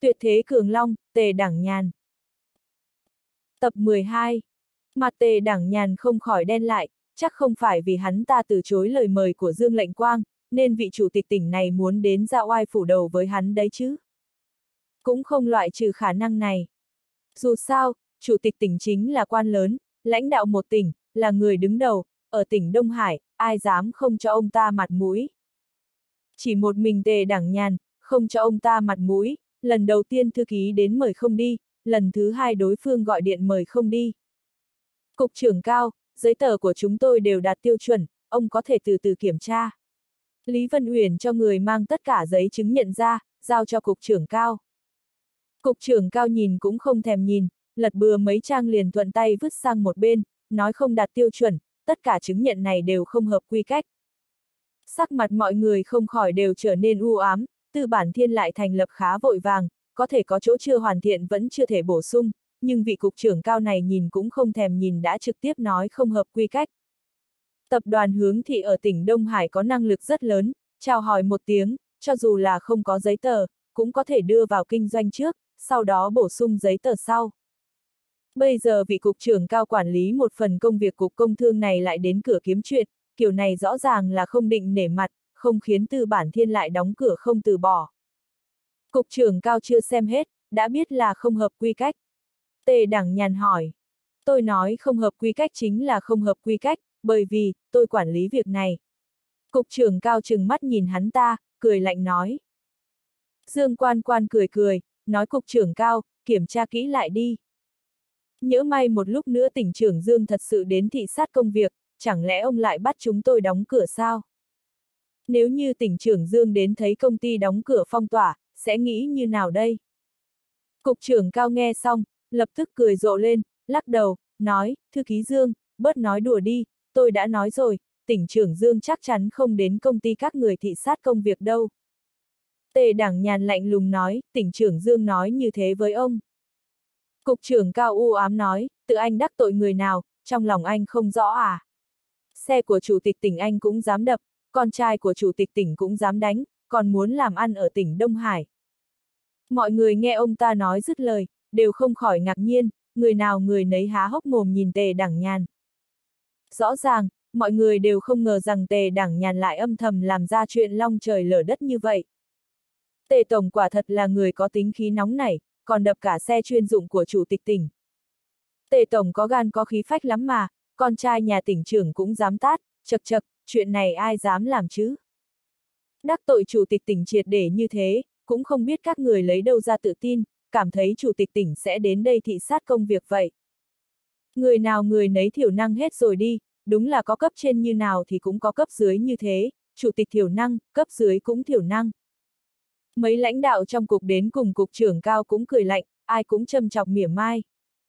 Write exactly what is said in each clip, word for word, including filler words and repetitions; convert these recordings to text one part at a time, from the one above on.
Tuyệt thế cường long, Tề Đảng Nhàn. Tập mười hai. Mặt Tề Đảng Nhàn không khỏi đen lại, chắc không phải vì hắn ta từ chối lời mời của Dương Lệnh Quang, nên vị chủ tịch tỉnh này muốn đến ra oai phủ đầu với hắn đấy chứ. Cũng không loại trừ khả năng này. Dù sao, chủ tịch tỉnh chính là quan lớn, lãnh đạo một tỉnh, là người đứng đầu, ở tỉnh Đông Hải, ai dám không cho ông ta mặt mũi. Chỉ một mình Tề Đảng Nhàn, không cho ông ta mặt mũi, lần đầu tiên thư ký đến mời không đi, lần thứ hai đối phương gọi điện mời không đi. Cục trưởng Cao, giấy tờ của chúng tôi đều đạt tiêu chuẩn, ông có thể từ từ kiểm tra. Lý Vân Uyển cho người mang tất cả giấy chứng nhận ra, giao cho cục trưởng Cao. Cục trưởng Cao nhìn cũng không thèm nhìn, lật bừa mấy trang liền thuận tay vứt sang một bên, nói không đạt tiêu chuẩn, tất cả chứng nhận này đều không hợp quy cách. Sắc mặt mọi người không khỏi đều trở nên u ám, Tư Bản Thiên lại thành lập khá vội vàng, có thể có chỗ chưa hoàn thiện vẫn chưa thể bổ sung, nhưng vị cục trưởng Cao này nhìn cũng không thèm nhìn đã trực tiếp nói không hợp quy cách. Tập đoàn Hướng Thị ở tỉnh Đông Hải có năng lực rất lớn, chào hỏi một tiếng, cho dù là không có giấy tờ, cũng có thể đưa vào kinh doanh trước, sau đó bổ sung giấy tờ sau. Bây giờ vị cục trưởng Cao quản lý một phần công việc cục công thương này lại đến cửa kiếm chuyện, kiểu này rõ ràng là không định nể mặt, không khiến Tư Bản Thiên lại đóng cửa không từ bỏ. Cục trưởng Cao chưa xem hết, đã biết là không hợp quy cách. Tề Đảng Nhàn hỏi. Tôi nói không hợp quy cách chính là không hợp quy cách, bởi vì, tôi quản lý việc này. Cục trưởng Cao trừng mắt nhìn hắn ta, cười lạnh nói. Dương Quan Quan cười cười, nói cục trưởng Cao, kiểm tra kỹ lại đi. Nhỡ may một lúc nữa tỉnh trưởng Dương thật sự đến thị sát công việc, chẳng lẽ ông lại bắt chúng tôi đóng cửa sao? Nếu như tỉnh trưởng Dương đến thấy công ty đóng cửa phong tỏa, sẽ nghĩ như nào đây? Cục trưởng Cao nghe xong, lập tức cười rộ lên, lắc đầu, nói, thư ký Dương, bớt nói đùa đi, tôi đã nói rồi, tỉnh trưởng Dương chắc chắn không đến công ty các người thị sát công việc đâu. Tề Đảng Nhàn lạnh lùng nói, tỉnh trưởng Dương nói như thế với ông. Cục trưởng Cao u ám nói, tự anh đắc tội người nào, trong lòng anh không rõ à? Xe của chủ tịch tỉnh anh cũng dám đập, con trai của chủ tịch tỉnh cũng dám đánh, còn muốn làm ăn ở tỉnh Đông Hải. Mọi người nghe ông ta nói dứt lời, đều không khỏi ngạc nhiên, người nào người nấy há hốc mồm nhìn Tề Đảng Nhàn. Rõ ràng, mọi người đều không ngờ rằng Tề Đảng Nhàn lại âm thầm làm ra chuyện long trời lở đất như vậy. Tề Tổng quả thật là người có tính khí nóng nảy, còn đập cả xe chuyên dụng của chủ tịch tỉnh. Tề Tổng có gan có khí phách lắm mà, con trai nhà tỉnh trưởng cũng dám tát, chật chật, chuyện này ai dám làm chứ? Đắc tội chủ tịch tỉnh triệt để như thế, cũng không biết các người lấy đâu ra tự tin, cảm thấy chủ tịch tỉnh sẽ đến đây thị sát công việc vậy. Người nào người nấy thiểu năng hết rồi đi, đúng là có cấp trên như nào thì cũng có cấp dưới như thế, chủ tịch thiểu năng, cấp dưới cũng thiểu năng. Mấy lãnh đạo trong cục đến cùng cục trưởng Cao cũng cười lạnh, ai cũng châm chọc mỉa mai.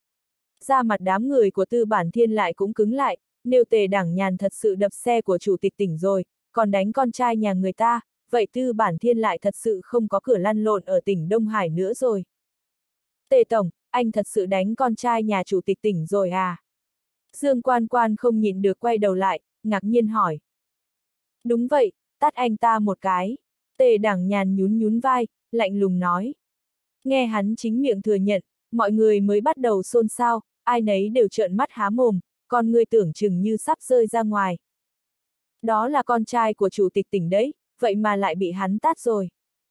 Da mặt đám người của Tư Bản Thiên lại cũng cứng lại, nếu Tề Đảng Nhàn thật sự đập xe của chủ tịch tỉnh rồi, còn đánh con trai nhà người ta, vậy Tư Bản Thiên lại thật sự không có cửa lăn lộn ở tỉnh Đông Hải nữa rồi. Tề Tổng, anh thật sự đánh con trai nhà chủ tịch tỉnh rồi à? Dương Quan Quan không nhịn được quay đầu lại, ngạc nhiên hỏi. Đúng vậy, tát anh ta một cái. Tề Đảng Nhàn nhún nhún vai, lạnh lùng nói. Nghe hắn chính miệng thừa nhận, mọi người mới bắt đầu xôn xao, ai nấy đều trợn mắt há mồm, con người tưởng chừng như sắp rơi ra ngoài. Đó là con trai của chủ tịch tỉnh đấy, vậy mà lại bị hắn tát rồi.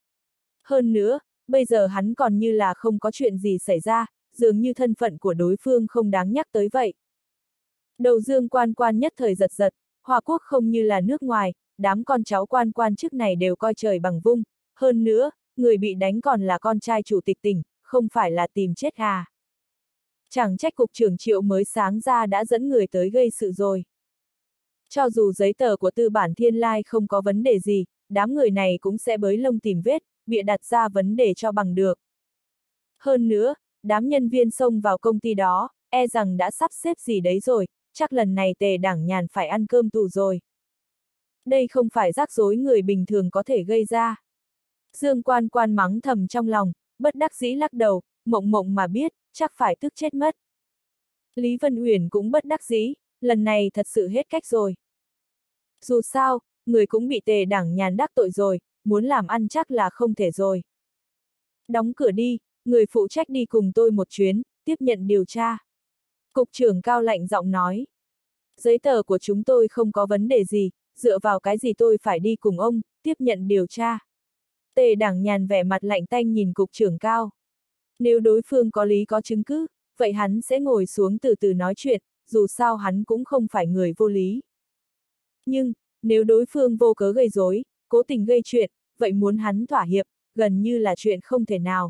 Hơn nữa, bây giờ hắn còn như là không có chuyện gì xảy ra, dường như thân phận của đối phương không đáng nhắc tới vậy. Đầu Dương Quan Quan nhất thời giật giật, Hoa Quốc không như là nước ngoài, đám con cháu quan quan chức này đều coi trời bằng vung, hơn nữa, người bị đánh còn là con trai chủ tịch tỉnh, không phải là tìm chết à. Chẳng trách cục trưởng Triệu mới sáng ra đã dẫn người tới gây sự rồi. Cho dù giấy tờ của Tư Bản Thiên Lai không có vấn đề gì, đám người này cũng sẽ bới lông tìm vết, bịa đặt ra vấn đề cho bằng được. Hơn nữa, đám nhân viên xông vào công ty đó, e rằng đã sắp xếp gì đấy rồi, chắc lần này Tề Đảng Nhàn phải ăn cơm tù rồi. Đây không phải rắc rối người bình thường có thể gây ra. Dương Quan Quan mắng thầm trong lòng, bất đắc dĩ lắc đầu, mộng mộng mà biết, chắc phải tức chết mất. Lý Vân Uyển cũng bất đắc dĩ, lần này thật sự hết cách rồi. Dù sao, người cũng bị Tề Đảng Nhàn đắc tội rồi, muốn làm ăn chắc là không thể rồi. Đóng cửa đi, người phụ trách đi cùng tôi một chuyến, tiếp nhận điều tra. Cục trưởng Cao lạnh giọng nói. Giấy tờ của chúng tôi không có vấn đề gì, dựa vào cái gì tôi phải đi cùng ông, tiếp nhận điều tra. Tề Đảng Nhàn vẻ mặt lạnh tanh nhìn cục trưởng Cao. Nếu đối phương có lý có chứng cứ, vậy hắn sẽ ngồi xuống từ từ nói chuyện, dù sao hắn cũng không phải người vô lý. Nhưng, nếu đối phương vô cớ gây rối, cố tình gây chuyện, vậy muốn hắn thỏa hiệp, gần như là chuyện không thể nào.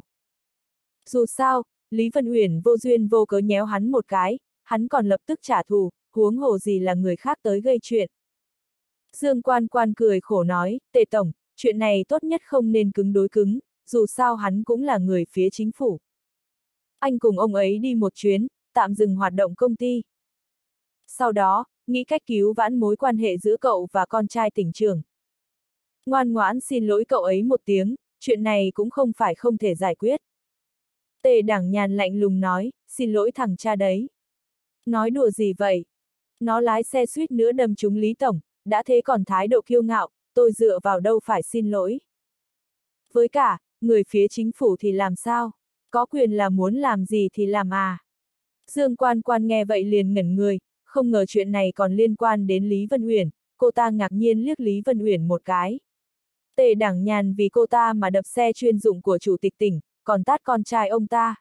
Dù sao, Lý Vân Uyển vô duyên vô cớ nhéo hắn một cái, hắn còn lập tức trả thù, huống hồ gì là người khác tới gây chuyện. Dương Quan Quan cười khổ nói, Tề Tổng, chuyện này tốt nhất không nên cứng đối cứng, dù sao hắn cũng là người phía chính phủ. Anh cùng ông ấy đi một chuyến, tạm dừng hoạt động công ty. Sau đó, nghĩ cách cứu vãn mối quan hệ giữa cậu và con trai tỉnh trưởng. Ngoan ngoãn xin lỗi cậu ấy một tiếng, chuyện này cũng không phải không thể giải quyết. Tề Đảng Nhàn lạnh lùng nói, xin lỗi thằng cha đấy. Nói đùa gì vậy? Nó lái xe suýt nữa đâm trúng Lý Tổng, đã thế còn thái độ kiêu ngạo, tôi dựa vào đâu phải xin lỗi. Với cả, người phía chính phủ thì làm sao? Có quyền là muốn làm gì thì làm à? Dương Quan Quan nghe vậy liền ngẩn người, không ngờ chuyện này còn liên quan đến Lý Vân Uyển, cô ta ngạc nhiên liếc Lý Vân Uyển một cái. Tề Đảng Nhàn vì cô ta mà đập xe chuyên dụng của chủ tịch tỉnh, còn tát con trai ông ta.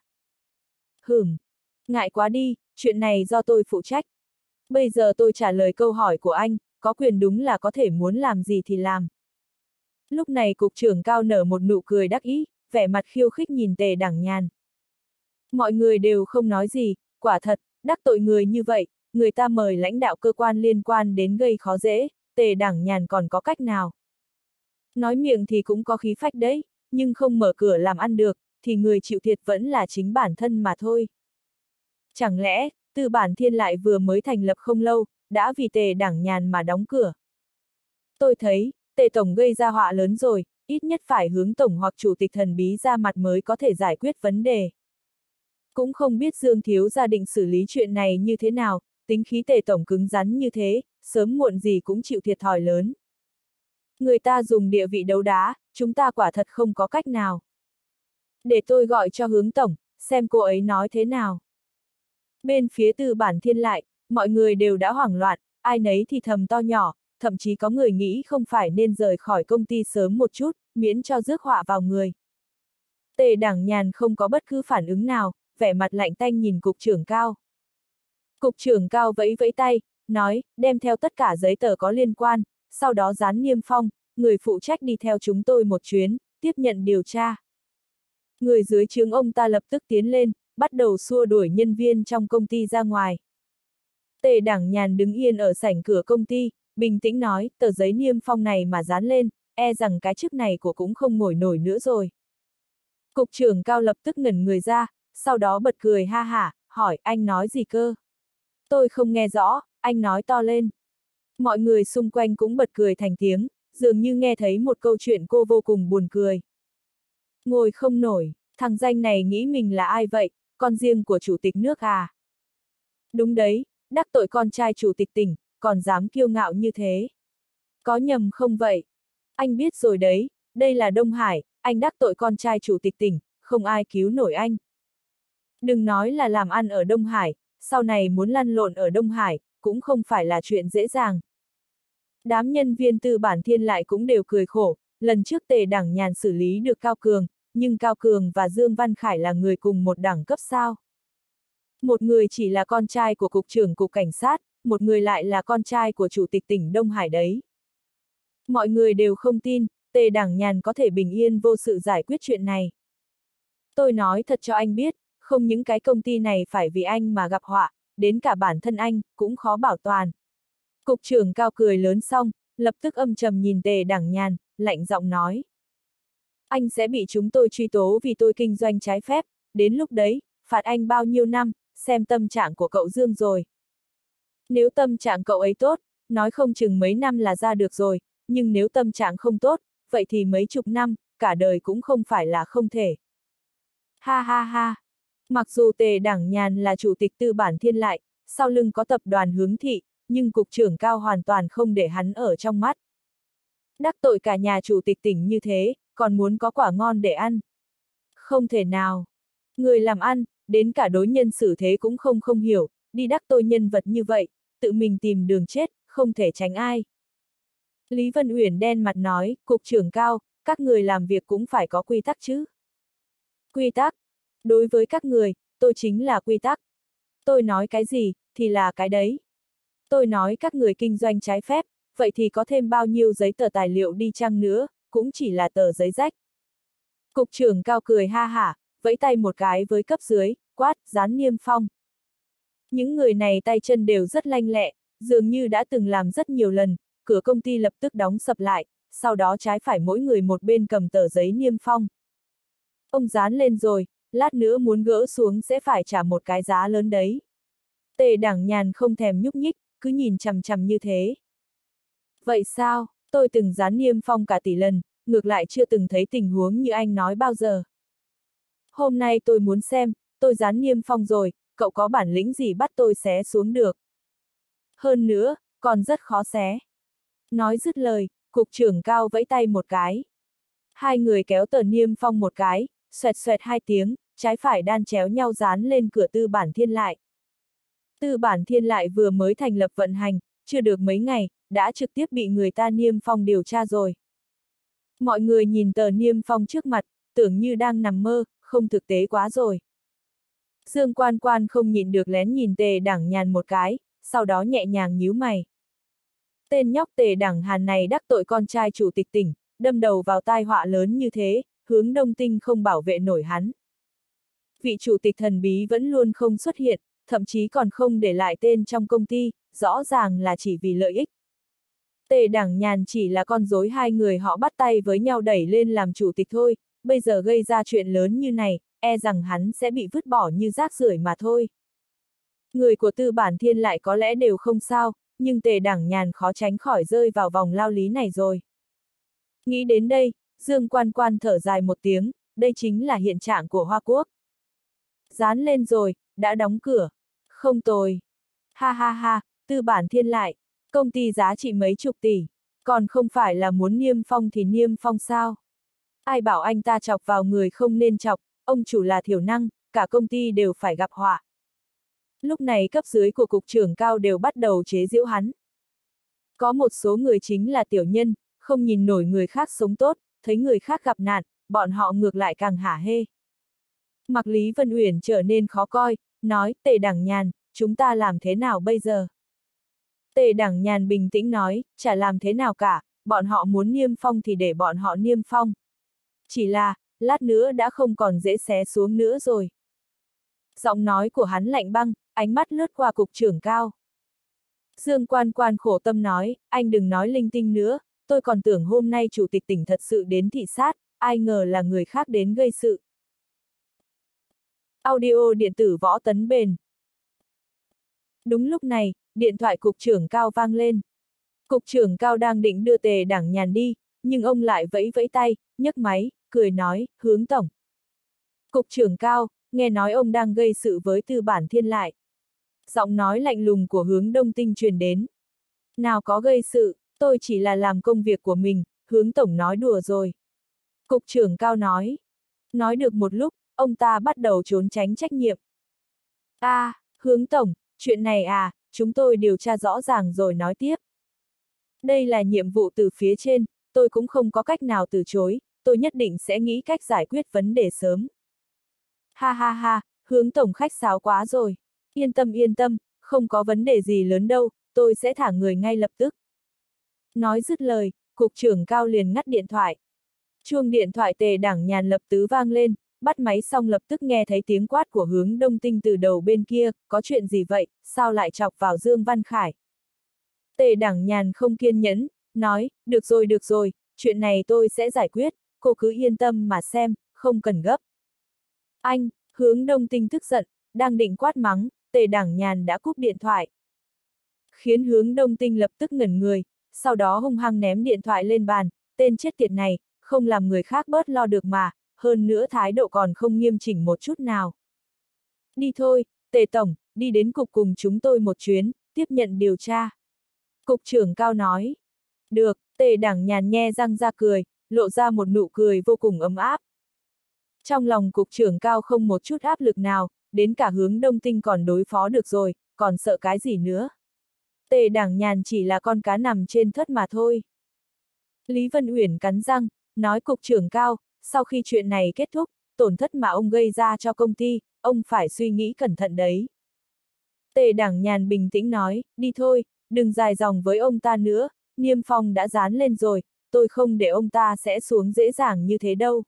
Hửm, ngại quá đi, chuyện này do tôi phụ trách. Bây giờ tôi trả lời câu hỏi của anh, có quyền đúng là có thể muốn làm gì thì làm. Lúc này cục trưởng Cao nở một nụ cười đắc ý, vẻ mặt khiêu khích nhìn Tề Đảng Nhàn. Mọi người đều không nói gì, quả thật, đắc tội người như vậy, người ta mời lãnh đạo cơ quan liên quan đến gây khó dễ, Tề Đảng Nhàn còn có cách nào? Nói miệng thì cũng có khí phách đấy, nhưng không mở cửa làm ăn được, thì người chịu thiệt vẫn là chính bản thân mà thôi. Chẳng lẽ, Tư Bản Thiên lại vừa mới thành lập không lâu, đã vì Tề Đảng Nhàn mà đóng cửa? Tôi thấy, Tề Tổng gây ra họa lớn rồi, ít nhất phải hướng Tổng hoặc Chủ tịch thần bí ra mặt mới có thể giải quyết vấn đề. Cũng không biết Dương Thiếu gia định xử lý chuyện này như thế nào, tính khí Tề Tổng cứng rắn như thế, sớm muộn gì cũng chịu thiệt thòi lớn. Người ta dùng địa vị đấu đá, chúng ta quả thật không có cách nào. Để tôi gọi cho Hướng Tổng, xem cô ấy nói thế nào. Bên phía Tư Bản Thiên lại, mọi người đều đã hoảng loạn, ai nấy thì thầm to nhỏ, thậm chí có người nghĩ không phải nên rời khỏi công ty sớm một chút, miễn cho rước họa vào người. Tề Đảng Nhàn không có bất cứ phản ứng nào, vẻ mặt lạnh tanh nhìn cục trưởng Cao. Cục trưởng Cao vẫy vẫy tay, nói, đem theo tất cả giấy tờ có liên quan, sau đó dán niêm phong, người phụ trách đi theo chúng tôi một chuyến, tiếp nhận điều tra. Người dưới trướng ông ta lập tức tiến lên, bắt đầu xua đuổi nhân viên trong công ty ra ngoài. Tề Đảng Nhàn đứng yên ở sảnh cửa công ty, bình tĩnh nói, tờ giấy niêm phong này mà dán lên, e rằng cái chức này của cũng không ngồi nổi nữa rồi. Cục trưởng Cao lập tức ngẩn người ra, sau đó bật cười ha hả, hỏi, anh nói gì cơ? Tôi không nghe rõ, anh nói to lên. Mọi người xung quanh cũng bật cười thành tiếng, dường như nghe thấy một câu chuyện cô vô cùng buồn cười. Ngồi không nổi, thằng danh này nghĩ mình là ai vậy, con riêng của chủ tịch nước à? Đúng đấy, đắc tội con trai chủ tịch tỉnh, còn dám kiêu ngạo như thế. Có nhầm không vậy? Anh biết rồi đấy, đây là Đông Hải, anh đắc tội con trai chủ tịch tỉnh, không ai cứu nổi anh. Đừng nói là làm ăn ở Đông Hải, sau này muốn lăn lộn ở Đông Hải, cũng không phải là chuyện dễ dàng. Đám nhân viên Tư Bản Thiên lại cũng đều cười khổ, lần trước Tề Đảng Nhàn xử lý được Cao Cường, nhưng Cao Cường và Dương Văn Khải là người cùng một đẳng cấp sao? Một người chỉ là con trai của cục trưởng cục cảnh sát, một người lại là con trai của chủ tịch tỉnh Đông Hải đấy. Mọi người đều không tin, Tề Đảng Nhàn có thể bình yên vô sự giải quyết chuyện này. Tôi nói thật cho anh biết, không những cái công ty này phải vì anh mà gặp họa, đến cả bản thân anh, cũng khó bảo toàn. Cục trưởng Cao cười lớn xong, lập tức âm trầm nhìn Tề Đảng Nhàn, lạnh giọng nói. Anh sẽ bị chúng tôi truy tố vì tôi kinh doanh trái phép, đến lúc đấy, phạt anh bao nhiêu năm, xem tâm trạng của cậu Dương rồi. Nếu tâm trạng cậu ấy tốt, nói không chừng mấy năm là ra được rồi, nhưng nếu tâm trạng không tốt, vậy thì mấy chục năm, cả đời cũng không phải là không thể. Ha ha ha! Mặc dù Tề Đảng Nhàn là chủ tịch Tư Bản Thiên lại, sau lưng có tập đoàn Hướng Thị, nhưng cục trưởng Cao hoàn toàn không để hắn ở trong mắt. Đắc tội cả nhà chủ tịch tỉnh như thế, còn muốn có quả ngon để ăn. Không thể nào. Người làm ăn, đến cả đối nhân xử thế cũng không không hiểu, đi đắc tội nhân vật như vậy, tự mình tìm đường chết, không thể tránh ai. Lý Vân Uyển đen mặt nói, cục trưởng Cao, các người làm việc cũng phải có quy tắc chứ. Quy tắc. Đối với các người, tôi chính là quy tắc. Tôi nói cái gì, thì là cái đấy. Tôi nói các người kinh doanh trái phép, vậy thì có thêm bao nhiêu giấy tờ tài liệu đi chăng nữa, cũng chỉ là tờ giấy rách. Cục trưởng Cao cười ha hả, vẫy tay một cái với cấp dưới, quát, dán niêm phong. Những người này tay chân đều rất lanh lẹ, dường như đã từng làm rất nhiều lần, cửa công ty lập tức đóng sập lại, sau đó trái phải mỗi người một bên cầm tờ giấy niêm phong. Ông dán lên rồi, lát nữa muốn gỡ xuống sẽ phải trả một cái giá lớn đấy. Tề Đảng Nhàn không thèm nhúc nhích, cứ nhìn chằm chằm như thế. Vậy sao, tôi từng dán niêm phong cả tỷ lần, ngược lại chưa từng thấy tình huống như anh nói bao giờ. Hôm nay tôi muốn xem, tôi dán niêm phong rồi, cậu có bản lĩnh gì bắt tôi xé xuống được. Hơn nữa, còn rất khó xé. Nói dứt lời, cục trưởng Cao vẫy tay một cái. Hai người kéo tờ niêm phong một cái, xoẹt xoẹt hai tiếng, trái phải đan chéo nhau dán lên cửa Tư Bản Thiên lại. Tư Bản Thiên lại vừa mới thành lập vận hành, chưa được mấy ngày, đã trực tiếp bị người ta niêm phong điều tra rồi. Mọi người nhìn tờ niêm phong trước mặt, tưởng như đang nằm mơ, không thực tế quá rồi. Dương Quan Quan không nhịn được lén nhìn Tề Đảng Nhàn một cái, sau đó nhẹ nhàng nhíu mày. Tên nhóc Tề Đảng Hàn này đắc tội con trai chủ tịch tỉnh, đâm đầu vào tai họa lớn như thế, Hướng Đông Tinh không bảo vệ nổi hắn. Vị chủ tịch thần bí vẫn luôn không xuất hiện, thậm chí còn không để lại tên trong công ty, rõ ràng là chỉ vì lợi ích. Tề Đảng Nhàn chỉ là con rối hai người họ bắt tay với nhau đẩy lên làm chủ tịch thôi, bây giờ gây ra chuyện lớn như này, e rằng hắn sẽ bị vứt bỏ như rác rưởi mà thôi. Người của Tư Bản Thiên lại có lẽ đều không sao, nhưng Tề Đảng Nhàn khó tránh khỏi rơi vào vòng lao lý này rồi. Nghĩ đến đây, Dương Quan Quan thở dài một tiếng, đây chính là hiện trạng của Hoa Quốc. Dán lên rồi, đã đóng cửa. Không tồi. Ha ha ha, Tư Bản Thiên lại, công ty giá trị mấy chục tỷ, còn không phải là muốn niêm phong thì niêm phong sao? Ai bảo anh ta chọc vào người không nên chọc, ông chủ là thiểu năng, cả công ty đều phải gặp họa. Lúc này cấp dưới của cục trưởng Cao đều bắt đầu chế giễu hắn. Có một số người chính là tiểu nhân, không nhìn nổi người khác sống tốt, thấy người khác gặp nạn, bọn họ ngược lại càng hả hê. Mặc Lý Vân Uyển trở nên khó coi, nói, Tề Đảng Nhàn, chúng ta làm thế nào bây giờ? Tề Đảng Nhàn bình tĩnh nói, chả làm thế nào cả, bọn họ muốn niêm phong thì để bọn họ niêm phong. Chỉ là, lát nữa đã không còn dễ xé xuống nữa rồi. Giọng nói của hắn lạnh băng, ánh mắt lướt qua cục trưởng Cao. Dương Quan Quan khổ tâm nói, anh đừng nói linh tinh nữa, tôi còn tưởng hôm nay chủ tịch tỉnh thật sự đến thị sát, ai ngờ là người khác đến gây sự. Audio điện tử Võ Tấn Bền. Đúng lúc này, điện thoại cục trưởng Cao vang lên. Cục trưởng Cao đang định đưa Tề Đảng Nhàn đi, nhưng ông lại vẫy vẫy tay, nhấc máy, cười nói, Hướng tổng. Cục trưởng Cao, nghe nói ông đang gây sự với Tư Bản Thiên lại. Giọng nói lạnh lùng của Hướng Đông Tinh truyền đến. Nào có gây sự, tôi chỉ là làm công việc của mình, Hướng tổng nói đùa rồi. Cục trưởng Cao nói. Nói được một lúc, ông ta bắt đầu trốn tránh trách nhiệm. À, Hướng tổng, chuyện này à, chúng tôi điều tra rõ ràng rồi nói tiếp. Đây là nhiệm vụ từ phía trên, tôi cũng không có cách nào từ chối, tôi nhất định sẽ nghĩ cách giải quyết vấn đề sớm. Ha ha ha, Hướng tổng khách sáo quá rồi. Yên tâm yên tâm, không có vấn đề gì lớn đâu, tôi sẽ thả người ngay lập tức. Nói dứt lời, cục trưởng Cao liền ngắt điện thoại. Chuông điện thoại Tề Đảng Nhàn lập tức vang lên, bắt máy xong lập tức nghe thấy tiếng quát của Hướng Đông Tinh từ đầu bên kia, có chuyện gì vậy, sao lại chọc vào Dương Văn Khải. Tề Đảng Nhàn không kiên nhẫn, nói, được rồi được rồi, chuyện này tôi sẽ giải quyết, cô cứ yên tâm mà xem, không cần gấp. Anh, Hướng Đông Tinh tức giận, đang định quát mắng, Tề Đảng Nhàn đã cúp điện thoại. Khiến Hướng Đông Tinh lập tức ngẩn người, sau đó hung hăng ném điện thoại lên bàn, tên chết tiệt này, không làm người khác bớt lo được mà, hơn nữa thái độ còn không nghiêm chỉnh một chút nào. Đi thôi, Tề Tổng, đi đến cục cùng chúng tôi một chuyến, tiếp nhận điều tra. Cục trưởng Cao nói. Được, Tề Đảng Nhàn nhe răng ra cười, lộ ra một nụ cười vô cùng ấm áp. Trong lòng cục trưởng Cao không một chút áp lực nào, đến cả Hướng Đông Tinh còn đối phó được rồi, còn sợ cái gì nữa. Tề Đảng Nhàn chỉ là con cá nằm trên thớt mà thôi. Lý Vân Uyển cắn răng, nói cục trưởng Cao, sau khi chuyện này kết thúc, tổn thất mà ông gây ra cho công ty, ông phải suy nghĩ cẩn thận đấy. Tề Đảng Nhàn bình tĩnh nói, đi thôi, đừng dài dòng với ông ta nữa, niêm phong đã dán lên rồi, tôi không để ông ta sẽ xuống dễ dàng như thế đâu.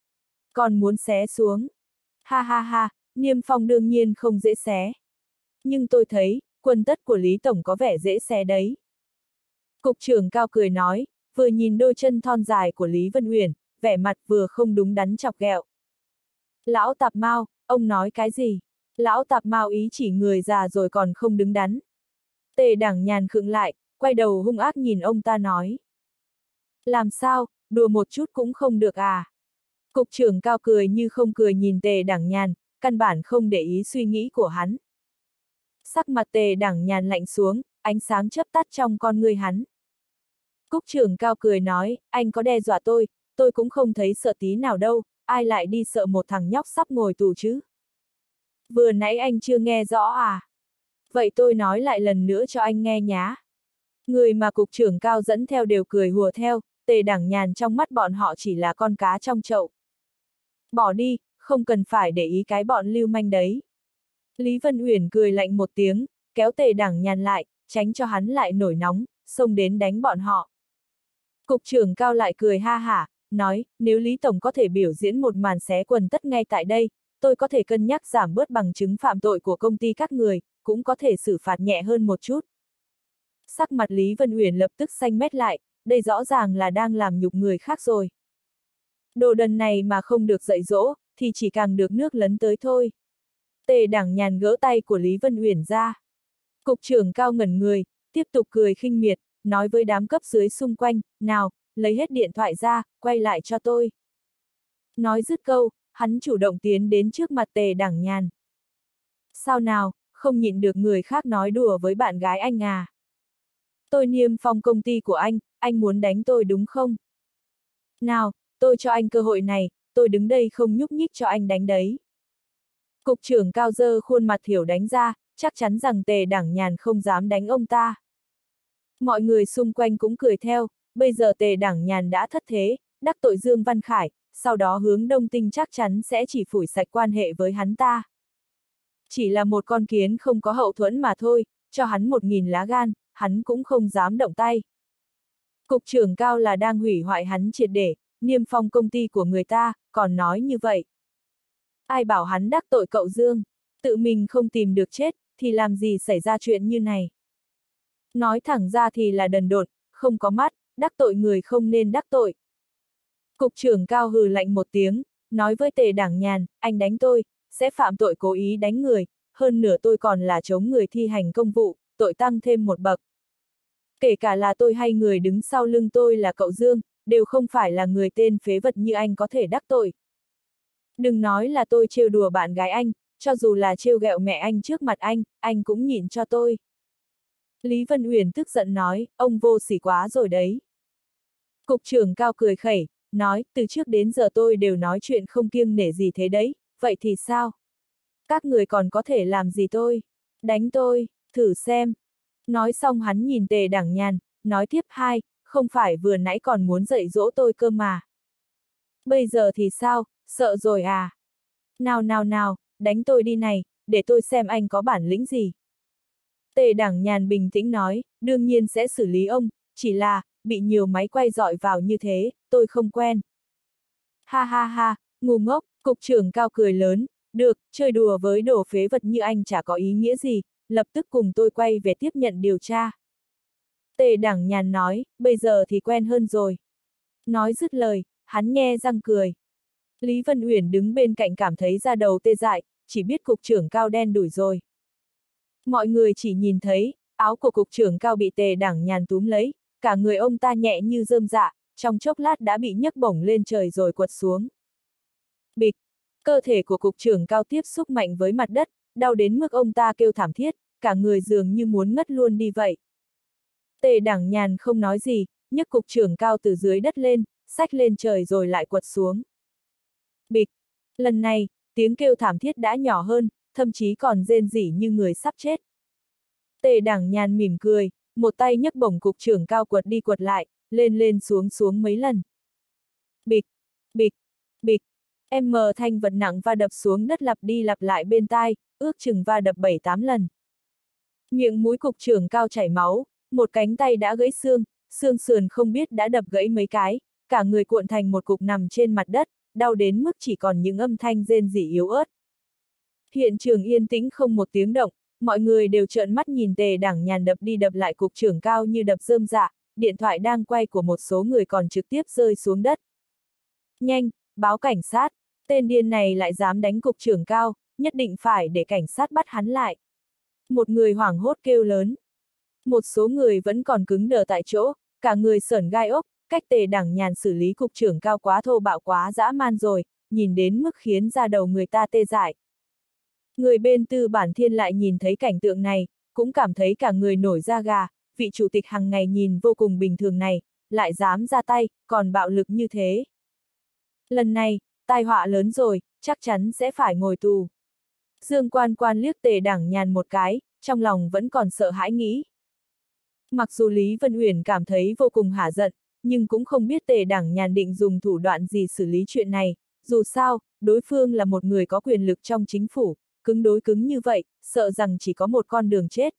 Còn muốn xé xuống? Ha ha ha, niêm phong đương nhiên không dễ xé. Nhưng tôi thấy, quần tất của Lý Tổng có vẻ dễ xé đấy. Cục trưởng Cao cười nói, vừa nhìn đôi chân thon dài của Lý Vân Uyển, vẻ mặt vừa không đúng đắn chọc ghẹo. Lão Tạp Mao, ông nói cái gì? Lão Tạp Mao ý chỉ người già rồi còn không đứng đắn. Tề Đảng Nhàn khựng lại, quay đầu hung ác nhìn ông ta nói. Làm sao, đùa một chút cũng không được à? Cục trưởng Cao cười như không cười nhìn Tề Đảng Nhàn, căn bản không để ý suy nghĩ của hắn. Sắc mặt Tề Đảng Nhàn lạnh xuống, ánh sáng chớp tắt trong con ngươi hắn. Cục trưởng Cao cười nói, anh có đe dọa tôi, tôi cũng không thấy sợ tí nào đâu, ai lại đi sợ một thằng nhóc sắp ngồi tù chứ? Vừa nãy anh chưa nghe rõ à? Vậy tôi nói lại lần nữa cho anh nghe nhá. Người mà cục trưởng Cao dẫn theo đều cười hùa theo, Tề Đảng Nhàn trong mắt bọn họ chỉ là con cá trong chậu. Bỏ đi, không cần phải để ý cái bọn lưu manh đấy. Lý Vân Uyển cười lạnh một tiếng, kéo Tề Đảng Nhàn lại, tránh cho hắn lại nổi nóng, xông đến đánh bọn họ. Cục trưởng Cao lại cười ha hả, nói, nếu Lý Tổng có thể biểu diễn một màn xé quần tất ngay tại đây, tôi có thể cân nhắc giảm bớt bằng chứng phạm tội của công ty các người, cũng có thể xử phạt nhẹ hơn một chút. Sắc mặt Lý Vân Uyển lập tức xanh mét lại, đây rõ ràng là đang làm nhục người khác rồi. Đồ đần này mà không được dạy dỗ, thì chỉ càng được nước lấn tới thôi. Tề Đảng Nhàn gỡ tay của Lý Vân Uyển ra. Cục trưởng Cao ngẩn người, tiếp tục cười khinh miệt, nói với đám cấp dưới xung quanh, nào, lấy hết điện thoại ra, quay lại cho tôi. Nói dứt câu, hắn chủ động tiến đến trước mặt Tề Đảng Nhàn. Sao nào, không nhịn được người khác nói đùa với bạn gái anh à? Tôi niêm phong công ty của anh, anh muốn đánh tôi đúng không? Nào, tôi cho anh cơ hội này, tôi đứng đây không nhúc nhích cho anh đánh đấy. Cục trưởng Cao giơ khuôn mặt thiểu đánh ra, chắc chắn rằng Tề Đảng Nhàn không dám đánh ông ta. Mọi người xung quanh cũng cười theo, bây giờ Tề Đảng Nhàn đã thất thế, đắc tội Dương Văn Khải, sau đó Hướng Đông Tinh chắc chắn sẽ chỉ phủi sạch quan hệ với hắn ta. Chỉ là một con kiến không có hậu thuẫn mà thôi, cho hắn một nghìn lá gan, hắn cũng không dám động tay. Cục trưởng Cao là đang hủy hoại hắn triệt để, niêm phong công ty của người ta, còn nói như vậy. Ai bảo hắn đắc tội cậu Dương, tự mình không tìm được chết, thì làm gì xảy ra chuyện như này. Nói thẳng ra thì là đần độn, không có mắt, đắc tội người không nên đắc tội. Cục trưởng Cao hừ lạnh một tiếng, nói với Tề Đảng Nhàn, anh đánh tôi, sẽ phạm tội cố ý đánh người, hơn nữa tôi còn là chống người thi hành công vụ, tội tăng thêm một bậc. Kể cả là tôi hay người đứng sau lưng tôi là cậu Dương, đều không phải là người tên phế vật như anh có thể đắc tội. Đừng nói là tôi trêu đùa bạn gái anh, cho dù là trêu ghẹo mẹ anh trước mặt anh, anh cũng nhịn cho tôi. Lý Vân Uyển tức giận nói, ông vô sỉ quá rồi đấy. Cục trưởng Cao cười khẩy, nói, từ trước đến giờ tôi đều nói chuyện không kiêng nể gì thế đấy, vậy thì sao? Các người còn có thể làm gì tôi? Đánh tôi, thử xem. Nói xong hắn nhìn Tề Đảng Nhàn, nói tiếp hai, không phải vừa nãy còn muốn dạy dỗ tôi cơ mà. Bây giờ thì sao, sợ rồi à? Nào nào nào, đánh tôi đi này, để tôi xem anh có bản lĩnh gì. Tề Đảng Nhàn bình tĩnh nói, đương nhiên sẽ xử lý ông, chỉ là, bị nhiều máy quay dọi vào như thế, tôi không quen. Ha ha ha, ngu ngốc, cục trưởng Cao cười lớn, được, chơi đùa với đồ phế vật như anh chả có ý nghĩa gì, lập tức cùng tôi quay về tiếp nhận điều tra. Tề Đảng Nhàn nói, bây giờ thì quen hơn rồi. Nói dứt lời, hắn nhe răng cười. Lý Vân Uyển đứng bên cạnh cảm thấy da đầu tê dại, chỉ biết cục trưởng Cao đen đủi rồi. Mọi người chỉ nhìn thấy, áo của cục trưởng Cao bị Tề Đảng Nhàn túm lấy, cả người ông ta nhẹ như rơm dạ, trong chốc lát đã bị nhấc bổng lên trời rồi quật xuống. Bịch, cơ thể của cục trưởng Cao tiếp xúc mạnh với mặt đất, đau đến mức ông ta kêu thảm thiết, cả người dường như muốn ngất luôn đi vậy. Tề Đảng Nhàn không nói gì, nhấc cục trưởng Cao từ dưới đất lên, xách lên trời rồi lại quật xuống. Bịch, Lần này, tiếng kêu thảm thiết đã nhỏ hơn, thậm chí còn rên rỉ như người sắp chết. Tề Đảng Nhàn mỉm cười, một tay nhấc bổng cục trưởng cao quật đi quật lại, lên lên xuống xuống mấy lần. Bịch, bịch, bịch, em mờ thanh vật nặng va đập xuống đất lặp đi lặp lại bên tai, ước chừng va đập bảy tám lần. Miệng mũi cục trưởng cao chảy máu, một cánh tay đã gãy xương, xương sườn không biết đã đập gãy mấy cái, cả người cuộn thành một cục nằm trên mặt đất, đau đến mức chỉ còn những âm thanh rên rỉ yếu ớt. Hiện trường yên tĩnh không một tiếng động, mọi người đều trợn mắt nhìn Tề Đảng Nhàn đập đi đập lại cục trưởng cao như đập rơm rạ, điện thoại đang quay của một số người còn trực tiếp rơi xuống đất. Nhanh, báo cảnh sát, tên điên này lại dám đánh cục trưởng cao, nhất định phải để cảnh sát bắt hắn lại. Một người hoảng hốt kêu lớn. Một số người vẫn còn cứng đờ tại chỗ, cả người sởn gai ốc, cách Tề Đảng Nhàn xử lý cục trưởng cao quá thô bạo quá dã man rồi, nhìn đến mức khiến da đầu người ta tê dại. Người bên Tư Bản Thiên lại nhìn thấy cảnh tượng này, cũng cảm thấy cả người nổi da gà, vị chủ tịch hàng ngày nhìn vô cùng bình thường này, lại dám ra tay, còn bạo lực như thế. Lần này, tai họa lớn rồi, chắc chắn sẽ phải ngồi tù. Dương Quan Quan liếc Tề Đảng Nhàn một cái, trong lòng vẫn còn sợ hãi nghĩ. Mặc dù Lý Vân Uyển cảm thấy vô cùng hả giận, nhưng cũng không biết Tề Đảng Nhàn định dùng thủ đoạn gì xử lý chuyện này, dù sao, đối phương là một người có quyền lực trong chính phủ, cứng đối cứng như vậy, sợ rằng chỉ có một con đường chết.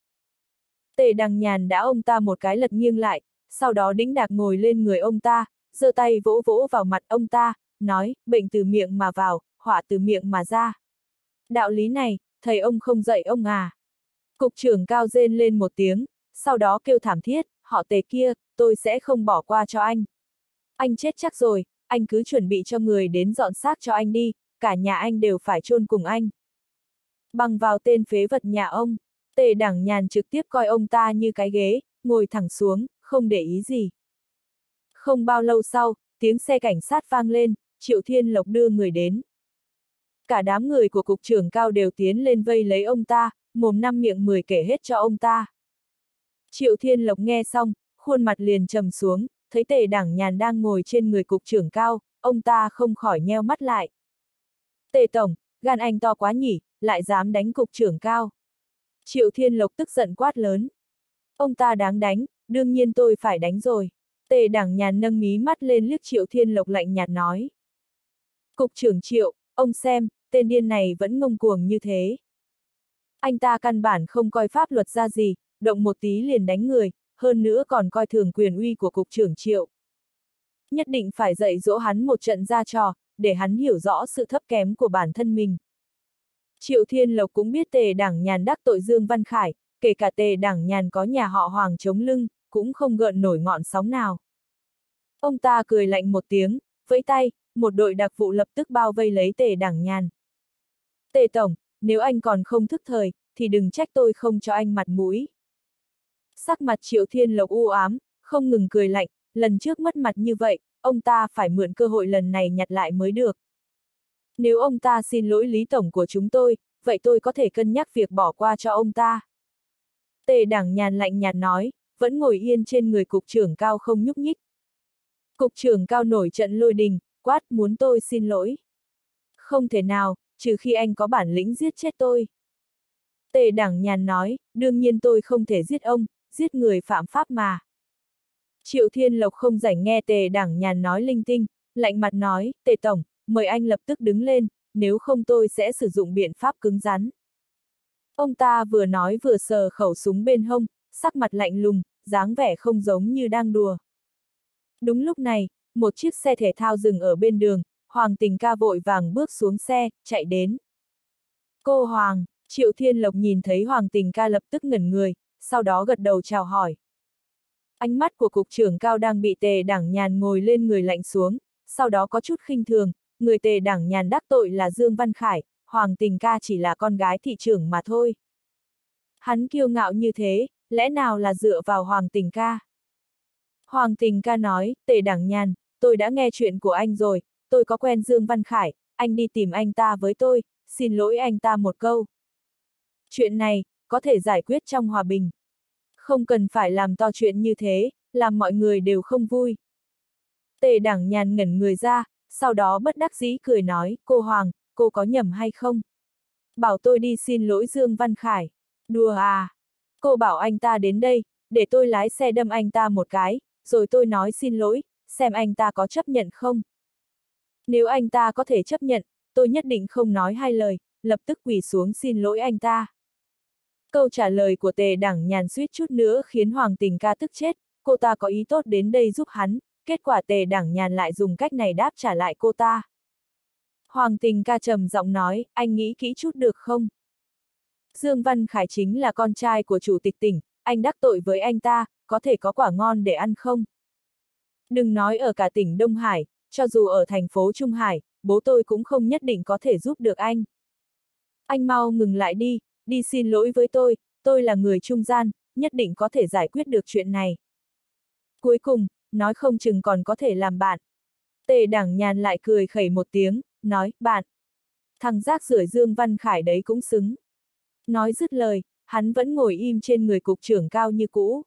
Tề Đảng Nhàn đã ông ta một cái lật nghiêng lại, sau đó đĩnh đạc ngồi lên người ông ta, giơ tay vỗ vỗ vào mặt ông ta, nói, bệnh từ miệng mà vào, họa từ miệng mà ra. Đạo lý này, thầy ông không dạy ông à. Cục trưởng cao rên lên một tiếng, sau đó kêu thảm thiết, họ Tề kia, tôi sẽ không bỏ qua cho anh. Anh chết chắc rồi, anh cứ chuẩn bị cho người đến dọn xác cho anh đi, cả nhà anh đều phải chôn cùng anh. Bằng vào tên phế vật nhà ông, Tề Đảng Nhàn trực tiếp coi ông ta như cái ghế, ngồi thẳng xuống, không để ý gì. Không bao lâu sau, tiếng xe cảnh sát vang lên, Triệu Thiên Lộc đưa người đến. Cả đám người của cục trưởng cao đều tiến lên vây lấy ông ta, mồm năm miệng mười kể hết cho ông ta. Triệu Thiên Lộc nghe xong, khuôn mặt liền trầm xuống, thấy Tề Đảng Nhàn đang ngồi trên người cục trưởng cao, ông ta không khỏi nheo mắt lại. Tề Tổng, gan anh to quá nhỉ, lại dám đánh cục trưởng cao. Triệu Thiên Lộc tức giận quát lớn. Ông ta đáng đánh, đương nhiên tôi phải đánh rồi. Tề Đảng Nhàn nâng mí mắt lên liếc Triệu Thiên Lộc lạnh nhạt nói. Cục trưởng Triệu, ông xem, tên điên này vẫn ngông cuồng như thế. Anh ta căn bản không coi pháp luật ra gì, động một tí liền đánh người, hơn nữa còn coi thường quyền uy của cục trưởng Triệu. Nhất định phải dạy dỗ hắn một trận ra trò, để hắn hiểu rõ sự thấp kém của bản thân mình. Triệu Thiên Lộc cũng biết Tề Đảng Nhàn đắc tội Dương Văn Khải, kể cả Tề Đảng Nhàn có nhà họ Hoàng chống lưng, cũng không gợn nổi ngọn sóng nào. Ông ta cười lạnh một tiếng, vẫy tay, một đội đặc vụ lập tức bao vây lấy Tề Đảng Nhàn. Tề Tổng, nếu anh còn không thức thời, thì đừng trách tôi không cho anh mặt mũi. Sắc mặt Triệu Thiên Lộc u ám, không ngừng cười lạnh, lần trước mất mặt như vậy, ông ta phải mượn cơ hội lần này nhặt lại mới được. Nếu ông ta xin lỗi Lý Tổng của chúng tôi, vậy tôi có thể cân nhắc việc bỏ qua cho ông ta. Tề Đảng Nhàn lạnh nhạt nói, vẫn ngồi yên trên người cục trưởng cao không nhúc nhích. Cục trưởng cao nổi trận lôi đình, quát muốn tôi xin lỗi. Không thể nào, trừ khi anh có bản lĩnh giết chết tôi. Tề Đảng Nhàn nói, đương nhiên tôi không thể giết ông, giết người phạm pháp mà. Triệu Thiên Lộc không rảnh nghe Tề Đảng Nhàn nói linh tinh, lạnh mặt nói, Tề Tổng, mời anh lập tức đứng lên, nếu không tôi sẽ sử dụng biện pháp cứng rắn. Ông ta vừa nói vừa sờ khẩu súng bên hông, sắc mặt lạnh lùng, dáng vẻ không giống như đang đùa. Đúng lúc này, một chiếc xe thể thao dừng ở bên đường, Hoàng Tình Ca vội vàng bước xuống xe, chạy đến. Cô Hoàng, Triệu Thiên Lộc nhìn thấy Hoàng Tình Ca lập tức ngẩn người, sau đó gật đầu chào hỏi. Ánh mắt của cục trưởng cao đang bị Tề Đảng Nhàn ngồi lên người lạnh xuống, sau đó có chút khinh thường, người Tề Đảng Nhàn đắc tội là Dương Văn Khải, Hoàng Tình Ca chỉ là con gái thị trưởng mà thôi. Hắn kiêu ngạo như thế, lẽ nào là dựa vào Hoàng Tình Ca? Hoàng Tình Ca nói, Tề Đảng Nhàn, tôi đã nghe chuyện của anh rồi, tôi có quen Dương Văn Khải, anh đi tìm anh ta với tôi, xin lỗi anh ta một câu. Chuyện này, có thể giải quyết trong hòa bình. Không cần phải làm to chuyện như thế, làm mọi người đều không vui. Tề Đảng Nhàn ngẩn người ra, sau đó bất đắc dĩ cười nói, cô Hoàng, cô có nhầm hay không? Bảo tôi đi xin lỗi Dương Văn Khải. Đùa à? Cô bảo anh ta đến đây, để tôi lái xe đâm anh ta một cái, rồi tôi nói xin lỗi, xem anh ta có chấp nhận không? Nếu anh ta có thể chấp nhận, tôi nhất định không nói hai lời, lập tức quỳ xuống xin lỗi anh ta. Câu trả lời của Tề Đẳng Nhàn suýt chút nữa khiến Hoàng Tình Ca tức chết, cô ta có ý tốt đến đây giúp hắn, kết quả Tề Đẳng Nhàn lại dùng cách này đáp trả lại cô ta. Hoàng Tình Ca trầm giọng nói, anh nghĩ kỹ chút được không? Dương Văn Khải chính là con trai của chủ tịch tỉnh, anh đắc tội với anh ta, có thể có quả ngon để ăn không? Đừng nói ở cả tỉnh Đông Hải, cho dù ở thành phố Trung Hải, bố tôi cũng không nhất định có thể giúp được anh. Anh mau ngừng lại đi, đi xin lỗi với tôi, tôi là người trung gian, nhất định có thể giải quyết được chuyện này. Cuối cùng, nói không chừng còn có thể làm bạn. Tề Đẳng Nhàn lại cười khẩy một tiếng, nói, bạn. Thằng rác rưởi Dương Văn Khải đấy cũng xứng. Nói dứt lời, hắn vẫn ngồi im trên người cục trưởng Cao như cũ.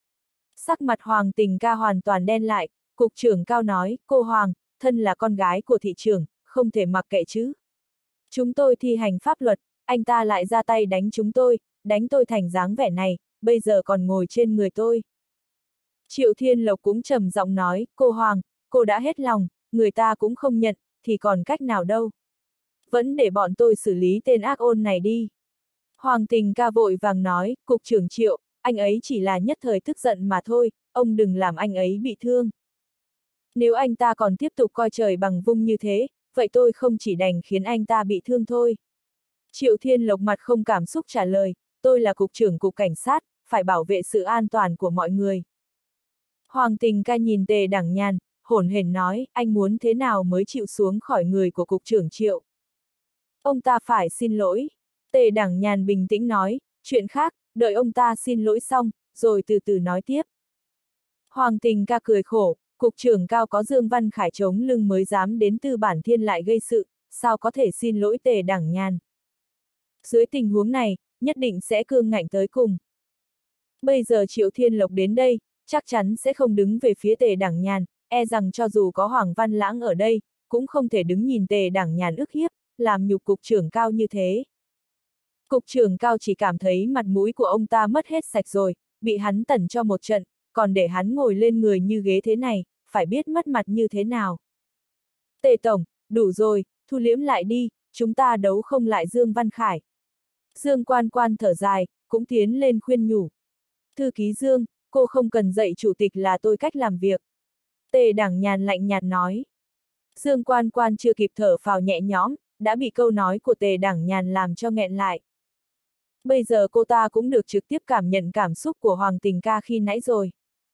Sắc mặt Hoàng Tình Ca hoàn toàn đen lại, cục trưởng Cao nói, cô Hoàng, thân là con gái của thị trưởng, không thể mặc kệ chứ. Chúng tôi thi hành pháp luật, anh ta lại ra tay đánh chúng tôi, đánh tôi thành dáng vẻ này, bây giờ còn ngồi trên người tôi. Triệu Thiên Lộc cũng trầm giọng nói, cô Hoàng, cô đã hết lòng, người ta cũng không nhận, thì còn cách nào đâu. Vẫn để bọn tôi xử lý tên ác ôn này đi. Hoàng Tình Ca vội vàng nói, cục trưởng Triệu, anh ấy chỉ là nhất thời tức giận mà thôi, ông đừng làm anh ấy bị thương. Nếu anh ta còn tiếp tục coi trời bằng vung như thế, vậy tôi không chỉ đành khiến anh ta bị thương thôi. Triệu Thiên Lộc mặt không cảm xúc trả lời, tôi là cục trưởng cục cảnh sát, phải bảo vệ sự an toàn của mọi người. Hoàng Tình Ca nhìn Tề Đẳng Nhàn, hổn hển nói, anh muốn thế nào mới chịu xuống khỏi người của cục trưởng Triệu. Ông ta phải xin lỗi. Tề Đẳng Nhàn bình tĩnh nói, chuyện khác, đợi ông ta xin lỗi xong, rồi từ từ nói tiếp. Hoàng Tình Ca cười khổ, cục trưởng Cao có Dương Văn Khải chống lưng mới dám đến Tư Bản Thiên lại gây sự, sao có thể xin lỗi Tề Đẳng Nhàn. Dưới tình huống này, nhất định sẽ cương ngạnh tới cùng. Bây giờ Triệu Thiên Lộc đến đây, chắc chắn sẽ không đứng về phía Tề Đẳng Nhàn, e rằng cho dù có Hoàng Văn Lãng ở đây, cũng không thể đứng nhìn Tề Đẳng Nhàn ức hiếp, làm nhục cục trưởng Cao như thế. Cục trưởng Cao chỉ cảm thấy mặt mũi của ông ta mất hết sạch rồi, bị hắn tẩn cho một trận, còn để hắn ngồi lên người như ghế thế này, phải biết mất mặt như thế nào. Tề Tổng, đủ rồi, thu liễm lại đi, chúng ta đấu không lại Dương Văn Khải. Dương Quan Quan thở dài, cũng tiến lên khuyên nhủ. Thư ký Dương, cô không cần dạy chủ tịch là tôi cách làm việc. Tề Đẳng Nhàn lạnh nhạt nói. Dương Quan Quan chưa kịp thở phào nhẹ nhõm, đã bị câu nói của Tề Đẳng Nhàn làm cho nghẹn lại. Bây giờ cô ta cũng được trực tiếp cảm nhận cảm xúc của Hoàng Tình Ca khi nãy rồi.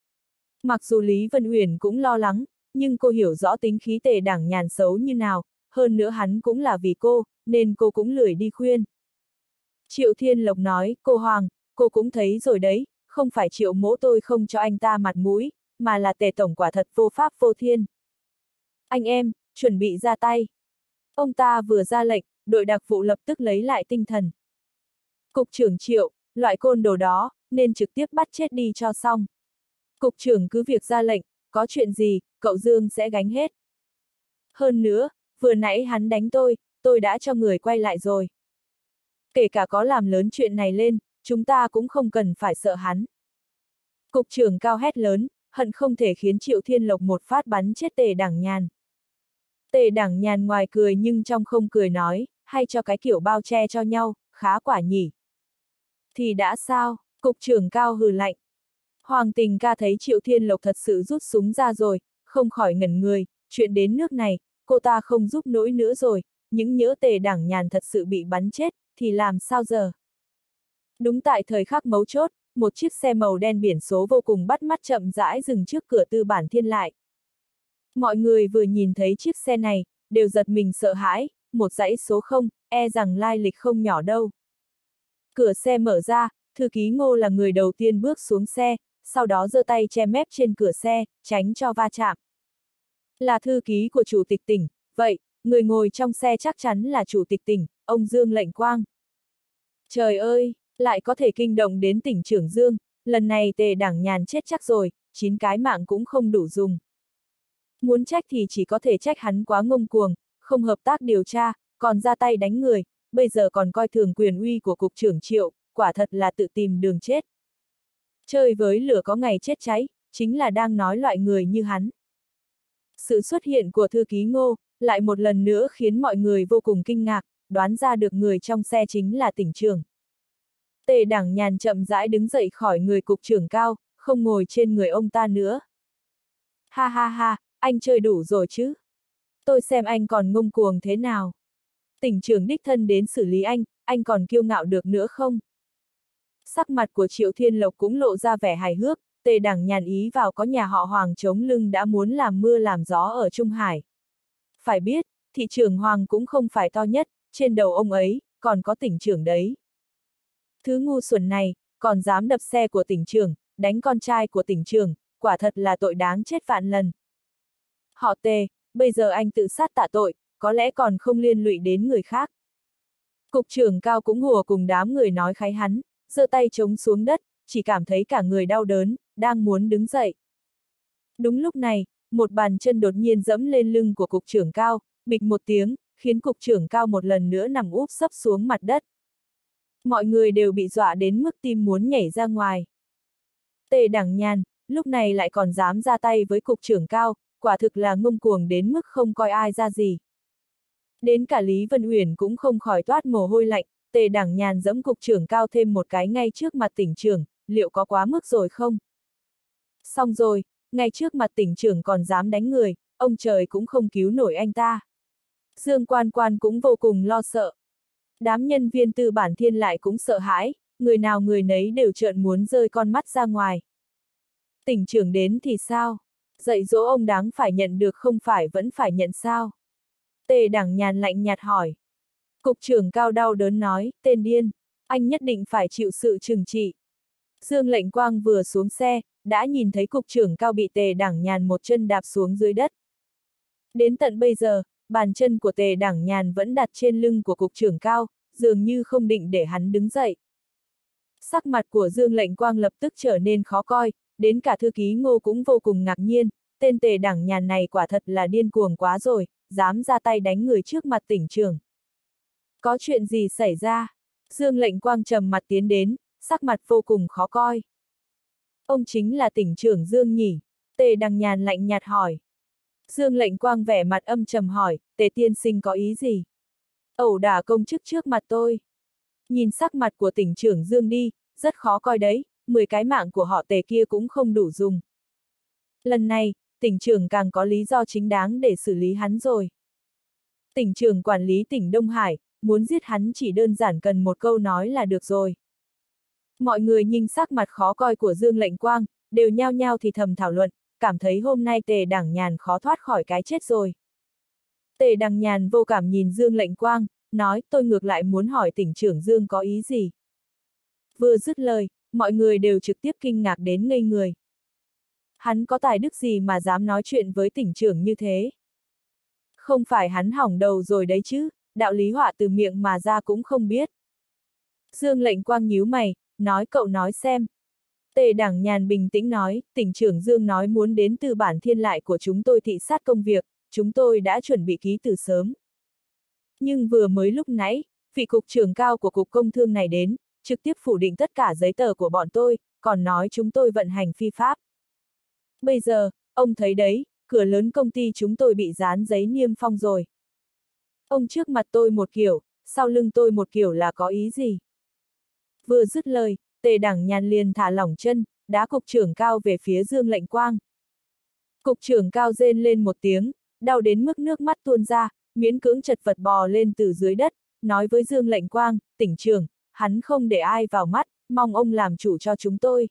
Mặc dù Lý Vân Uyển cũng lo lắng, nhưng cô hiểu rõ tính khí Tề Đẳng Nhàn xấu như nào, hơn nữa hắn cũng là vì cô, nên cô cũng lười đi khuyên. Triệu Thiên Lộc nói, cô Hoàng, cô cũng thấy rồi đấy, không phải Triệu mỗ tôi không cho anh ta mặt mũi, mà là Tề Tổng quả thật vô pháp vô thiên. Anh em, chuẩn bị ra tay. Ông ta vừa ra lệnh, đội đặc vụ lập tức lấy lại tinh thần. Cục trưởng Triệu, loại côn đồ đó, nên trực tiếp bắt chết đi cho xong. Cục trưởng cứ việc ra lệnh, có chuyện gì, cậu Dương sẽ gánh hết. Hơn nữa, vừa nãy hắn đánh tôi, tôi đã cho người quay lại rồi. Kể cả có làm lớn chuyện này lên, chúng ta cũng không cần phải sợ hắn. Cục trưởng Cao hét lớn, hận không thể khiến Triệu Thiên Lộc một phát bắn chết Tề Đẳng Nhàn. Tề Đẳng Nhàn ngoài cười nhưng trong không cười nói, hay cho cái kiểu bao che cho nhau, khá quả nhỉ. Thì đã sao, cục trưởng Cao hừ lạnh. Hoàng Tình Ca thấy Triệu Thiên Lộc thật sự rút súng ra rồi, không khỏi ngẩn người, chuyện đến nước này, cô ta không giúp nổi nữa rồi, những nhỡ Tề Đẳng Nhàn thật sự bị bắn chết, thì làm sao giờ? Đúng tại thời khắc mấu chốt, một chiếc xe màu đen biển số vô cùng bắt mắt chậm rãi dừng trước cửa Tư Bản Thiên lại. Mọi người vừa nhìn thấy chiếc xe này, đều giật mình sợ hãi, một dãy số không, e rằng lai lịch không nhỏ đâu. Cửa xe mở ra, thư ký Ngô là người đầu tiên bước xuống xe, sau đó giơ tay che mép trên cửa xe, tránh cho va chạm. Là thư ký của chủ tịch tỉnh, vậy, người ngồi trong xe chắc chắn là chủ tịch tỉnh, ông Dương Lệnh Quang. Trời ơi, lại có thể kinh động đến tỉnh trưởng Dương, lần này Tề Đẳng Nhàn chết chắc rồi, chín cái mạng cũng không đủ dùng. Muốn trách thì chỉ có thể trách hắn quá ngông cuồng, không hợp tác điều tra, còn ra tay đánh người, bây giờ còn coi thường quyền uy của cục trưởng Triệu, quả thật là tự tìm đường chết. Chơi với lửa có ngày chết cháy, chính là đang nói loại người như hắn. Sự xuất hiện của thư ký Ngô, lại một lần nữa khiến mọi người vô cùng kinh ngạc, đoán ra được người trong xe chính là tỉnh trưởng. Tề Đảng Nhàn chậm rãi đứng dậy khỏi người cục trưởng Cao, không ngồi trên người ông ta nữa. Ha ha ha, anh chơi đủ rồi chứ? Tôi xem anh còn ngông cuồng thế nào. Tỉnh trưởng đích thân đến xử lý anh, anh còn kiêu ngạo được nữa không? Sắc mặt của Triệu Thiên Lộc cũng lộ ra vẻ hài hước, Tề Đảng Nhàn ý vào có nhà họ Hoàng chống lưng đã muốn làm mưa làm gió ở Trung Hải. Phải biết, thị trưởng Hoàng cũng không phải to nhất, trên đầu ông ấy, còn có tỉnh trưởng đấy. Thứ ngu xuẩn này, còn dám đập xe của tỉnh trưởng, đánh con trai của tỉnh trưởng, quả thật là tội đáng chết vạn lần. Họ Tề, bây giờ anh tự sát tạ tội, có lẽ còn không liên lụy đến người khác. Cục trưởng Cao cũng hùa cùng đám người nói khái hắn, giơ tay chống xuống đất, chỉ cảm thấy cả người đau đớn, đang muốn đứng dậy. Đúng lúc này, một bàn chân đột nhiên dẫm lên lưng của cục trưởng Cao, bịch một tiếng, khiến cục trưởng Cao một lần nữa nằm úp sấp xuống mặt đất. Mọi người đều bị dọa đến mức tim muốn nhảy ra ngoài. Tề Đảng Nhàn, lúc này lại còn dám ra tay với cục trưởng Cao, quả thực là ngông cuồng đến mức không coi ai ra gì. Đến cả Lý Vân Uyển cũng không khỏi toát mồ hôi lạnh, Tề Đảng Nhàn giẫm cục trưởng Cao thêm một cái ngay trước mặt tỉnh trưởng, liệu có quá mức rồi không? Xong rồi, ngay trước mặt tỉnh trưởng còn dám đánh người, ông trời cũng không cứu nổi anh ta. Dương Quan Quan cũng vô cùng lo sợ. Đám nhân viên Tư Bản Thiên lại cũng sợ hãi, người nào người nấy đều trợn muốn rơi con mắt ra ngoài. Tỉnh trưởng đến thì sao? Dạy dỗ ông đáng phải nhận được không phải vẫn phải nhận sao? Tề Đảng Nhàn lạnh nhạt hỏi. Cục trưởng Cao đau đớn nói, tên điên, anh nhất định phải chịu sự trừng trị. Dương Lệnh Quang vừa xuống xe, đã nhìn thấy cục trưởng Cao bị Tề Đảng Nhàn một chân đạp xuống dưới đất. Đến tận bây giờ, bàn chân của Tề Đảng Nhàn vẫn đặt trên lưng của cục trưởng Cao, dường như không định để hắn đứng dậy. Sắc mặt của Dương Lệnh Quang lập tức trở nên khó coi, đến cả thư ký Ngô cũng vô cùng ngạc nhiên, tên Tề Đảng Nhàn này quả thật là điên cuồng quá rồi, dám ra tay đánh người trước mặt tỉnh trưởng. Có chuyện gì xảy ra? Dương Lệnh Quang trầm mặt tiến đến, sắc mặt vô cùng khó coi. Ông chính là tỉnh trưởng Dương nhỉ? Tề Đảng Nhàn lạnh nhạt hỏi. Dương Lệnh Quang vẻ mặt âm trầm hỏi, Tề tiên sinh có ý gì? Ẩu đả công chức trước mặt tôi. Nhìn sắc mặt của tỉnh trưởng Dương đi, rất khó coi đấy, mười cái mạng của họ Tề kia cũng không đủ dùng. Lần này, tỉnh trưởng càng có lý do chính đáng để xử lý hắn rồi. Tỉnh trưởng quản lý tỉnh Đông Hải, muốn giết hắn chỉ đơn giản cần một câu nói là được rồi. Mọi người nhìn sắc mặt khó coi của Dương Lệnh Quang, đều nhao nhao thì thầm thảo luận, cảm thấy hôm nay Tề Đảng Nhàn khó thoát khỏi cái chết rồi. Tề Đảng Nhàn vô cảm nhìn Dương Lệnh Quang, nói tôi ngược lại muốn hỏi tỉnh trưởng Dương có ý gì. Vừa dứt lời, mọi người đều trực tiếp kinh ngạc đến ngây người. Hắn có tài đức gì mà dám nói chuyện với tỉnh trưởng như thế? Không phải hắn hỏng đầu rồi đấy chứ, đạo lý họa từ miệng mà ra cũng không biết. Dương Lệnh Quang nhíu mày, nói cậu nói xem. Tề Đảng Nhàn bình tĩnh nói, tỉnh trưởng Dương nói muốn đến Tư Bản Thiên lại của chúng tôi thị sát công việc, chúng tôi đã chuẩn bị ký từ sớm. Nhưng vừa mới lúc nãy, vị cục trưởng Cao của cục công thương này đến, trực tiếp phủ định tất cả giấy tờ của bọn tôi, còn nói chúng tôi vận hành phi pháp. Bây giờ, ông thấy đấy, cửa lớn công ty chúng tôi bị dán giấy niêm phong rồi. Ông trước mặt tôi một kiểu, sau lưng tôi một kiểu là có ý gì? Vừa dứt lời, Tề Đảng Nhàn liền thả lỏng chân, đá cục trưởng Cao về phía Dương Lệnh Quang. Cục trưởng Cao rên lên một tiếng, đau đến mức nước mắt tuôn ra, miễn cưỡng chật vật bò lên từ dưới đất, nói với Dương Lệnh Quang, tỉnh trưởng, hắn không để ai vào mắt, mong ông làm chủ cho chúng tôi.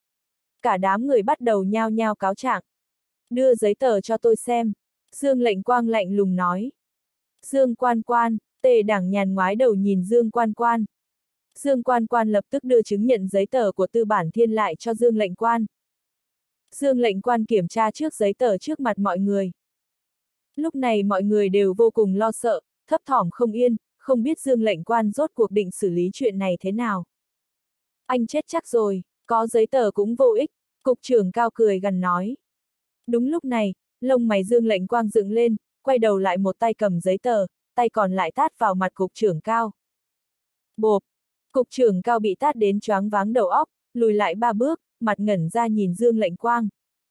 Cả đám người bắt đầu nhao nhao cáo trạng. Đưa giấy tờ cho tôi xem. Dương Lệnh Quang lạnh lùng nói. Dương Quan Quan, Tề Đảng Nhàn ngoái đầu nhìn Dương Quan Quan. Dương Quan Quan lập tức đưa chứng nhận giấy tờ của Tư Bản Thiên lại cho Dương Lệnh Quan. Dương Lệnh Quan kiểm tra trước giấy tờ trước mặt mọi người. Lúc này mọi người đều vô cùng lo sợ, thấp thỏm không yên, không biết Dương Lệnh Quan rốt cuộc định xử lý chuyện này thế nào. Anh chết chắc rồi, có giấy tờ cũng vô ích, cục trưởng Cao cười gằn nói. Đúng lúc này, lông mày Dương Lệnh Quang dựng lên, quay đầu lại một tay cầm giấy tờ, tay còn lại tát vào mặt cục trưởng Cao. Bộp! Cục trưởng Cao bị tát đến choáng váng đầu óc, lùi lại ba bước, mặt ngẩn ra nhìn Dương Lệnh Quang.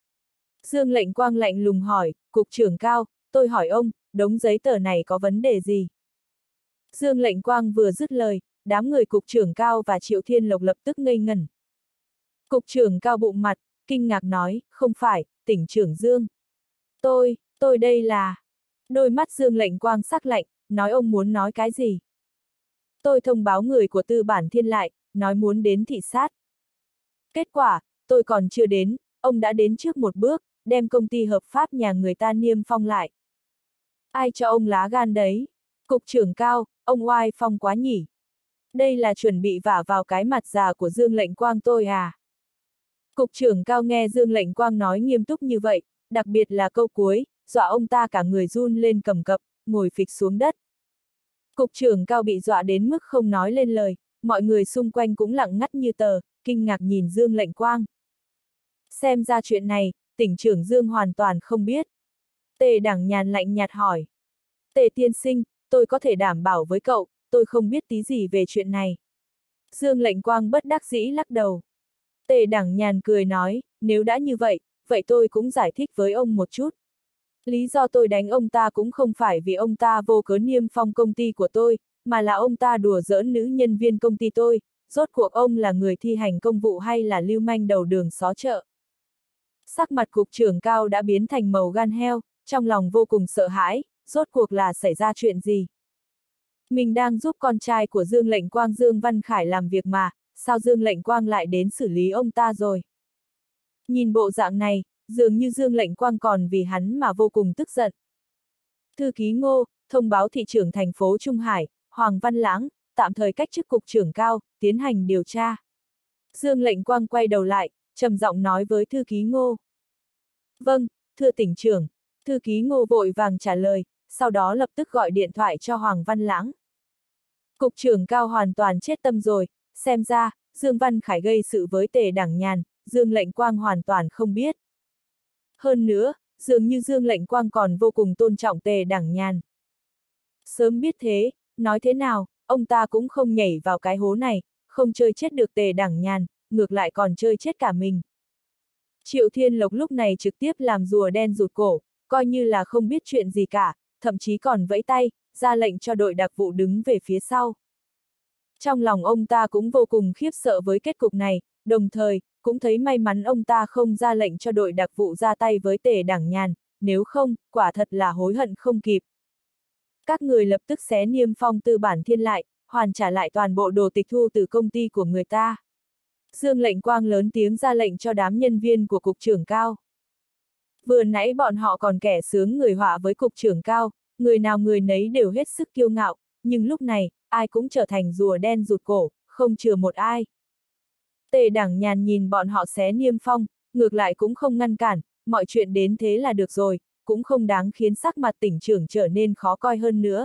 Dương Lệnh Quang lạnh lùng hỏi, cục trưởng Cao, tôi hỏi ông, đống giấy tờ này có vấn đề gì? Dương Lệnh Quang vừa dứt lời, đám người cục trưởng Cao và Triệu Thiên Lộc lập tức ngây ngẩn. Cục trưởng Cao bụng mặt, kinh ngạc nói, không phải, tỉnh trưởng Dương. Tôi, tôi đây là... Đôi mắt Dương Lệnh Quang sắc lạnh, nói ông muốn nói cái gì? Tôi thông báo người của Tư Bản Thiên lại, nói muốn đến thị sát. Kết quả, tôi còn chưa đến, ông đã đến trước một bước, đem công ty hợp pháp nhà người ta niêm phong lại. Ai cho ông lá gan đấy? Cục trưởng Cao, ông oai phong quá nhỉ? Đây là chuẩn bị vả vào cái mặt già của Dương Lệnh Quang tôi à? Cục trưởng Cao nghe Dương Lệnh Quang nói nghiêm túc như vậy, đặc biệt là câu cuối, dọa ông ta cả người run lên cầm cập, ngồi phịch xuống đất. Cục trưởng Cao bị dọa đến mức không nói lên lời, mọi người xung quanh cũng lặng ngắt như tờ, kinh ngạc nhìn Dương Lệnh Quang. Xem ra chuyện này, tỉnh trưởng Dương hoàn toàn không biết. Tề Đảng Nhàn lạnh nhạt hỏi. Tề tiên sinh, tôi có thể đảm bảo với cậu, tôi không biết tí gì về chuyện này. Dương Lệnh Quang bất đắc dĩ lắc đầu. Tề Đảng Nhàn cười nói, nếu đã như vậy, vậy tôi cũng giải thích với ông một chút. Lý do tôi đánh ông ta cũng không phải vì ông ta vô cớ niêm phong công ty của tôi, mà là ông ta đùa giỡn nữ nhân viên công ty tôi, rốt cuộc ông là người thi hành công vụ hay là lưu manh đầu đường xó chợ. Sắc mặt cục trưởng Cao đã biến thành màu gan heo, trong lòng vô cùng sợ hãi, rốt cuộc là xảy ra chuyện gì? Mình đang giúp con trai của Dương Lệnh Quang Dương Văn Khải làm việc mà, sao Dương Lệnh Quang lại đến xử lý ông ta rồi? Nhìn bộ dạng này, dường như Dương Lệnh Quang còn vì hắn mà vô cùng tức giận. Thư ký Ngô, thông báo thị trưởng thành phố Trung Hải, Hoàng Văn Lãng, tạm thời cách chức cục trưởng Cao, tiến hành điều tra. Dương Lệnh Quang quay đầu lại, trầm giọng nói với thư ký Ngô. Vâng, thưa tỉnh trưởng. Thư ký Ngô vội vàng trả lời, sau đó lập tức gọi điện thoại cho Hoàng Văn Lãng. Cục trưởng Cao hoàn toàn chết tâm rồi, xem ra, Dương Văn Khải gây sự với Tề Đảng Nhàn, Dương Lệnh Quang hoàn toàn không biết. Hơn nữa, dường như Dương Lệnh Quang còn vô cùng tôn trọng Tề Đảng Nhàn. Sớm biết thế, nói thế nào, ông ta cũng không nhảy vào cái hố này, không chơi chết được Tề Đảng Nhàn, ngược lại còn chơi chết cả mình. Triệu Thiên Lộc lúc này trực tiếp làm rùa đen rụt cổ, coi như là không biết chuyện gì cả, thậm chí còn vẫy tay, ra lệnh cho đội đặc vụ đứng về phía sau. Trong lòng ông ta cũng vô cùng khiếp sợ với kết cục này, đồng thời, cũng thấy may mắn ông ta không ra lệnh cho đội đặc vụ ra tay với Tề Đảng Nhàn, nếu không, quả thật là hối hận không kịp. Các người lập tức xé niêm phong Tư Bản Thiên lại, hoàn trả lại toàn bộ đồ tịch thu từ công ty của người ta. Dương Lệnh Quang lớn tiếng ra lệnh cho đám nhân viên của cục trưởng Cao. Vừa nãy bọn họ còn kẻ sướng người họa với cục trưởng Cao, người nào người nấy đều hết sức kiêu ngạo, nhưng lúc này, ai cũng trở thành rùa đen rụt cổ, không chừa một ai. Tề Đảng Nhàn nhìn bọn họ xé niêm phong, ngược lại cũng không ngăn cản, mọi chuyện đến thế là được rồi, cũng không đáng khiến sắc mặt tỉnh trưởng trở nên khó coi hơn nữa.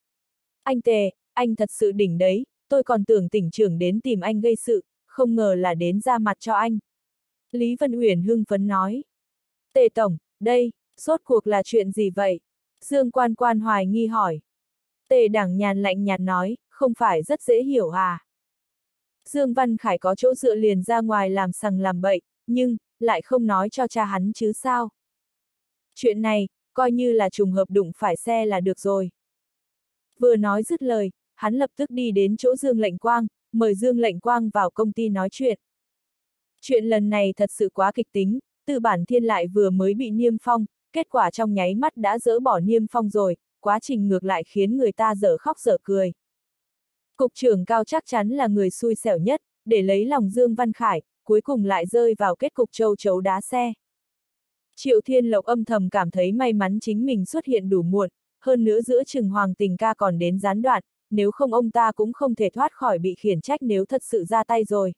Anh Tề, anh thật sự đỉnh đấy, tôi còn tưởng tỉnh trưởng đến tìm anh gây sự, không ngờ là đến ra mặt cho anh. Lý Vân Uyển hưng phấn nói. Tề tổng, đây, rốt cuộc là chuyện gì vậy? Dương Quan Quan hoài nghi hỏi. Tề Đảng Nhàn lạnh nhạt nói, không phải rất dễ hiểu à? Dương Văn Khải có chỗ dựa liền ra ngoài làm sằng làm bậy, nhưng, lại không nói cho cha hắn chứ sao? Chuyện này, coi như là trùng hợp đụng phải xe là được rồi. Vừa nói dứt lời, hắn lập tức đi đến chỗ Dương Lệnh Quang, mời Dương Lệnh Quang vào công ty nói chuyện. Chuyện lần này thật sự quá kịch tính, Tư Bản Thiên lại vừa mới bị niêm phong, kết quả trong nháy mắt đã dỡ bỏ niêm phong rồi, quá trình ngược lại khiến người ta dở khóc dở cười. Cục trưởng Cao chắc chắn là người xui xẻo nhất, để lấy lòng Dương Văn Khải, cuối cùng lại rơi vào kết cục châu chấu đá xe. Triệu Thiên Lộc âm thầm cảm thấy may mắn chính mình xuất hiện đủ muộn, hơn nữa giữa chừng Hoàng Tình Ca còn đến gián đoạn, nếu không ông ta cũng không thể thoát khỏi bị khiển trách nếu thật sự ra tay rồi.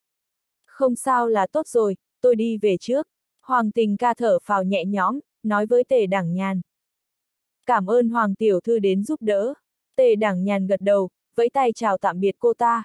Không sao là tốt rồi, tôi đi về trước. Hoàng Tình Ca thở phào nhẹ nhõm, nói với Tề Đảng Nhàn. Cảm ơn Hoàng tiểu thư đến giúp đỡ. Tề Đảng Nhàn gật đầu, vẫy tay chào tạm biệt cô ta.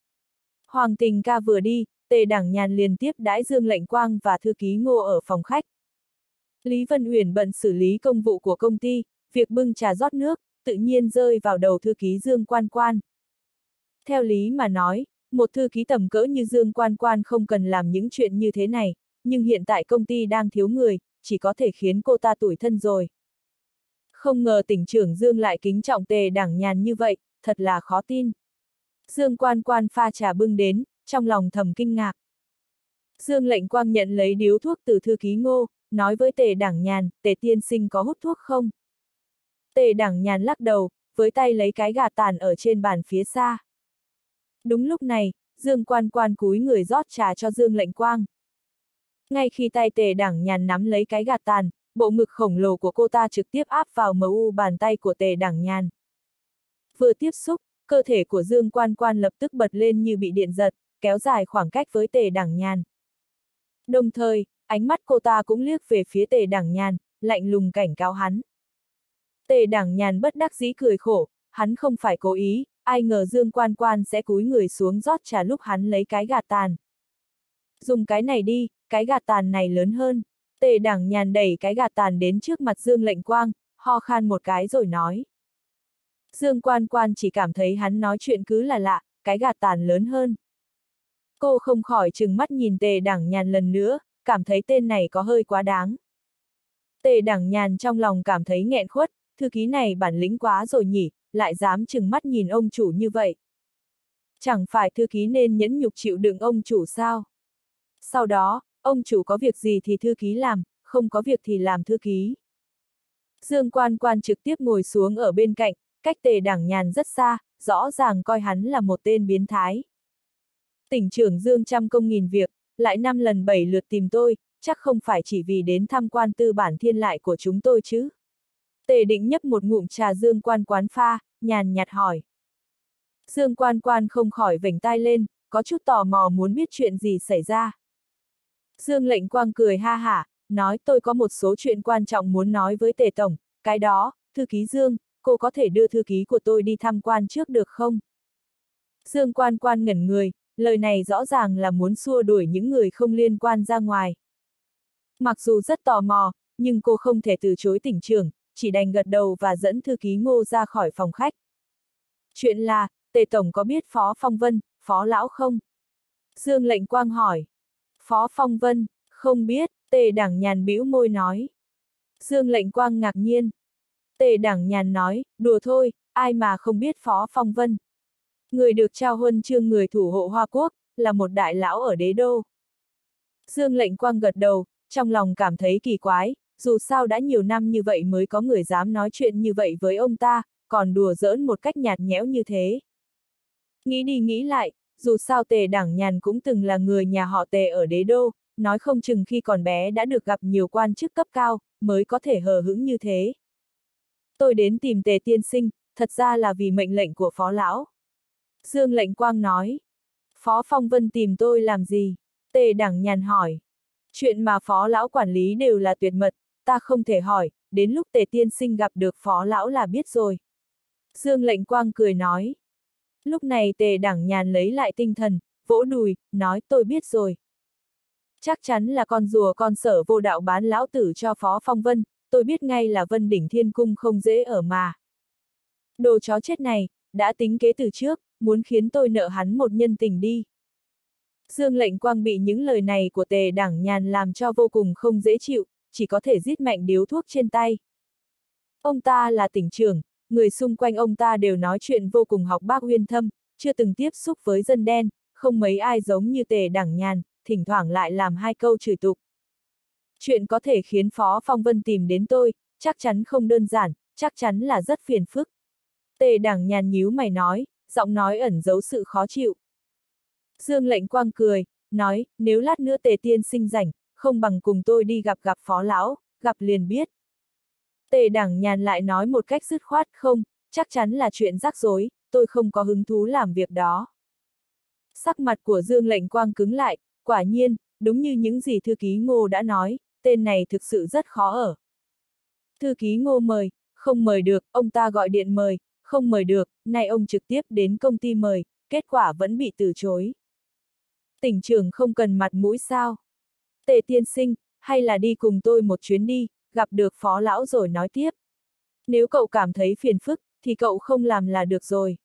Hoàng Tình Ca vừa đi, Tề Đảng Nhàn liền tiếp đãi Dương Lệnh Quang và thư ký Ngô ở phòng khách. Lý Vân Uyển bận xử lý công vụ của công ty, việc bưng trà rót nước, tự nhiên rơi vào đầu thư ký Dương Quan Quan. Theo lý mà nói, một thư ký tầm cỡ như Dương Quan Quan không cần làm những chuyện như thế này, nhưng hiện tại công ty đang thiếu người, chỉ có thể khiến cô ta tủi thân rồi. Không ngờ tỉnh trưởng Dương lại kính trọng Tề Đảng Nhàn như vậy, thật là khó tin. Dương Quan Quan pha trà bưng đến, trong lòng thầm kinh ngạc. Dương Lệnh Quang nhận lấy điếu thuốc từ thư ký Ngô, nói với Tề Đảng Nhàn, Tề tiên sinh có hút thuốc không? Tề Đảng Nhàn lắc đầu, với tay lấy cái gạt tàn ở trên bàn phía xa. Đúng lúc này, Dương Quan Quan cúi người rót trà cho Dương Lệnh Quang. Ngay khi tay Tề Đảng Nhàn nắm lấy cái gạt tàn, bộ ngực khổng lồ của cô ta trực tiếp áp vào em u bàn tay của Tề Đảng Nhàn. Vừa tiếp xúc, cơ thể của Dương Quan Quan lập tức bật lên như bị điện giật, kéo dài khoảng cách với Tề Đảng Nhàn. Đồng thời, ánh mắt cô ta cũng liếc về phía Tề Đảng Nhàn, lạnh lùng cảnh cáo hắn. Tề Đảng Nhàn bất đắc dĩ cười khổ, hắn không phải cố ý, ai ngờ Dương Quan Quan sẽ cúi người xuống rót trà lúc hắn lấy cái gạt tàn. Dùng cái này đi, cái gạt tàn này lớn hơn. Tề Đảng Nhàn đẩy cái gạt tàn đến trước mặt Dương Lệnh Quang, ho khan một cái rồi nói. Dương Quan Quan chỉ cảm thấy hắn nói chuyện cứ là lạ, cái gạt tàn lớn hơn. Cô không khỏi trừng mắt nhìn Tề Đảng Nhàn lần nữa, cảm thấy tên này có hơi quá đáng. Tề Đảng Nhàn trong lòng cảm thấy nghẹn khuất, thư ký này bản lĩnh quá rồi nhỉ, lại dám trừng mắt nhìn ông chủ như vậy. Chẳng phải thư ký nên nhẫn nhục chịu đựng ông chủ sao? Sau đó, ông chủ có việc gì thì thư ký làm, không có việc thì làm thư ký. Dương Quan Quan trực tiếp ngồi xuống ở bên cạnh, cách Tề Đảng Nhàn rất xa, rõ ràng coi hắn là một tên biến thái. Tỉnh trưởng Dương trăm công nghìn việc, lại năm lần bảy lượt tìm tôi, chắc không phải chỉ vì đến tham quan tư bản thiên lại của chúng tôi chứ. Tề Định nhấp một ngụm trà Dương Quan Quan pha, nhàn nhạt hỏi. Dương Quan Quan không khỏi vểnh tai lên, có chút tò mò muốn biết chuyện gì xảy ra. Dương Lệnh Quang cười ha hả, nói tôi có một số chuyện quan trọng muốn nói với Tề Tổng, cái đó, thư ký Dương, cô có thể đưa thư ký của tôi đi tham quan trước được không? Dương Quan Quan ngẩn người, lời này rõ ràng là muốn xua đuổi những người không liên quan ra ngoài. Mặc dù rất tò mò, nhưng cô không thể từ chối tỉnh trưởng, chỉ đành gật đầu và dẫn thư ký Ngô ra khỏi phòng khách. Chuyện là, Tề Tổng có biết Phó Phong Vân, Phó Lão không? Dương Lệnh Quang hỏi. Phó Phong Vân, không biết, Tề Đảng Nhàn bĩu môi nói. Dương Lệnh Quang ngạc nhiên. Tề Đảng Nhàn nói, đùa thôi, ai mà không biết Phó Phong Vân. Người được trao huân chương người thủ hộ Hoa Quốc, là một đại lão ở đế đô. Dương Lệnh Quang gật đầu, trong lòng cảm thấy kỳ quái, dù sao đã nhiều năm như vậy mới có người dám nói chuyện như vậy với ông ta, còn đùa giỡn một cách nhạt nhẽo như thế. Nghĩ đi nghĩ lại, dù sao Tề Đảng Nhàn cũng từng là người nhà họ Tề ở đế đô, nói không chừng khi còn bé đã được gặp nhiều quan chức cấp cao, mới có thể hờ hững như thế. Tôi đến tìm Tề tiên sinh, thật ra là vì mệnh lệnh của Phó Lão. Dương Lệnh Quang nói. Phó Phong Vân tìm tôi làm gì? Tề Đảng Nhàn hỏi. Chuyện mà Phó Lão quản lý đều là tuyệt mật, ta không thể hỏi, đến lúc Tề tiên sinh gặp được Phó Lão là biết rồi. Dương Lệnh Quang cười nói. Lúc này Tề Đảng Nhàn lấy lại tinh thần, vỗ đùi, nói tôi biết rồi. Chắc chắn là con rùa con sở vô đạo bán lão tử cho Phó Phong Vân, tôi biết ngay là Vân Đỉnh Thiên Cung không dễ ở mà. Đồ chó chết này, đã tính kế từ trước, muốn khiến tôi nợ hắn một nhân tình đi. Dương Lệnh Quang bị những lời này của Tề Đảng Nhàn làm cho vô cùng không dễ chịu, chỉ có thể rít mạnh điếu thuốc trên tay. Ông ta là tỉnh trưởng, người xung quanh ông ta đều nói chuyện vô cùng học bác uyên thâm, chưa từng tiếp xúc với dân đen, không mấy ai giống như Tề Đảng Nhàn, thỉnh thoảng lại làm hai câu chửi tục. Chuyện có thể khiến Phó Phong Vân tìm đến tôi, chắc chắn không đơn giản, chắc chắn là rất phiền phức. Tề Đảng Nhàn nhíu mày nói, giọng nói ẩn giấu sự khó chịu. Dương Lệnh Quang cười, nói, nếu lát nữa Tề tiên sinh rảnh, không bằng cùng tôi đi gặp gặp Phó Lão, gặp liền biết. Tề Đảng Nhàn lại nói một cách dứt khoát, không, chắc chắn là chuyện rắc rối, tôi không có hứng thú làm việc đó. Sắc mặt của Dương Lệnh Quang cứng lại, quả nhiên, đúng như những gì thư ký Ngô đã nói, tên này thực sự rất khó ở. Thư ký Ngô mời, không mời được, ông ta gọi điện mời, không mời được, nay ông trực tiếp đến công ty mời, kết quả vẫn bị từ chối. Tỉnh trưởng không cần mặt mũi sao? Tề tiên sinh, hay là đi cùng tôi một chuyến đi, gặp được Phó Lão rồi nói tiếp. Nếu cậu cảm thấy phiền phức, thì cậu không làm là được rồi.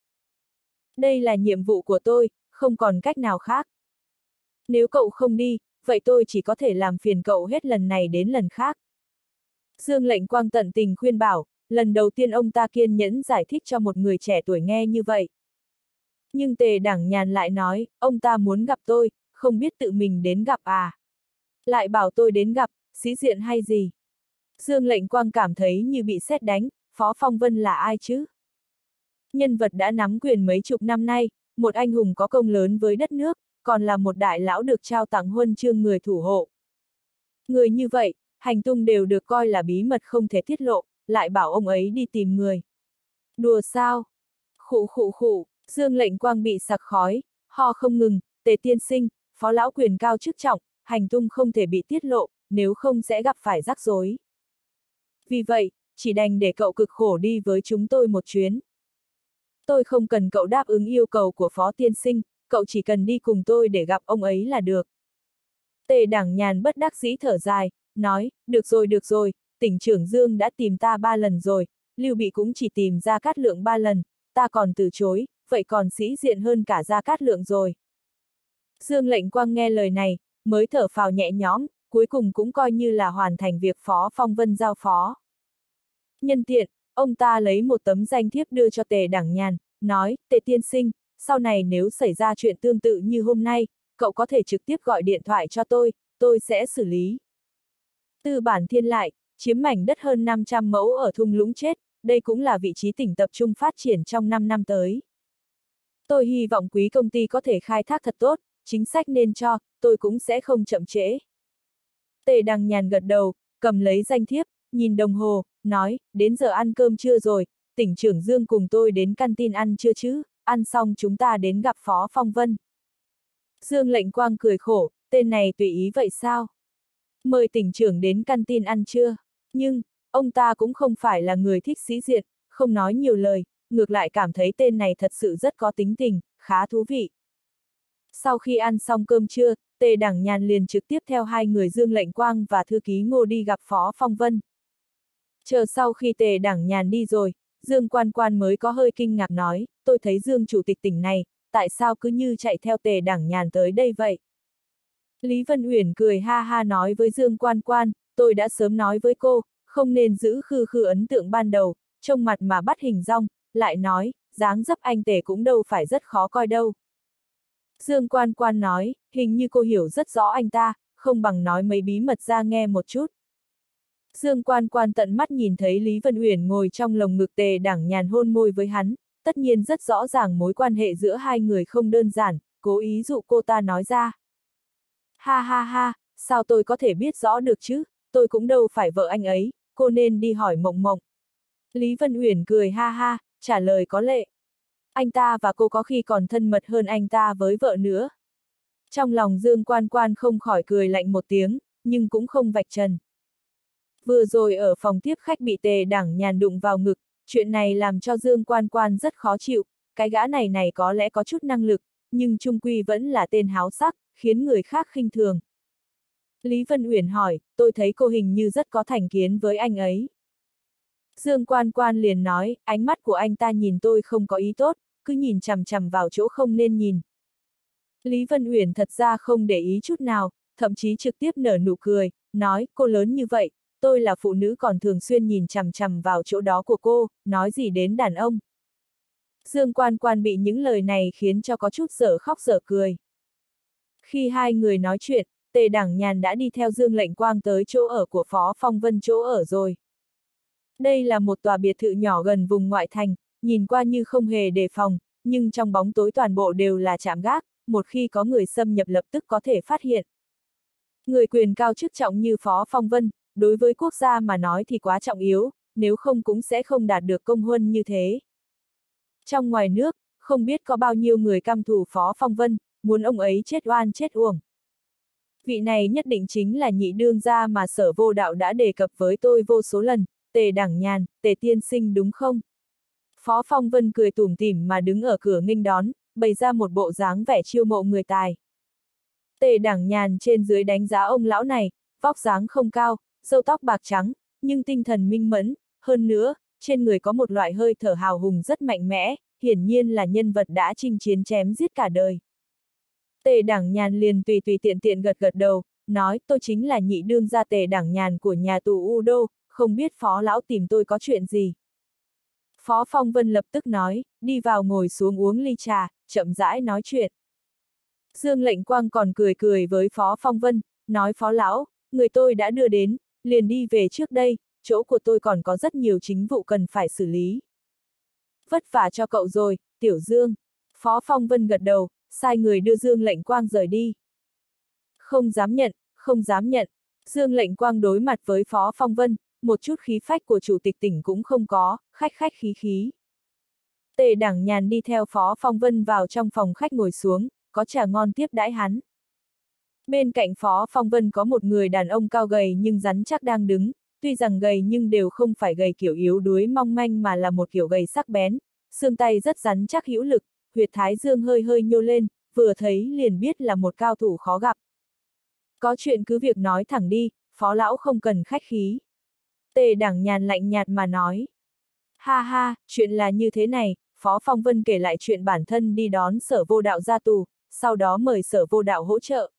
Đây là nhiệm vụ của tôi, không còn cách nào khác. Nếu cậu không đi, vậy tôi chỉ có thể làm phiền cậu hết lần này đến lần khác. Dương Lệnh Quang tận tình khuyên bảo, lần đầu tiên ông ta kiên nhẫn giải thích cho một người trẻ tuổi nghe như vậy. Nhưng Tề Đảng Nhàn lại nói, ông ta muốn gặp tôi, không biết tự mình đến gặp à. Lại bảo tôi đến gặp, sĩ diện hay gì. Dương Lệnh Quang cảm thấy như bị sét đánh, Phó Phong Vân là ai chứ? Nhân vật đã nắm quyền mấy chục năm nay, một anh hùng có công lớn với đất nước, còn là một đại lão được trao tặng huân chương người thủ hộ. Người như vậy, hành tung đều được coi là bí mật không thể tiết lộ, lại bảo ông ấy đi tìm người. Đùa sao? Khụ khụ khụ, Dương Lệnh Quang bị sặc khói, ho không ngừng, Tề tiên sinh, phó lão quyền cao chức trọng, hành tung không thể bị tiết lộ, nếu không sẽ gặp phải rắc rối. Vì vậy, chỉ đành để cậu cực khổ đi với chúng tôi một chuyến. Tôi không cần cậu đáp ứng yêu cầu của phó tiên sinh, cậu chỉ cần đi cùng tôi để gặp ông ấy là được. Tề Đảng Nhàn bất đắc dĩ thở dài, nói, được rồi được rồi, tỉnh trưởng Dương đã tìm ta ba lần rồi, Lưu Bị cũng chỉ tìm Gia Cát Lượng ba lần, ta còn từ chối, vậy còn sĩ diện hơn cả Gia Cát Lượng rồi. Dương Lệnh Quang nghe lời này, mới thở phào nhẹ nhõm, cuối cùng cũng coi như là hoàn thành việc Phó Phong Vân giao phó. Nhân tiện, ông ta lấy một tấm danh thiếp đưa cho Tề Đảng Nhàn, nói, Tề tiên sinh, sau này nếu xảy ra chuyện tương tự như hôm nay, cậu có thể trực tiếp gọi điện thoại cho tôi, tôi sẽ xử lý. Tư bản Thiên Lại, chiếm mảnh đất hơn năm trăm mẫu ở thung lũng chết, đây cũng là vị trí tỉnh tập trung phát triển trong năm năm tới. Tôi hy vọng quý công ty có thể khai thác thật tốt, chính sách nên cho, tôi cũng sẽ không chậm trễ. Tề Đằng Nhàn gật đầu, cầm lấy danh thiếp, nhìn đồng hồ, nói, đến giờ ăn cơm trưa rồi, tỉnh trưởng Dương cùng tôi đến canteen ăn trưa chứ, ăn xong chúng ta đến gặp Phó Phong Vân. Dương Lệnh Quang cười khổ, tên này tùy ý vậy sao? Mời tỉnh trưởng đến canteen ăn trưa, nhưng, ông ta cũng không phải là người thích sĩ diện, không nói nhiều lời, ngược lại cảm thấy tên này thật sự rất có tính tình, khá thú vị. Sau khi ăn xong cơm trưa, Tề Đảng Nhàn liền trực tiếp theo hai người Dương Lệnh Quang và thư ký Ngô đi gặp Phó Phong Vân. Chờ sau khi Tề Đảng Nhàn đi rồi, Dương Quan Quan mới có hơi kinh ngạc nói, tôi thấy Dương chủ tịch tỉnh này, tại sao cứ như chạy theo Tề Đảng Nhàn tới đây vậy? Lý Vân Uyển cười ha ha nói với Dương Quan Quan, tôi đã sớm nói với cô, không nên giữ khư khư ấn tượng ban đầu, trông mặt mà bắt hình dong, lại nói, dáng dấp anh Tề cũng đâu phải rất khó coi đâu. Dương Quan Quan nói, hình như cô hiểu rất rõ anh ta, không bằng nói mấy bí mật ra nghe một chút. Dương Quan Quan tận mắt nhìn thấy Lý Vân Uyển ngồi trong lồng ngực Tề Đảng Nhàn hôn môi với hắn, tất nhiên rất rõ ràng mối quan hệ giữa hai người không đơn giản, cố ý dụ cô ta nói ra. Ha ha ha, sao tôi có thể biết rõ được chứ, tôi cũng đâu phải vợ anh ấy, cô nên đi hỏi Mộng Mộng. Lý Vân Uyển cười ha ha, trả lời có lệ. Anh ta và cô có khi còn thân mật hơn anh ta với vợ nữa. Trong lòng Dương Quan Quan không khỏi cười lạnh một tiếng, nhưng cũng không vạch trần. Vừa rồi ở phòng tiếp khách bị Tề Đảng Nhàn đụng vào ngực, chuyện này làm cho Dương Quan Quan rất khó chịu, cái gã này này có lẽ có chút năng lực, nhưng chung quy vẫn là tên háo sắc, khiến người khác khinh thường. Lý Vân Uyển hỏi, tôi thấy cô hình như rất có thành kiến với anh ấy. Dương Quan Quan liền nói, ánh mắt của anh ta nhìn tôi không có ý tốt, cứ nhìn chằm chằm vào chỗ không nên nhìn. Lý Vân Uyển thật ra không để ý chút nào, thậm chí trực tiếp nở nụ cười, nói, cô lớn như vậy, tôi là phụ nữ còn thường xuyên nhìn chằm chằm vào chỗ đó của cô, nói gì đến đàn ông. Dương Quan Quan bị những lời này khiến cho có chút dở khóc dở cười. Khi hai người nói chuyện, Tề Đảng Nhàn đã đi theo Dương Lệnh Quang tới chỗ ở của Phó Phong Vân chỗ ở rồi. Đây là một tòa biệt thự nhỏ gần vùng ngoại thành, nhìn qua như không hề đề phòng, nhưng trong bóng tối toàn bộ đều là trạm gác, một khi có người xâm nhập lập tức có thể phát hiện. Người quyền cao chức trọng như Phó Phong Vân, đối với quốc gia mà nói thì quá trọng yếu, nếu không cũng sẽ không đạt được công huân như thế. Trong ngoài nước, không biết có bao nhiêu người căm thù Phó Phong Vân, muốn ông ấy chết oan chết uổng. Vị này nhất định chính là nhị đương gia mà Sở Vô Đạo đã đề cập với tôi vô số lần, Tề Đảng Nhàn, Tề tiên sinh đúng không? Phó Phong Vân cười tủm tỉm mà đứng ở cửa nghênh đón, bày ra một bộ dáng vẻ chiêu mộ người tài. Tề Đảng Nhàn trên dưới đánh giá ông lão này, vóc dáng không cao, râu tóc bạc trắng, nhưng tinh thần minh mẫn, hơn nữa, trên người có một loại hơi thở hào hùng rất mạnh mẽ, hiển nhiên là nhân vật đã chinh chiến chém giết cả đời. Tề Đảng Nhàn liền tùy tùy tiện tiện gật gật đầu, nói tôi chính là nhị đương gia Tề Đảng Nhàn của nhà tù U Đô, không biết Phó lão tìm tôi có chuyện gì. Phó Phong Vân lập tức nói, đi vào ngồi xuống uống ly trà, chậm rãi nói chuyện. Dương Lệnh Quang còn cười cười với Phó Phong Vân, nói Phó lão, người tôi đã đưa đến, liền đi về trước đây, chỗ của tôi còn có rất nhiều chính vụ cần phải xử lý. Vất vả cho cậu rồi, Tiểu Dương. Phó Phong Vân gật đầu, sai người đưa Dương Lệnh Quang rời đi. Không dám nhận, không dám nhận. Dương Lệnh Quang đối mặt với Phó Phong Vân, một chút khí phách của chủ tịch tỉnh cũng không có, khách khách khí khí. Tề Đảng Nhàn đi theo Phó Phong Vân vào trong phòng khách ngồi xuống, có trà ngon tiếp đãi hắn. Bên cạnh Phó Phong Vân có một người đàn ông cao gầy nhưng rắn chắc đang đứng, tuy rằng gầy nhưng đều không phải gầy kiểu yếu đuối mong manh mà là một kiểu gầy sắc bén, xương tay rất rắn chắc hữu lực, huyệt thái dương hơi hơi nhô lên, vừa thấy liền biết là một cao thủ khó gặp. Có chuyện cứ việc nói thẳng đi, Phó lão không cần khách khí. Tề Đảng Nhàn lạnh nhạt mà nói. Ha ha, chuyện là như thế này, Phó Phong Vân kể lại chuyện bản thân đi đón Sở Vô Đạo ra tù, sau đó mời Sở Vô Đạo hỗ trợ.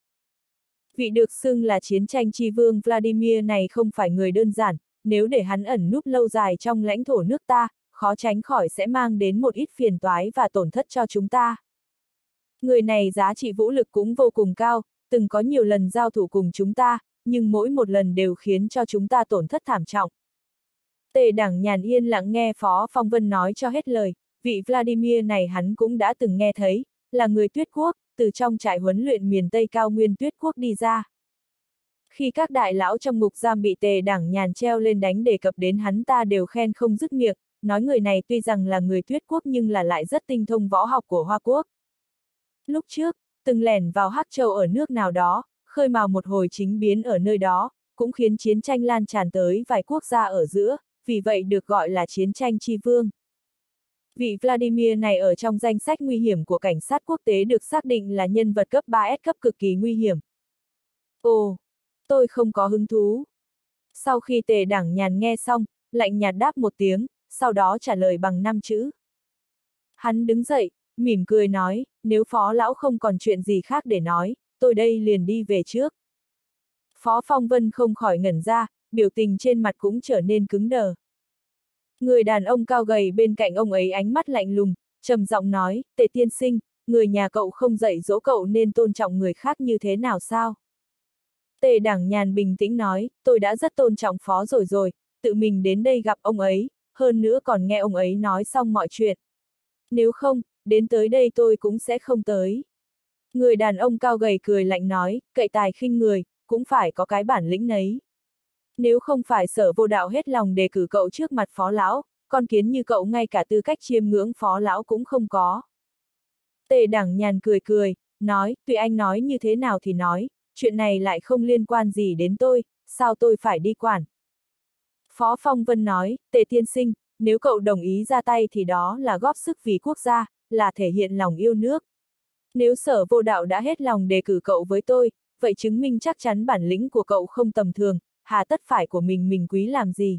Vị được xưng là chiến tranh chi vương Vladimir này không phải người đơn giản, nếu để hắn ẩn núp lâu dài trong lãnh thổ nước ta, khó tránh khỏi sẽ mang đến một ít phiền toái và tổn thất cho chúng ta. Người này giá trị vũ lực cũng vô cùng cao, từng có nhiều lần giao thủ cùng chúng ta, nhưng mỗi một lần đều khiến cho chúng ta tổn thất thảm trọng. Tề Đảng Nhàn yên lặng nghe Phó Phong Vân nói cho hết lời, vị Vladimir này hắn cũng đã từng nghe thấy, là người Tuyết Quốc, từ trong trại huấn luyện miền Tây cao nguyên Tuyết Quốc đi ra. Khi các đại lão trong ngục giam bị Tề Đảng Nhàn treo lên đánh đề cập đến hắn ta đều khen không dứt miệng, nói người này tuy rằng là người Tuyết Quốc nhưng là lại rất tinh thông võ học của Hoa Quốc. Lúc trước, từng lẻn vào Hắc Châu ở nước nào đó, khơi mào một hồi chính biến ở nơi đó, cũng khiến chiến tranh lan tràn tới vài quốc gia ở giữa, vì vậy được gọi là chiến tranh chi vương. Vị Vladimir này ở trong danh sách nguy hiểm của cảnh sát quốc tế được xác định là nhân vật cấp ba S cấp cực kỳ nguy hiểm. Ồ, tôi không có hứng thú. Sau khi Tề Đảng Nhàn nghe xong, lạnh nhạt đáp một tiếng, sau đó trả lời bằng năm chữ. Hắn đứng dậy, mỉm cười nói, nếu Phó lão không còn chuyện gì khác để nói, tôi đây liền đi về trước. Phó Phong Vân không khỏi ngẩn ra, biểu tình trên mặt cũng trở nên cứng đờ. Người đàn ông cao gầy bên cạnh ông ấy ánh mắt lạnh lùng, trầm giọng nói, Tề tiên sinh, người nhà cậu không dạy dỗ cậu nên tôn trọng người khác như thế nào sao? Tề Đảng Nhàn bình tĩnh nói, tôi đã rất tôn trọng Phó rồi rồi, tự mình đến đây gặp ông ấy, hơn nữa còn nghe ông ấy nói xong mọi chuyện. Nếu không, đến tới đây tôi cũng sẽ không tới. Người đàn ông cao gầy cười lạnh nói, cậy tài khinh người, cũng phải có cái bản lĩnh nấy. Nếu không phải Sở Vô Đạo hết lòng đề cử cậu trước mặt Phó lão, con kiến như cậu ngay cả tư cách chiêm ngưỡng Phó lão cũng không có. Tề Đảng Nhàn cười cười, nói, tùy anh nói như thế nào thì nói, chuyện này lại không liên quan gì đến tôi, sao tôi phải đi quản. Phó Phong Vân nói, Tề tiên sinh, nếu cậu đồng ý ra tay thì đó là góp sức vì quốc gia, là thể hiện lòng yêu nước. Nếu Sở Vô Đạo đã hết lòng đề cử cậu với tôi, vậy chứng minh chắc chắn bản lĩnh của cậu không tầm thường, hà tất phải của mình mình quý làm gì.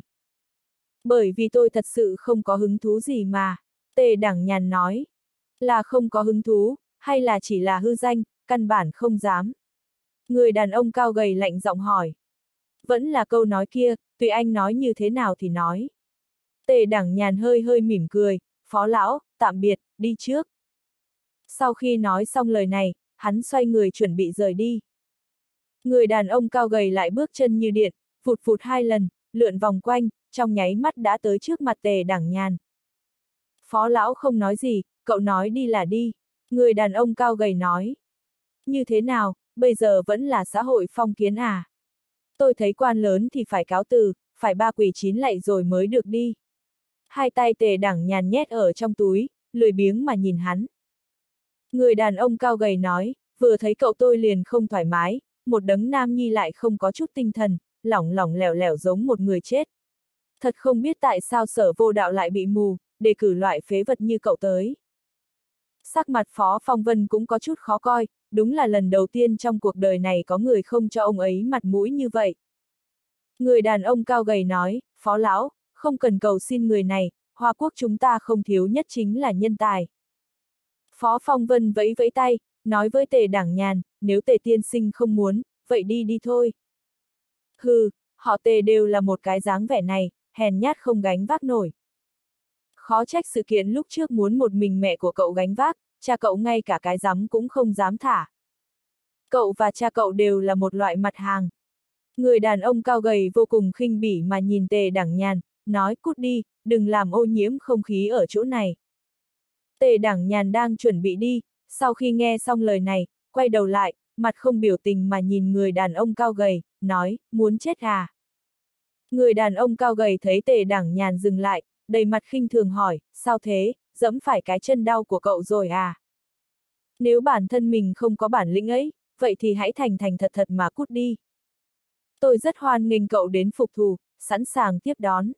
Bởi vì tôi thật sự không có hứng thú gì mà, Tề Đảng Nhàn nói. Là không có hứng thú, hay là chỉ là hư danh, căn bản không dám. Người đàn ông cao gầy lạnh giọng hỏi. Vẫn là câu nói kia, tùy anh nói như thế nào thì nói. Tề Đảng Nhàn hơi hơi mỉm cười, Phó lão, tạm biệt, đi trước. Sau khi nói xong lời này, hắn xoay người chuẩn bị rời đi. Người đàn ông cao gầy lại bước chân như điện, phụt phụt hai lần, lượn vòng quanh, trong nháy mắt đã tới trước mặt Tề Đảng Nhàn. Phó lão không nói gì, cậu nói đi là đi. Người đàn ông cao gầy nói. Như thế nào, bây giờ vẫn là xã hội phong kiến à? Tôi thấy quan lớn thì phải cáo từ, phải ba quỳ chín lạy rồi mới được đi. Hai tay Tề Đảng Nhàn nhét ở trong túi, lười biếng mà nhìn hắn. Người đàn ông cao gầy nói, vừa thấy cậu tôi liền không thoải mái, một đấng nam nhi lại không có chút tinh thần, lỏng lỏng lẻo lẻo giống một người chết. Thật không biết tại sao Sở Vô Đạo lại bị mù, đề cử loại phế vật như cậu tới. Sắc mặt Phó Phong Vân cũng có chút khó coi, đúng là lần đầu tiên trong cuộc đời này có người không cho ông ấy mặt mũi như vậy. Người đàn ông cao gầy nói, Phó lão, không cần cầu xin người này, Hoa Quốc chúng ta không thiếu nhất chính là nhân tài. Phó Phong Vân vẫy vẫy tay, nói với Tề Đảng Nhàn, nếu Tề tiên sinh không muốn, vậy đi đi thôi. Hừ, họ Tề đều là một cái dáng vẻ này, hèn nhát không gánh vác nổi. Khó trách sự kiện lúc trước muốn một mình mẹ của cậu gánh vác, cha cậu ngay cả cái dám cũng không dám thả. Cậu và cha cậu đều là một loại mặt hàng. Người đàn ông cao gầy vô cùng khinh bỉ mà nhìn Tề Đảng Nhàn, nói cút đi, đừng làm ô nhiễm không khí ở chỗ này. Tề Đảng Nhàn đang chuẩn bị đi, sau khi nghe xong lời này, quay đầu lại, mặt không biểu tình mà nhìn người đàn ông cao gầy, nói, muốn chết à? Người đàn ông cao gầy thấy Tề Đảng Nhàn dừng lại, đầy mặt khinh thường hỏi, sao thế, dẫm phải cái chân đau của cậu rồi à? Nếu bản thân mình không có bản lĩnh ấy, vậy thì hãy thành thành thật thật mà cút đi. Tôi rất hoan nghênh cậu đến phục thù, sẵn sàng tiếp đón.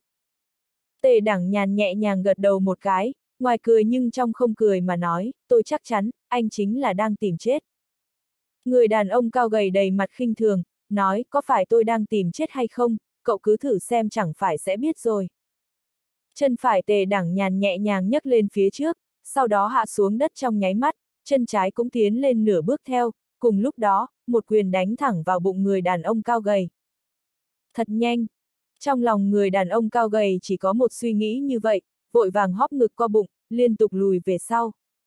Tề Đảng Nhàn nhẹ nhàng gật đầu một cái, ngoài cười nhưng trong không cười mà nói, tôi chắc chắn, anh chính là đang tìm chết. Người đàn ông cao gầy đầy mặt khinh thường, nói, có phải tôi đang tìm chết hay không, cậu cứ thử xem chẳng phải sẽ biết rồi. Chân phải Tề Đảng Nhàn nhẹ nhàng nhấc lên phía trước, sau đó hạ xuống đất trong nháy mắt, chân trái cũng tiến lên nửa bước theo, cùng lúc đó, một quyền đánh thẳng vào bụng người đàn ông cao gầy. Thật nhanh! Trong lòng người đàn ông cao gầy chỉ có một suy nghĩ như vậy, vội vàng hóp ngực co bụng, liên tục lùi về sau.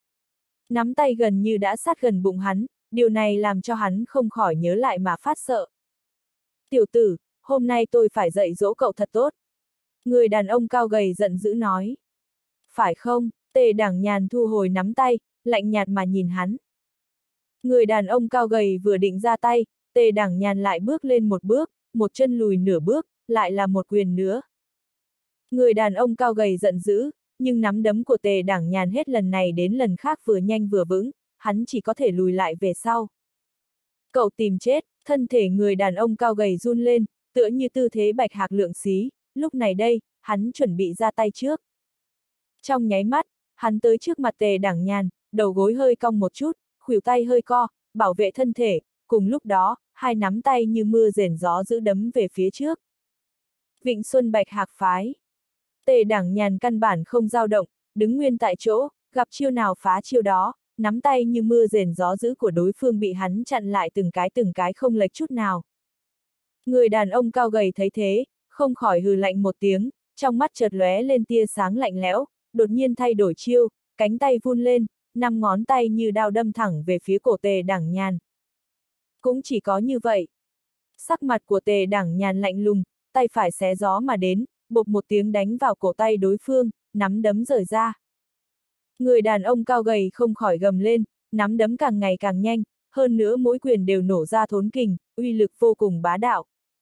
Nắm tay gần như đã sát gần bụng hắn, điều này làm cho hắn không khỏi nhớ lại mà phát sợ. Tiểu tử, hôm nay tôi phải dạy dỗ cậu thật tốt. Người đàn ông cao gầy giận dữ nói. Phải không? Tề Đảng Nhàn thu hồi nắm tay, lạnh nhạt mà nhìn hắn. Người đàn ông cao gầy vừa định ra tay, Tề Đảng Nhàn lại bước lên một bước, một chân lùi nửa bước, lại là một quyền nữa. Người đàn ông cao gầy giận dữ, nhưng nắm đấm của Tề Đảng Nhàn hết lần này đến lần khác vừa nhanh vừa vững, hắn chỉ có thể lùi lại về sau. Cậu tìm chết, thân thể người đàn ông cao gầy run lên, tựa như tư thế bạch hạc lượng xí, lúc này đây, hắn chuẩn bị ra tay trước. Trong nháy mắt, hắn tới trước mặt Tề Đảng Nhàn, đầu gối hơi cong một chút, khuỷu tay hơi co, bảo vệ thân thể, cùng lúc đó, hai nắm tay như mưa rền gió giữ đấm về phía trước. Vịnh Xuân Bạch Hạc phái. Tề Đảng Nhàn căn bản không dao động, đứng nguyên tại chỗ, gặp chiêu nào phá chiêu đó, nắm tay như mưa rền gió dữ của đối phương bị hắn chặn lại từng cái từng cái không lệch chút nào. Người đàn ông cao gầy thấy thế, không khỏi hừ lạnh một tiếng, trong mắt chợt lóe lên tia sáng lạnh lẽo, đột nhiên thay đổi chiêu, cánh tay vun lên, năm ngón tay như đao đâm thẳng về phía cổ Tề Đảng Nhàn. Cũng chỉ có như vậy. Sắc mặt của Tề Đảng Nhàn lạnh lùng, tay phải xé gió mà đến, bộp một tiếng đánh vào cổ tay đối phương, nắm đấm rời ra. Người đàn ông cao gầy không khỏi gầm lên, nắm đấm càng ngày càng nhanh, hơn nữa mỗi quyền đều nổ ra thốn kình, uy lực vô cùng bá đạo.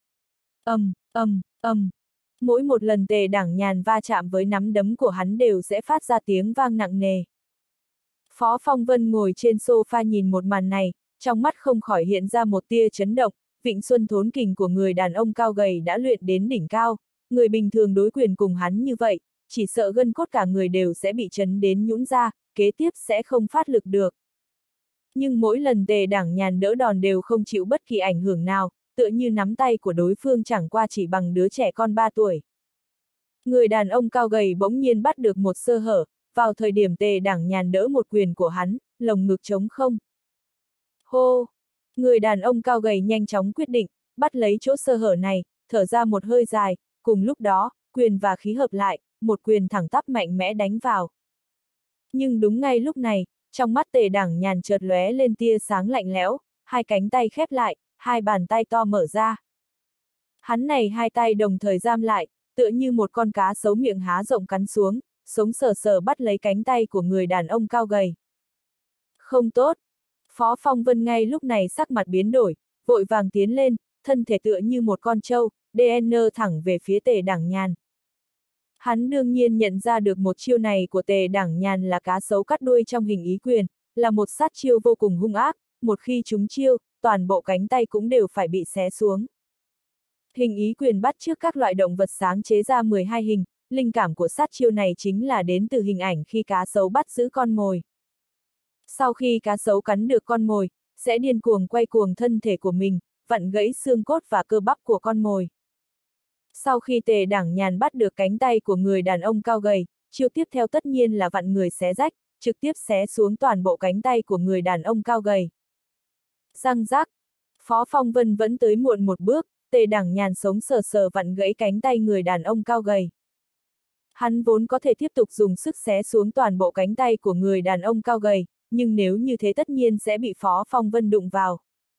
Ầm, ầm, ầm. Mỗi một lần Tề Đảng Nhàn va chạm với nắm đấm của hắn đều sẽ phát ra tiếng vang nặng nề. Phó Phong Vân ngồi trên sofa nhìn một màn này, trong mắt không khỏi hiện ra một tia chấn động, Vịnh Xuân thốn kình của người đàn ông cao gầy đã luyện đến đỉnh cao, người bình thường đối quyền cùng hắn như vậy, chỉ sợ gân cốt cả người đều sẽ bị chấn đến nhũn ra, kế tiếp sẽ không phát lực được. Nhưng mỗi lần Tề Đảng Nhàn đỡ đòn đều không chịu bất kỳ ảnh hưởng nào, tựa như nắm tay của đối phương chẳng qua chỉ bằng đứa trẻ con ba tuổi. Người đàn ông cao gầy bỗng nhiên bắt được một sơ hở, vào thời điểm Tề Đảng Nhàn đỡ một quyền của hắn, lồng ngực trống không. Hô! Người đàn ông cao gầy nhanh chóng quyết định, bắt lấy chỗ sơ hở này, thở ra một hơi dài, cùng lúc đó, quyền và khí hợp lại, một quyền thẳng tắp mạnh mẽ đánh vào. Nhưng đúng ngay lúc này, trong mắt Tề Đảng Nhàn chợt lóe lên tia sáng lạnh lẽo, hai cánh tay khép lại, hai bàn tay to mở ra. Hắn này hai tay đồng thời giam lại, tựa như một con cá sấu miệng há rộng cắn xuống, sống sờ sờ bắt lấy cánh tay của người đàn ông cao gầy. Không tốt! Phó Phong Vân ngay lúc này sắc mặt biến đổi, vội vàng tiến lên, thân thể tựa như một con trâu, đê en thẳng về phía Tề Đảng Nhàn. Hắn đương nhiên nhận ra được một chiêu này của Tề Đảng Nhàn là cá sấu cắt đuôi trong hình ý quyền, là một sát chiêu vô cùng hung ác, một khi trúng chiêu, toàn bộ cánh tay cũng đều phải bị xé xuống. Hình ý quyền bắt chước các loại động vật sáng chế ra mười hai hình, linh cảm của sát chiêu này chính là đến từ hình ảnh khi cá sấu bắt giữ con mồi. Sau khi cá sấu cắn được con mồi, sẽ điên cuồng quay cuồng thân thể của mình, vặn gãy xương cốt và cơ bắp của con mồi. Sau khi Tề Đảng Nhàn bắt được cánh tay của người đàn ông cao gầy, chiêu tiếp theo tất nhiên là vặn người xé rách, trực tiếp xé xuống toàn bộ cánh tay của người đàn ông cao gầy. Răng rác. Phó Phong Vân vẫn tới muộn một bước, Tề Đảng Nhàn sống sờ sờ vặn gãy cánh tay người đàn ông cao gầy. Hắn vốn có thể tiếp tục dùng sức xé xuống toàn bộ cánh tay của người đàn ông cao gầy, nhưng nếu như thế tất nhiên sẽ bị Phó Phong Vân đụng vào.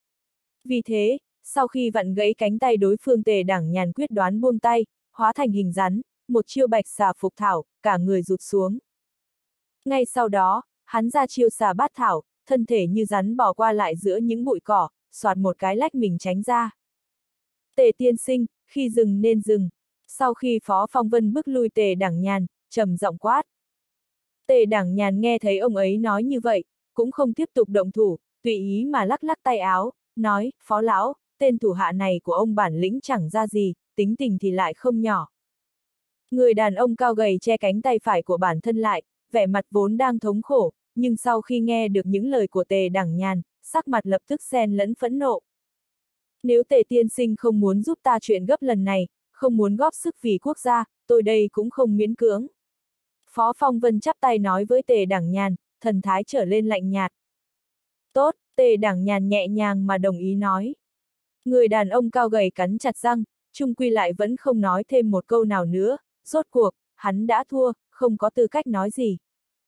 Vì thế, sau khi vặn gãy cánh tay đối phương, Tề Đảng Nhàn quyết đoán buông tay, hóa thành hình rắn, một chiêu bạch xà phục thảo, cả người rụt xuống. Ngay sau đó, hắn ra chiêu xà bát thảo, thân thể như rắn bò qua lại giữa những bụi cỏ, xoạt một cái lách mình tránh ra. Tề tiên sinh, khi dừng nên dừng. Sau khi Phó Phong Vân bước lui Tề Đảng Nhàn, trầm giọng quát. Tề Đảng Nhàn nghe thấy ông ấy nói như vậy, cũng không tiếp tục động thủ, tùy ý mà lắc lắc tay áo, nói, Phó lão, tên thủ hạ này của ông bản lĩnh chẳng ra gì, tính tình thì lại không nhỏ. Người đàn ông cao gầy che cánh tay phải của bản thân lại, vẻ mặt vốn đang thống khổ, nhưng sau khi nghe được những lời của Tề Đảng Nhàn, sắc mặt lập tức xen lẫn phẫn nộ. Nếu Tề tiên sinh không muốn giúp ta chuyện gấp lần này, không muốn góp sức vì quốc gia, tôi đây cũng không miễn cưỡng. Phó Phong Vân chắp tay nói với Tề Đảng Nhàn, thần thái trở lên lạnh nhạt. Tốt, Tề Đảng Nhàn nhẹ nhàng mà đồng ý nói. Người đàn ông cao gầy cắn chặt răng, chung quy lại vẫn không nói thêm một câu nào nữa, rốt cuộc, hắn đã thua, không có tư cách nói gì.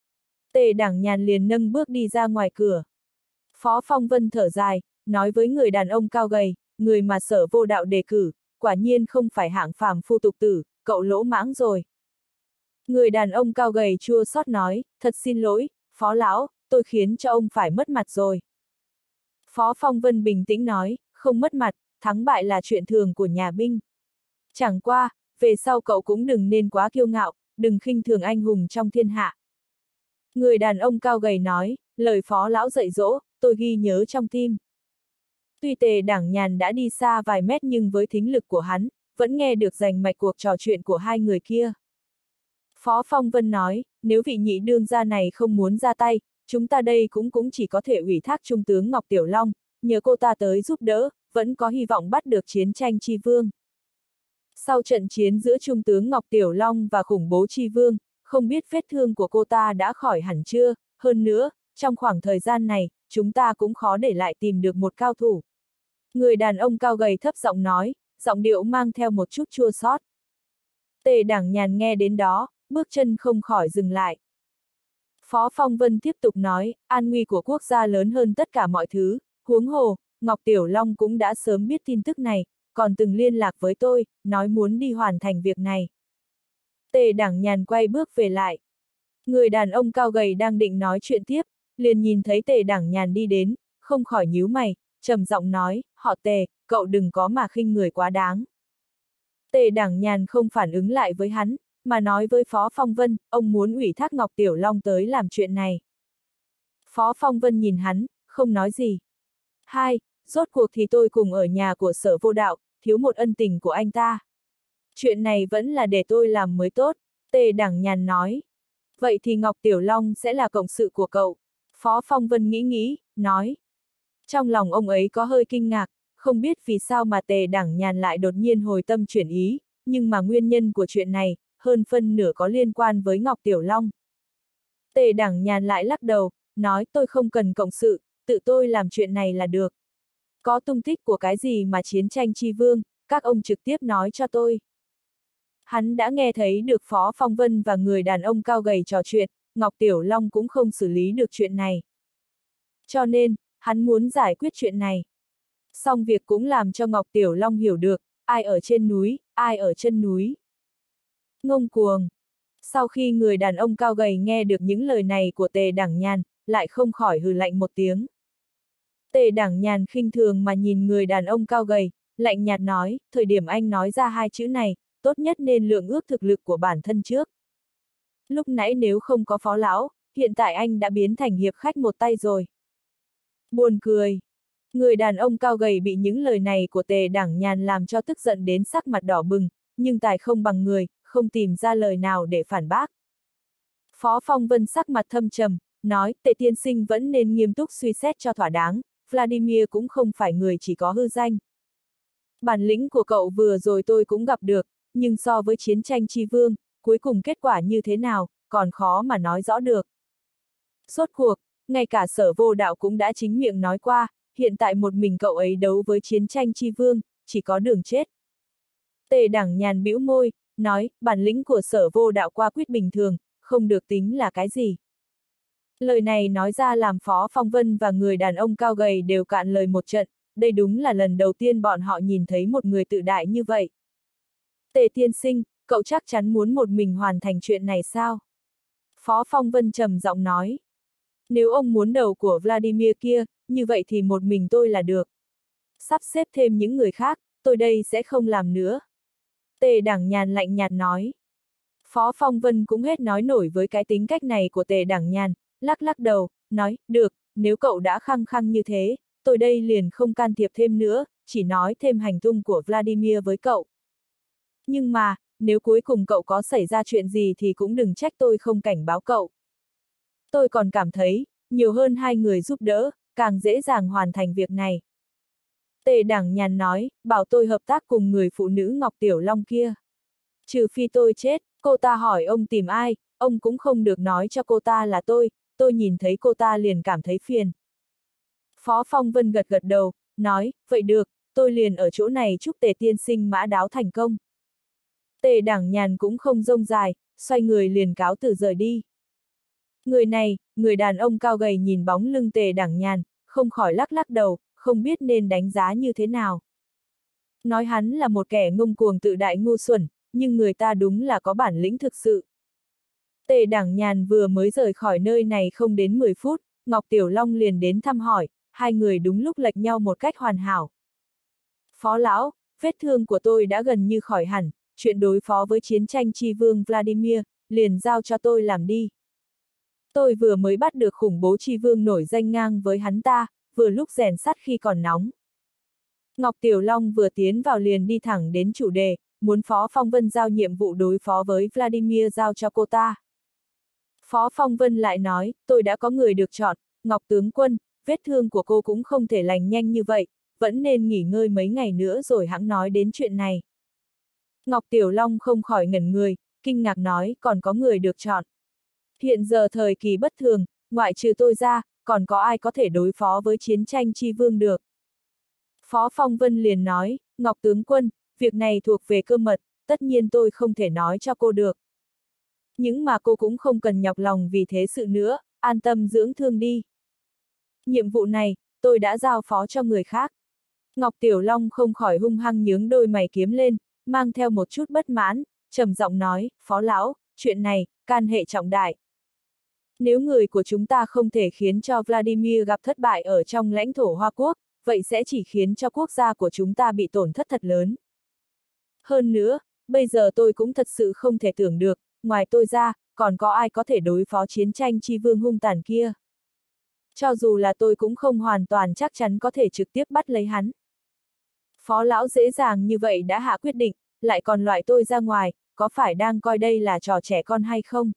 Tề Đảng Nhàn liền nâng bước đi ra ngoài cửa. Phó Phong Vân thở dài, nói với người đàn ông cao gầy, người mà Sở Vô Đạo đề cử, quả nhiên không phải hạng phàm phu tục tử, cậu lỗ mãng rồi. Người đàn ông cao gầy chua xót nói, thật xin lỗi, Phó lão, tôi khiến cho ông phải mất mặt rồi. Phó Phong Vân bình tĩnh nói, không mất mặt, thắng bại là chuyện thường của nhà binh. Chẳng qua, về sau cậu cũng đừng nên quá kiêu ngạo, đừng khinh thường anh hùng trong thiên hạ. Người đàn ông cao gầy nói, lời Phó lão dạy dỗ, tôi ghi nhớ trong tim. Tuy Tề Đảng Nhàn đã đi xa vài mét nhưng với thính lực của hắn, vẫn nghe được rành mạch cuộc trò chuyện của hai người kia. Phó Phong Vân nói, nếu vị nhị đương gia này không muốn ra tay, chúng ta đây cũng cũng chỉ có thể ủy thác Trung tướng Ngọc Tiểu Long, nhờ cô ta tới giúp đỡ, vẫn có hy vọng bắt được chiến tranh Chi Vương. Sau trận chiến giữa Trung tướng Ngọc Tiểu Long và khủng bố Chi Vương, không biết vết thương của cô ta đã khỏi hẳn chưa, hơn nữa, trong khoảng thời gian này, chúng ta cũng khó để lại tìm được một cao thủ. Người đàn ông cao gầy thấp giọng nói, giọng điệu mang theo một chút chua xót. Tề Đảng Nhàn nghe đến đó, bước chân không khỏi dừng lại. Phó Phong Vân tiếp tục nói, an nguy của quốc gia lớn hơn tất cả mọi thứ, huống hồ, Ngọc Tiểu Long cũng đã sớm biết tin tức này, còn từng liên lạc với tôi, nói muốn đi hoàn thành việc này. Tề Đảng Nhàn quay bước về lại. Người đàn ông cao gầy đang định nói chuyện tiếp, liền nhìn thấy Tề Đảng Nhàn đi đến, không khỏi nhíu mày, trầm giọng nói, họ Tề, cậu đừng có mà khinh người quá đáng. Tề Đảng Nhàn không phản ứng lại với hắn, mà nói với Phó Phong Vân, ông muốn ủy thác Ngọc Tiểu Long tới làm chuyện này. Phó Phong Vân nhìn hắn, không nói gì. Hai, rốt cuộc thì tôi cùng ở nhà của Sở Vô Đạo, thiếu một ân tình của anh ta. Chuyện này vẫn là để tôi làm mới tốt, Tề Đảng Nhàn nói. Vậy thì Ngọc Tiểu Long sẽ là cộng sự của cậu. Phó Phong Vân nghĩ nghĩ, nói. Trong lòng ông ấy có hơi kinh ngạc, không biết vì sao mà Tề Đảng Nhàn lại đột nhiên hồi tâm chuyển ý, nhưng mà nguyên nhân của chuyện này, hơn phân nửa có liên quan với Ngọc Tiểu Long. Tề Đảng Nhàn lại lắc đầu, nói tôi không cần cộng sự, tự tôi làm chuyện này là được. Có tung tích của cái gì mà chiến tranh Chi Vương, các ông trực tiếp nói cho tôi. Hắn đã nghe thấy được Phó Phong Vân và người đàn ông cao gầy trò chuyện, Ngọc Tiểu Long cũng không xử lý được chuyện này. Cho nên, hắn muốn giải quyết chuyện này. Xong việc cũng làm cho Ngọc Tiểu Long hiểu được, ai ở trên núi, ai ở chân núi. Ngông cuồng. Sau khi người đàn ông cao gầy nghe được những lời này của Tề Đảng Nhàn, lại không khỏi hừ lạnh một tiếng. Tề Đảng Nhàn khinh thường mà nhìn người đàn ông cao gầy, lạnh nhạt nói, thời điểm anh nói ra hai chữ này, tốt nhất nên lượng ước thực lực của bản thân trước. Lúc nãy nếu không có Phó lão, hiện tại anh đã biến thành hiệp khách một tay rồi. Buồn cười. Người đàn ông cao gầy bị những lời này của Tề Đảng Nhàn làm cho tức giận đến sắc mặt đỏ bừng, nhưng tài không bằng người, không tìm ra lời nào để phản bác. Phó Phong Vân sắc mặt thâm trầm, nói, Tề tiên sinh vẫn nên nghiêm túc suy xét cho thỏa đáng, Vladimir cũng không phải người chỉ có hư danh. Bản lĩnh của cậu vừa rồi tôi cũng gặp được, nhưng so với chiến tranh tri vương, cuối cùng kết quả như thế nào, còn khó mà nói rõ được. Rốt cuộc, ngay cả Sở Vô Đạo cũng đã chính miệng nói qua, hiện tại một mình cậu ấy đấu với chiến tranh tri vương, chỉ có đường chết. Tề Đẳng Nhàn bĩu môi, nói, bản lĩnh của Sở Vô Đạo qua quyết bình thường, không được tính là cái gì. Lời này nói ra làm Phó Phong Vân và người đàn ông cao gầy đều cạn lời một trận, đây đúng là lần đầu tiên bọn họ nhìn thấy một người tự đại như vậy. Tề tiên sinh, cậu chắc chắn muốn một mình hoàn thành chuyện này sao? Phó Phong Vân trầm giọng nói. Nếu ông muốn đầu của Vladimir kia, như vậy thì một mình tôi là được. Sắp xếp thêm những người khác, tôi đây sẽ không làm nữa. Tề Đẳng Nhàn lạnh nhạt nói. Phó Phong Vân cũng hết nói nổi với cái tính cách này của Tề Đẳng Nhàn, lắc lắc đầu, nói, được, nếu cậu đã khăng khăng như thế, tôi đây liền không can thiệp thêm nữa, chỉ nói thêm hành tung của Vladimir với cậu. Nhưng mà, nếu cuối cùng cậu có xảy ra chuyện gì thì cũng đừng trách tôi không cảnh báo cậu. Tôi còn cảm thấy, nhiều hơn hai người giúp đỡ, càng dễ dàng hoàn thành việc này. Tề Đẳng Nhàn nói, bảo tôi hợp tác cùng người phụ nữ Ngọc Tiểu Long kia. Trừ phi tôi chết, cô ta hỏi ông tìm ai, ông cũng không được nói cho cô ta là tôi, tôi nhìn thấy cô ta liền cảm thấy phiền. Phó Phong Vân gật gật đầu, nói, vậy được, tôi liền ở chỗ này chúc Tề tiên sinh mã đáo thành công. Tề Đẳng Nhàn cũng không rông dài, xoay người liền cáo từ rời đi. Người này, người đàn ông cao gầy nhìn bóng lưng Tề Đẳng Nhàn, không khỏi lắc lắc đầu, không biết nên đánh giá như thế nào. Nói hắn là một kẻ ngông cuồng tự đại ngu xuẩn, nhưng người ta đúng là có bản lĩnh thực sự. Tề Đẳng Nhàn vừa mới rời khỏi nơi này không đến mười phút, Ngọc Tiểu Long liền đến thăm hỏi, hai người đúng lúc lệch nhau một cách hoàn hảo. Phó lão, vết thương của tôi đã gần như khỏi hẳn, chuyện đối phó với chiến tranh tri vương Vladimir, liền giao cho tôi làm đi. Tôi vừa mới bắt được khủng bố tri vương nổi danh ngang với hắn ta, vừa lúc rèn sắt khi còn nóng. Ngọc Tiểu Long vừa tiến vào liền đi thẳng đến chủ đề, muốn Phó Phong Vân giao nhiệm vụ đối phó với Vladimir giao cho cô ta. Phó Phong Vân lại nói, tôi đã có người được chọn, Ngọc tướng quân, vết thương của cô cũng không thể lành nhanh như vậy, vẫn nên nghỉ ngơi mấy ngày nữa rồi hẵng nói đến chuyện này. Ngọc Tiểu Long không khỏi ngẩn người, kinh ngạc nói, còn có người được chọn. Hiện giờ thời kỳ bất thường, ngoại trừ tôi ra, còn có ai có thể đối phó với chiến tranh tri vương được. Phó Phong Vân liền nói, Ngọc tướng quân, việc này thuộc về cơ mật, tất nhiên tôi không thể nói cho cô được. Nhưng mà cô cũng không cần nhọc lòng vì thế sự nữa, an tâm dưỡng thương đi. Nhiệm vụ này, tôi đã giao phó cho người khác. Ngọc Tiểu Long không khỏi hung hăng nhướng đôi mày kiếm lên, mang theo một chút bất mãn, trầm giọng nói, Phó lão, chuyện này, can hệ trọng đại. Nếu người của chúng ta không thể khiến cho Vladimir gặp thất bại ở trong lãnh thổ Hoa Quốc, vậy sẽ chỉ khiến cho quốc gia của chúng ta bị tổn thất thật lớn. Hơn nữa, bây giờ tôi cũng thật sự không thể tưởng được, ngoài tôi ra, còn có ai có thể đối phó chiến tranh tri vương hung tàn kia. Cho dù là tôi cũng không hoàn toàn chắc chắn có thể trực tiếp bắt lấy hắn. Phó lão dễ dàng như vậy đã hạ quyết định, lại còn loại tôi ra ngoài, có phải đang coi đây là trò trẻ con hay không?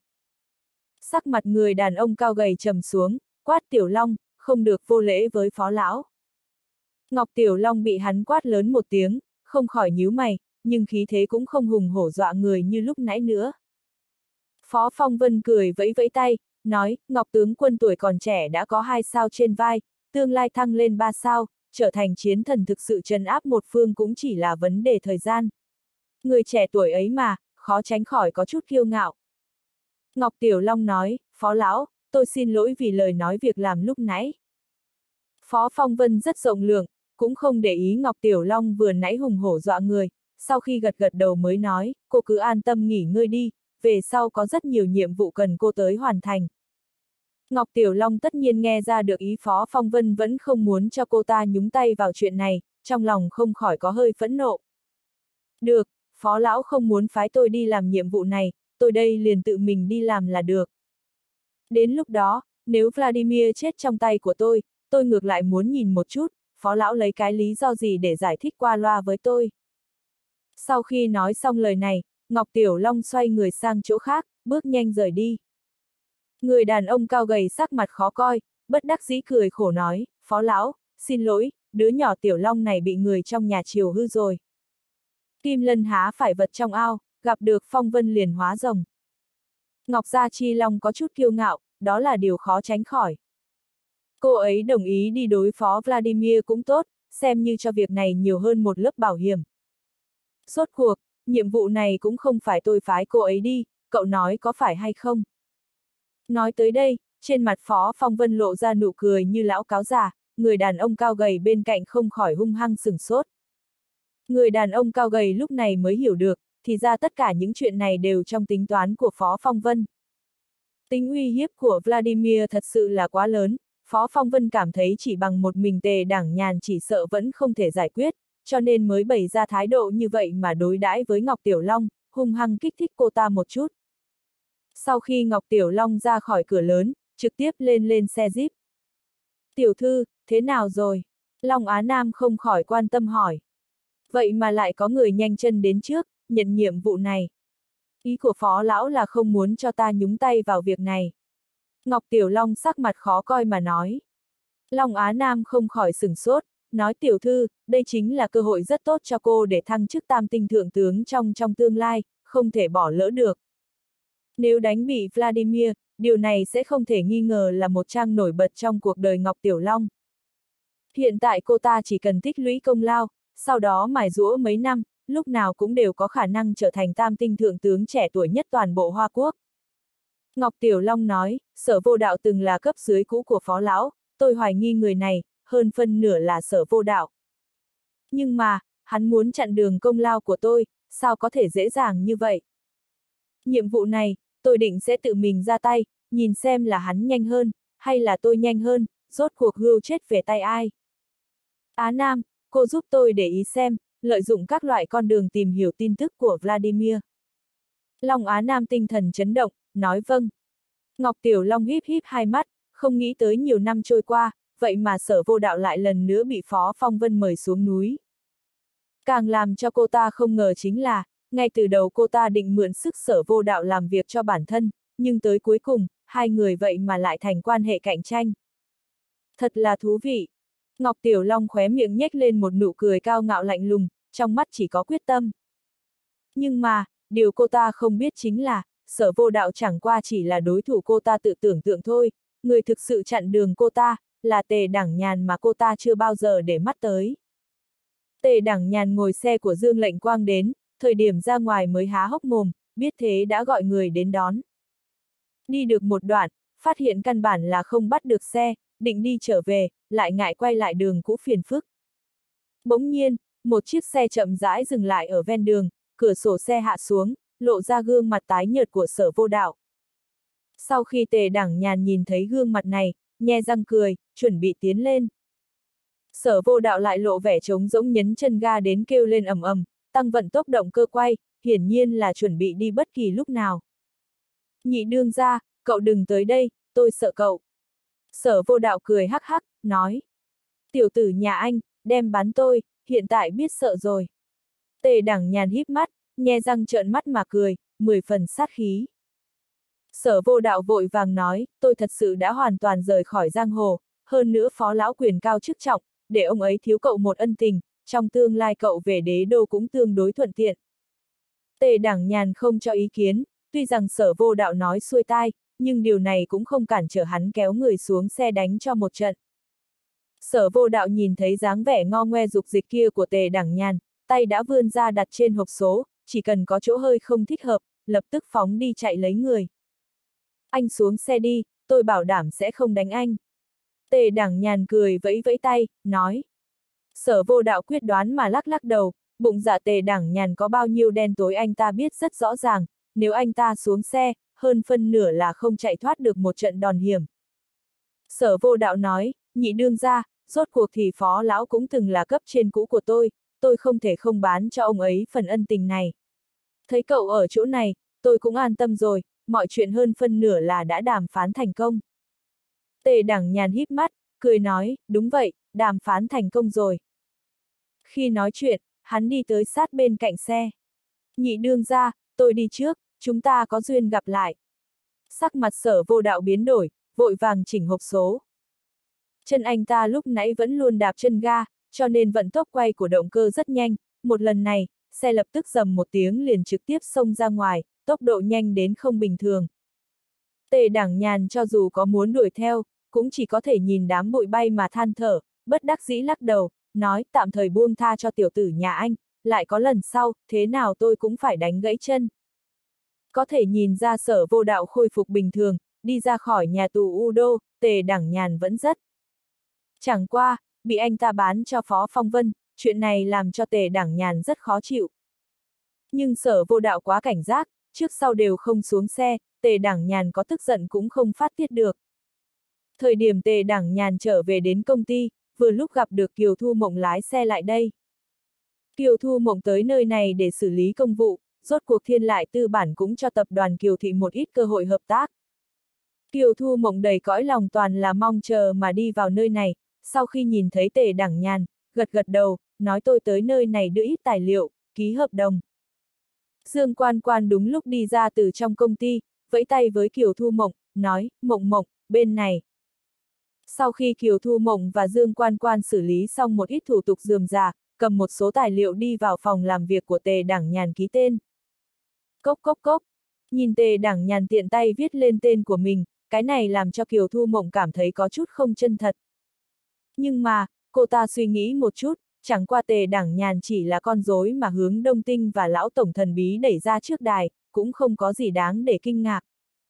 Sắc mặt người đàn ông cao gầy trầm xuống, quát Tiểu Long, không được vô lễ với Phó lão. Ngọc Tiểu Long bị hắn quát lớn một tiếng, không khỏi nhíu mày, nhưng khí thế cũng không hùng hổ dọa người như lúc nãy nữa. Phó Phong Vân cười vẫy vẫy tay, nói, Ngọc tướng quân tuổi còn trẻ đã có hai sao trên vai, tương lai thăng lên ba sao, trở thành chiến thần thực sự trấn áp một phương cũng chỉ là vấn đề thời gian. Người trẻ tuổi ấy mà, khó tránh khỏi có chút kiêu ngạo. Ngọc Tiểu Long nói, Phó lão, tôi xin lỗi vì lời nói việc làm lúc nãy. Phó Phong Vân rất rộng lượng, cũng không để ý Ngọc Tiểu Long vừa nãy hùng hổ dọa người, sau khi gật gật đầu mới nói, cô cứ an tâm nghỉ ngơi đi, về sau có rất nhiều nhiệm vụ cần cô tới hoàn thành. Ngọc Tiểu Long tất nhiên nghe ra được ý Phó Phong Vân vẫn không muốn cho cô ta nhúng tay vào chuyện này, trong lòng không khỏi có hơi phẫn nộ. Được, Phó lão không muốn phái tôi đi làm nhiệm vụ này, tôi đây liền tự mình đi làm là được. Đến lúc đó, nếu Vladimir chết trong tay của tôi, tôi ngược lại muốn nhìn một chút, Phó lão lấy cái lý do gì để giải thích qua loa với tôi. Sau khi nói xong lời này, Ngọc Tiểu Long xoay người sang chỗ khác, bước nhanh rời đi. Người đàn ông cao gầy sắc mặt khó coi, bất đắc dĩ cười khổ nói, Phó lão, xin lỗi, đứa nhỏ Tiểu Long này bị người trong nhà chiều hư rồi. Kim Lân há phải vật trong ao, gặp được phong vân liền hóa rồng. Ngọc Gia Chi Long có chút kiêu ngạo, đó là điều khó tránh khỏi. Cô ấy đồng ý đi đối phó Vladimir cũng tốt, xem như cho việc này nhiều hơn một lớp bảo hiểm. Rốt cuộc, nhiệm vụ này cũng không phải tôi phái cô ấy đi, cậu nói có phải hay không? Nói tới đây, trên mặt Phó Phong Vân lộ ra nụ cười như lão cáo già, người đàn ông cao gầy bên cạnh không khỏi hung hăng sửng sốt. Người đàn ông cao gầy lúc này mới hiểu được, thì ra tất cả những chuyện này đều trong tính toán của Phó Phong Vân. Tính uy hiếp của Vladimir thật sự là quá lớn, Phó Phong Vân cảm thấy chỉ bằng một mình Tề Đảng Nhàn chỉ sợ vẫn không thể giải quyết, cho nên mới bày ra thái độ như vậy mà đối đãi với Ngọc Tiểu Long, hung hăng kích thích cô ta một chút. Sau khi Ngọc Tiểu Long ra khỏi cửa lớn, trực tiếp lên lên xe Jeep. Tiểu thư, thế nào rồi? Long Á Nam không khỏi quan tâm hỏi. Vậy mà lại có người nhanh chân đến trước, nhận nhiệm vụ này. Ý của Phó Lão là không muốn cho ta nhúng tay vào việc này. Ngọc Tiểu Long sắc mặt khó coi mà nói. Long Á Nam không khỏi sửng sốt, nói tiểu thư, đây chính là cơ hội rất tốt cho cô để thăng chức tam tinh thượng tướng trong trong tương lai, không thể bỏ lỡ được. Nếu đánh bị Vladimir, điều này sẽ không thể nghi ngờ là một trang nổi bật trong cuộc đời Ngọc Tiểu Long. Hiện tại cô ta chỉ cần tích lũy công lao, sau đó mài giũa mấy năm, lúc nào cũng đều có khả năng trở thành tam tinh thượng tướng trẻ tuổi nhất toàn bộ Hoa Quốc. Ngọc Tiểu Long nói, Sở Vô Đạo từng là cấp dưới cũ của Phó Lão, tôi hoài nghi người này, hơn phân nửa là Sở Vô Đạo. Nhưng mà, hắn muốn chặn đường công lao của tôi, sao có thể dễ dàng như vậy? Nhiệm vụ này, tôi định sẽ tự mình ra tay, nhìn xem là hắn nhanh hơn, hay là tôi nhanh hơn, rốt cuộc hươu chết về tay ai. Á Nam, cô giúp tôi để ý xem, lợi dụng các loại con đường tìm hiểu tin tức của Vladimir. Long Á Nam tinh thần chấn động, nói vâng. Ngọc Tiểu Long híp híp hai mắt, không nghĩ tới nhiều năm trôi qua, vậy mà Sở Vô Đạo lại lần nữa bị Phó Phong Vân mời xuống núi. Càng làm cho cô ta không ngờ chính là, ngay từ đầu cô ta định mượn sức Sở Vô Đạo làm việc cho bản thân, nhưng tới cuối cùng, hai người vậy mà lại thành quan hệ cạnh tranh. Thật là thú vị. Ngọc Tiểu Long khóe miệng nhếch lên một nụ cười cao ngạo lạnh lùng, trong mắt chỉ có quyết tâm. Nhưng mà, điều cô ta không biết chính là, Sở Vô Đạo chẳng qua chỉ là đối thủ cô ta tự tưởng tượng thôi, người thực sự chặn đường cô ta, là Tề Đảng Nhàn mà cô ta chưa bao giờ để mắt tới. Tề Đảng Nhàn ngồi xe của Dương Lệnh Quang đến, thời điểm ra ngoài mới há hốc mồm, biết thế đã gọi người đến đón. Đi được một đoạn, phát hiện căn bản là không bắt được xe, định đi trở về, lại ngại quay lại đường cũ phiền phức. Bỗng nhiên, một chiếc xe chậm rãi dừng lại ở ven đường, cửa sổ xe hạ xuống, lộ ra gương mặt tái nhợt của Sở Vô Đạo. Sau khi Tề Đảng Nhàn nhìn thấy gương mặt này, nhe răng cười, chuẩn bị tiến lên. Sở Vô Đạo lại lộ vẻ trống rỗng nhấn chân ga đến kêu lên ầm ầm, tăng vận tốc động cơ quay, hiển nhiên là chuẩn bị đi bất kỳ lúc nào. Nhị đương gia, cậu đừng tới đây, tôi sợ cậu. Sở Vô Đạo cười hắc hắc, nói. Tiểu tử nhà anh, đem bắn tôi, hiện tại biết sợ rồi. Tề Đảng Nhàn híp mắt, nhe răng trợn mắt mà cười, mười phần sát khí. Sở Vô Đạo vội vàng nói, tôi thật sự đã hoàn toàn rời khỏi giang hồ, hơn nữa Phó Lão quyền cao chức trọng, để ông ấy thiếu cậu một ân tình, trong tương lai cậu về đế đô cũng tương đối thuận tiện. Tề Đảng Nhàn không cho ý kiến, tuy rằng Sở Vô Đạo nói xuôi tai, nhưng điều này cũng không cản trở hắn kéo người xuống xe đánh cho một trận. Sở Vô Đạo nhìn thấy dáng vẻ ngo ngoe dục dịch kia của Tề Đảng Nhàn, tay đã vươn ra đặt trên hộp số, chỉ cần có chỗ hơi không thích hợp, lập tức phóng đi chạy lấy người. Anh xuống xe đi, tôi bảo đảm sẽ không đánh anh. Tề Đảng Nhàn cười vẫy vẫy tay, nói. Sở Vô Đạo quyết đoán mà lắc lắc đầu, bụng dạ Tề Đảng Nhàn có bao nhiêu đen tối anh ta biết rất rõ ràng, nếu anh ta xuống xe, hơn phân nửa là không chạy thoát được một trận đòn hiểm. Sở Vô Đạo nói, nhị đương gia, rốt cuộc thì Phó Lão cũng từng là cấp trên cũ của tôi, tôi không thể không bán cho ông ấy phần ân tình này. Thấy cậu ở chỗ này, tôi cũng an tâm rồi, mọi chuyện hơn phân nửa là đã đàm phán thành công. Tề Đảng Nhàn híp mắt, cười nói, đúng vậy, đàm phán thành công rồi. Khi nói chuyện, hắn đi tới sát bên cạnh xe. Nhị đương gia, tôi đi trước, chúng ta có duyên gặp lại. Sắc mặt Sở Vô Đạo biến đổi, vội vàng chỉnh hộp số. Chân anh ta lúc nãy vẫn luôn đạp chân ga, cho nên vận tốc quay của động cơ rất nhanh, một lần này, xe lập tức rầm một tiếng liền trực tiếp xông ra ngoài, tốc độ nhanh đến không bình thường. Tề Đảng Nhàn cho dù có muốn đuổi theo, cũng chỉ có thể nhìn đám bụi bay mà than thở, bất đắc dĩ lắc đầu, nói tạm thời buông tha cho tiểu tử nhà anh, lại có lần sau, thế nào tôi cũng phải đánh gãy chân. Có thể nhìn ra Sở Vô Đạo khôi phục bình thường, đi ra khỏi nhà tù U Đô, Tề Đảng Nhàn vẫn rất. Chẳng qua, bị anh ta bán cho Phó Phong Vân, chuyện này làm cho Tề Đảng Nhàn rất khó chịu. Nhưng Sở Vô Đạo quá cảnh giác, trước sau đều không xuống xe, Tề Đảng Nhàn có tức giận cũng không phát tiết được. Thời điểm Tề Đảng Nhàn trở về đến công ty, vừa lúc gặp được Kiều Thu Mộng lái xe lại đây. Kiều Thu Mộng tới nơi này để xử lý công vụ, rốt cuộc Thiên Lại Tư bản cũng cho tập đoàn Kiều Thị một ít cơ hội hợp tác. Kiều Thu Mộng đầy cõi lòng toàn là mong chờ mà đi vào nơi này, sau khi nhìn thấy Tề Đảng Nhàn, gật gật đầu, nói tôi tới nơi này đưa ít tài liệu, ký hợp đồng. Dương Quan Quan đúng lúc đi ra từ trong công ty, vẫy tay với Kiều Thu Mộng, nói, Mộng Mộng, bên này. Sau khi Kiều Thu Mộng và Dương Quan Quan xử lý xong một ít thủ tục rườm rà, cầm một số tài liệu đi vào phòng làm việc của Tề Đảng Nhàn ký tên. Cốc cốc cốc, nhìn Tề Đảng Nhàn tiện tay viết lên tên của mình, cái này làm cho Kiều Thu Mộng cảm thấy có chút không chân thật. Nhưng mà, cô ta suy nghĩ một chút, chẳng qua Tề Đảng Nhàn chỉ là con rối mà Hướng Đông Tinh và lão tổng thần bí đẩy ra trước đài, cũng không có gì đáng để kinh ngạc.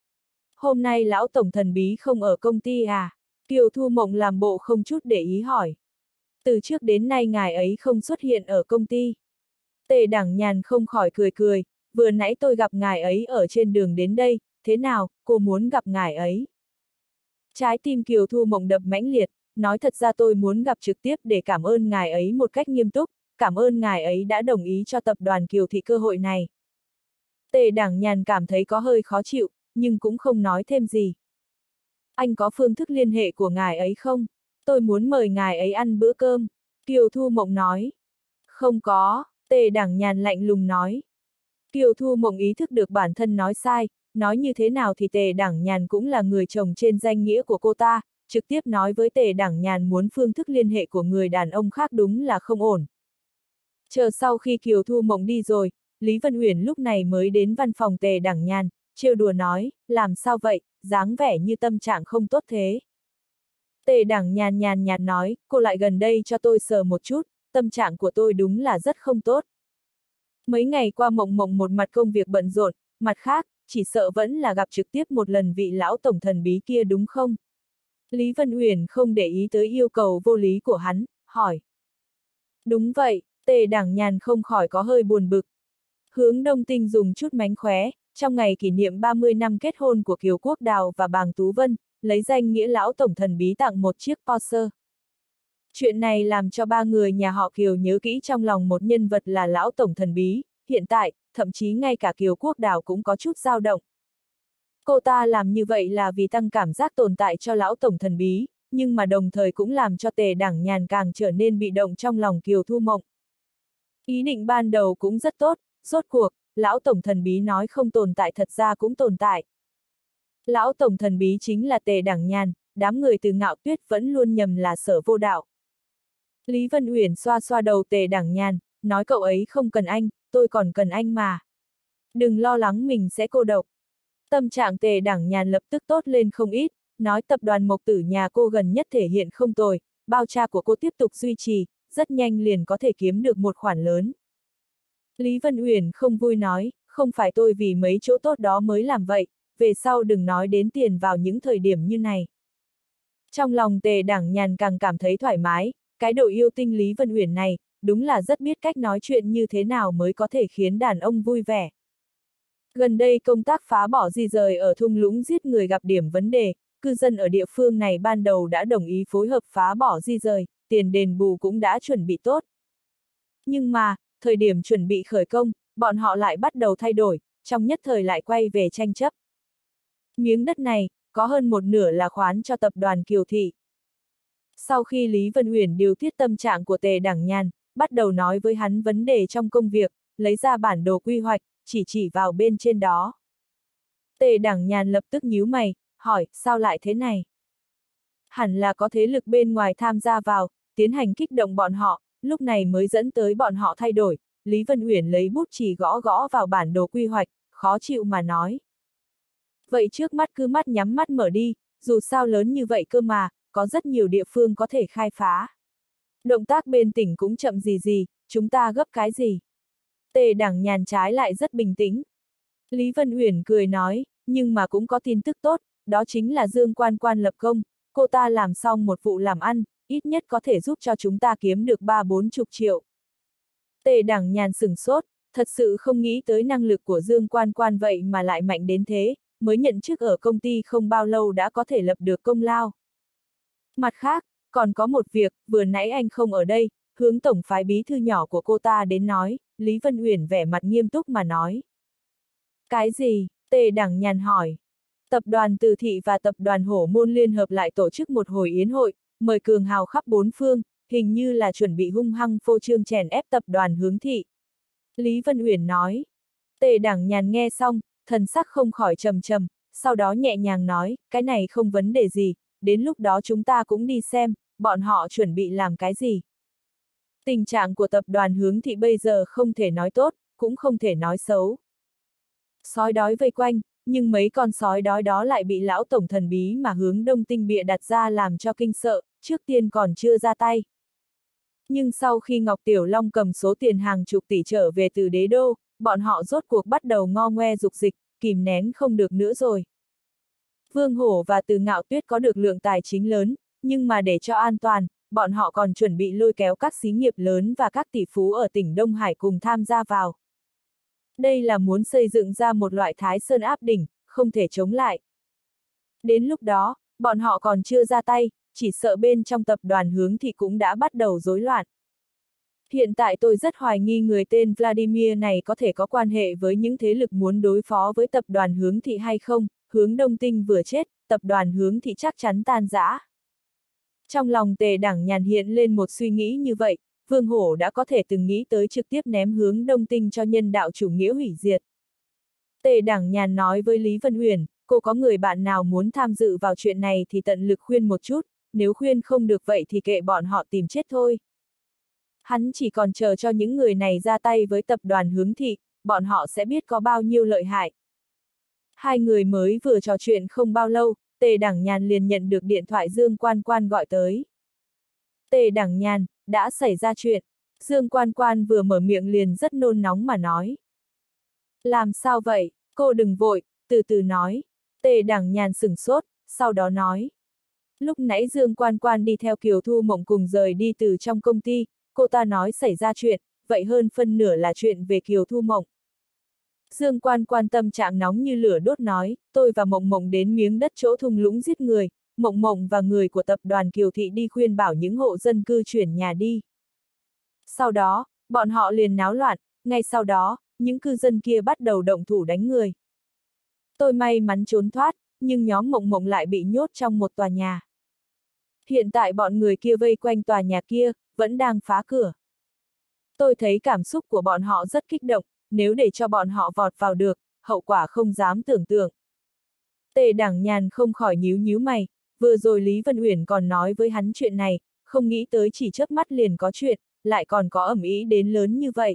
Hôm nay lão tổng thần bí không ở công ty à? Kiều Thu Mộng làm bộ không chút để ý hỏi. Từ trước đến nay ngài ấy không xuất hiện ở công ty. Tề Đảng Nhàn không khỏi cười cười, vừa nãy tôi gặp ngài ấy ở trên đường đến đây, thế nào, cô muốn gặp ngài ấy? Trái tim Kiều Thu Mộng đập mãnh liệt, nói thật ra tôi muốn gặp trực tiếp để cảm ơn ngài ấy một cách nghiêm túc, cảm ơn ngài ấy đã đồng ý cho tập đoàn Kiều Thị cơ hội này. Tề Đảng Nhàn cảm thấy có hơi khó chịu, nhưng cũng không nói thêm gì. Anh có phương thức liên hệ của ngài ấy không? Tôi muốn mời ngài ấy ăn bữa cơm. Kiều Thu Mộng nói. Không có, Tề Đảng Nhàn lạnh lùng nói. Kiều Thu Mộng ý thức được bản thân nói sai, nói như thế nào thì Tề Đảng Nhàn cũng là người chồng trên danh nghĩa của cô ta, trực tiếp nói với Tề Đảng Nhàn muốn phương thức liên hệ của người đàn ông khác đúng là không ổn. Chờ sau khi Kiều Thu Mộng đi rồi, Lý Vân Uyển lúc này mới đến văn phòng Tề Đảng Nhàn, trêu đùa nói, làm sao vậy, dáng vẻ như tâm trạng không tốt thế. Tề Đảng Nhàn nhàn nhạt nói, cô lại gần đây cho tôi sờ một chút, tâm trạng của tôi đúng là rất không tốt. Mấy ngày qua Mộng Mộng một mặt công việc bận rộn, mặt khác, chỉ sợ vẫn là gặp trực tiếp một lần vị lão tổng thần bí kia đúng không? Lý Vân Uyển không để ý tới yêu cầu vô lý của hắn, hỏi. Đúng vậy, Tề Đảng Nhàn không khỏi có hơi buồn bực. Hướng Đông Tinh dùng chút mánh khóe, trong ngày kỷ niệm ba mươi năm kết hôn của Kiều Quốc Đào và Bàng Tú Vân, lấy danh nghĩa lão tổng thần bí tặng một chiếc Porsche. Chuyện này làm cho ba người nhà họ Kiều nhớ kỹ trong lòng một nhân vật là lão tổng thần bí, hiện tại, thậm chí ngay cả Kiều Quốc Đào cũng có chút dao động. Cô ta làm như vậy là vì tăng cảm giác tồn tại cho lão tổng thần bí, nhưng mà đồng thời cũng làm cho Tề Đảng Nhàn càng trở nên bị động trong lòng Kiều Thu Mộng. Ý định ban đầu cũng rất tốt, rốt cuộc, lão tổng thần bí nói không tồn tại thật ra cũng tồn tại. Lão tổng thần bí chính là Tề Đảng Nhàn, đám người từ Ngạo Tuyết vẫn luôn nhầm là Sở Vô Đạo. Lý Vân Uyển xoa xoa đầu Tề Đảng Nhàn, nói cậu ấy không cần anh, tôi còn cần anh mà. Đừng lo lắng mình sẽ cô độc. Tâm trạng Tề Đảng Nhàn lập tức tốt lên không ít, nói tập đoàn Mộc Tử nhà cô gần nhất thể hiện không tồi, bao cha của cô tiếp tục duy trì, rất nhanh liền có thể kiếm được một khoản lớn. Lý Vân Uyển không vui nói, không phải tôi vì mấy chỗ tốt đó mới làm vậy, về sau đừng nói đến tiền vào những thời điểm như này. Trong lòng Tề Đảng Nhàn càng cảm thấy thoải mái, cái độ yêu tinh Lý Vân Uyển này, đúng là rất biết cách nói chuyện như thế nào mới có thể khiến đàn ông vui vẻ. Gần đây công tác phá bỏ di rời ở thung lũng giết người gặp điểm vấn đề, cư dân ở địa phương này ban đầu đã đồng ý phối hợp phá bỏ di rời, tiền đền bù cũng đã chuẩn bị tốt. Nhưng mà, thời điểm chuẩn bị khởi công, bọn họ lại bắt đầu thay đổi, trong nhất thời lại quay về tranh chấp. Miếng đất này, có hơn một nửa là khoán cho tập đoàn Kiều Thị. Sau khi Lý Vân Uyển điều tiết tâm trạng của Tề Đảng Nhàn, bắt đầu nói với hắn vấn đề trong công việc, lấy ra bản đồ quy hoạch, chỉ chỉ vào bên trên đó. Tề Đảng Nhàn lập tức nhíu mày, hỏi, sao lại thế này? Hẳn là có thế lực bên ngoài tham gia vào, tiến hành kích động bọn họ, lúc này mới dẫn tới bọn họ thay đổi, Lý Vân Uyển lấy bút chì gõ gõ vào bản đồ quy hoạch, khó chịu mà nói. Vậy trước mắt cứ mắt nhắm mắt mở đi, dù sao lớn như vậy cơ mà, có rất nhiều địa phương có thể khai phá. Động tác bên tỉnh cũng chậm gì gì, chúng ta gấp cái gì? Tề Đẳng Nhàn trái lại rất bình tĩnh. Lý Vân Uyển cười nói, nhưng mà cũng có tin tức tốt, đó chính là Dương Quan Quan lập công, cô ta làm xong một vụ làm ăn, ít nhất có thể giúp cho chúng ta kiếm được ba bốn chục triệu. Tề Đẳng Nhàn sửng sốt, thật sự không nghĩ tới năng lực của Dương Quan Quan vậy mà lại mạnh đến thế, mới nhận chức ở công ty không bao lâu đã có thể lập được công lao. Mặt khác, còn có một việc, vừa nãy anh không ở đây, hướng tổng phái bí thư nhỏ của cô ta đến nói, Lý Vân Uyển vẻ mặt nghiêm túc mà nói. Cái gì? Tề Đẳng Nhàn hỏi. Tập đoàn Từ Thị và tập đoàn Hổ Môn liên hợp lại tổ chức một hồi yến hội, mời cường hào khắp bốn phương, hình như là chuẩn bị hung hăng phô trương chèn ép tập đoàn Hướng Thị. Lý Vân Uyển nói. Tề Đẳng Nhàn nghe xong, thần sắc không khỏi trầm trầm, sau đó nhẹ nhàng nói, cái này không vấn đề gì, đến lúc đó chúng ta cũng đi xem, bọn họ chuẩn bị làm cái gì. Tình trạng của tập đoàn Hướng Thị bây giờ không thể nói tốt, cũng không thể nói xấu. Sói đói vây quanh, nhưng mấy con sói đói đó lại bị lão tổng thần bí mà Hướng Đông Tinh bịa đặt ra làm cho kinh sợ, trước tiên còn chưa ra tay. Nhưng sau khi Ngọc Tiểu Long cầm số tiền hàng chục tỷ trở về từ đế đô, bọn họ rốt cuộc bắt đầu ngo ngoe dục dịch, kìm nén không được nữa rồi. Vương Hổ và Từ Ngạo Tuyết có được lượng tài chính lớn, nhưng mà để cho an toàn, bọn họ còn chuẩn bị lôi kéo các xí nghiệp lớn và các tỷ phú ở tỉnh Đông Hải cùng tham gia vào. Đây là muốn xây dựng ra một loại Thái Sơn áp đỉnh, không thể chống lại. Đến lúc đó, bọn họ còn chưa ra tay, chỉ sợ bên trong tập đoàn Hướng Thị cũng đã bắt đầu rối loạn. Hiện tại tôi rất hoài nghi người tên Vladimir này có thể có quan hệ với những thế lực muốn đối phó với tập đoàn Hướng Thị hay không, Hướng Đông Tinh vừa chết, tập đoàn Hướng Thị chắc chắn tan rã. Trong lòng Tề Đẳng Nhàn hiện lên một suy nghĩ như vậy, Vương Hổ đã có thể từng nghĩ tới trực tiếp ném Hướng Đông Tinh cho nhân đạo chủ nghĩa hủy diệt. Tề Đẳng Nhàn nói với Lý Vân Uyển, cô có người bạn nào muốn tham dự vào chuyện này thì tận lực khuyên một chút, nếu khuyên không được vậy thì kệ bọn họ tìm chết thôi. Hắn chỉ còn chờ cho những người này ra tay với tập đoàn Hướng Thị, bọn họ sẽ biết có bao nhiêu lợi hại. Hai người mới vừa trò chuyện không bao lâu, Tề Đẳng Nhàn liền nhận được điện thoại Dương Quan Quan gọi tới. Tề Đẳng Nhàn, đã xảy ra chuyện. Dương Quan Quan vừa mở miệng liền rất nôn nóng mà nói. Làm sao vậy, cô đừng vội, từ từ nói. Tề Đẳng Nhàn sửng sốt, sau đó nói. Lúc nãy Dương Quan Quan đi theo Kiều Thu Mộng cùng rời đi từ trong công ty, cô ta nói xảy ra chuyện, vậy hơn phân nửa là chuyện về Kiều Thu Mộng. Dương Quan Quan tâm trạng nóng như lửa đốt nói, tôi và Mộng Mộng đến miếng đất chỗ thung lũng giết người, Mộng Mộng và người của tập đoàn Kiều Thị đi khuyên bảo những hộ dân cư chuyển nhà đi. Sau đó, bọn họ liền náo loạn, ngay sau đó, những cư dân kia bắt đầu động thủ đánh người. Tôi may mắn trốn thoát, nhưng nhóm Mộng Mộng lại bị nhốt trong một tòa nhà. Hiện tại bọn người kia vây quanh tòa nhà kia, vẫn đang phá cửa. Tôi thấy cảm xúc của bọn họ rất kích động, nếu để cho bọn họ vọt vào được, hậu quả không dám tưởng tượng. Tề Đẳng Nhàn không khỏi nhíu nhíu mày, vừa rồi Lý Vân Uyển còn nói với hắn chuyện này, không nghĩ tới chỉ chớp mắt liền có chuyện, lại còn có ầm ĩ đến lớn như vậy.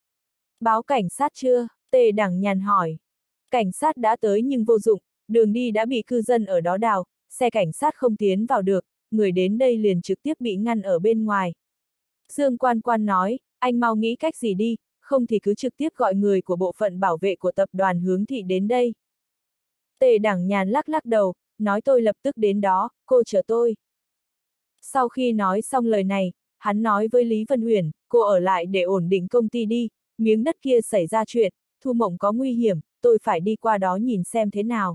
Báo cảnh sát chưa? Tề Đẳng Nhàn hỏi. Cảnh sát đã tới nhưng vô dụng, đường đi đã bị cư dân ở đó đào, xe cảnh sát không tiến vào được, người đến đây liền trực tiếp bị ngăn ở bên ngoài. Dương Quan Quan nói, anh mau nghĩ cách gì đi, không thì cứ trực tiếp gọi người của bộ phận bảo vệ của tập đoàn Hướng Thị đến đây. Tề Đẳng Nhàn lắc lắc đầu, nói tôi lập tức đến đó, cô chờ tôi. Sau khi nói xong lời này, hắn nói với Lý Vân Uyển, cô ở lại để ổn định công ty đi, miếng đất kia xảy ra chuyện, Thu Mộng có nguy hiểm, tôi phải đi qua đó nhìn xem thế nào.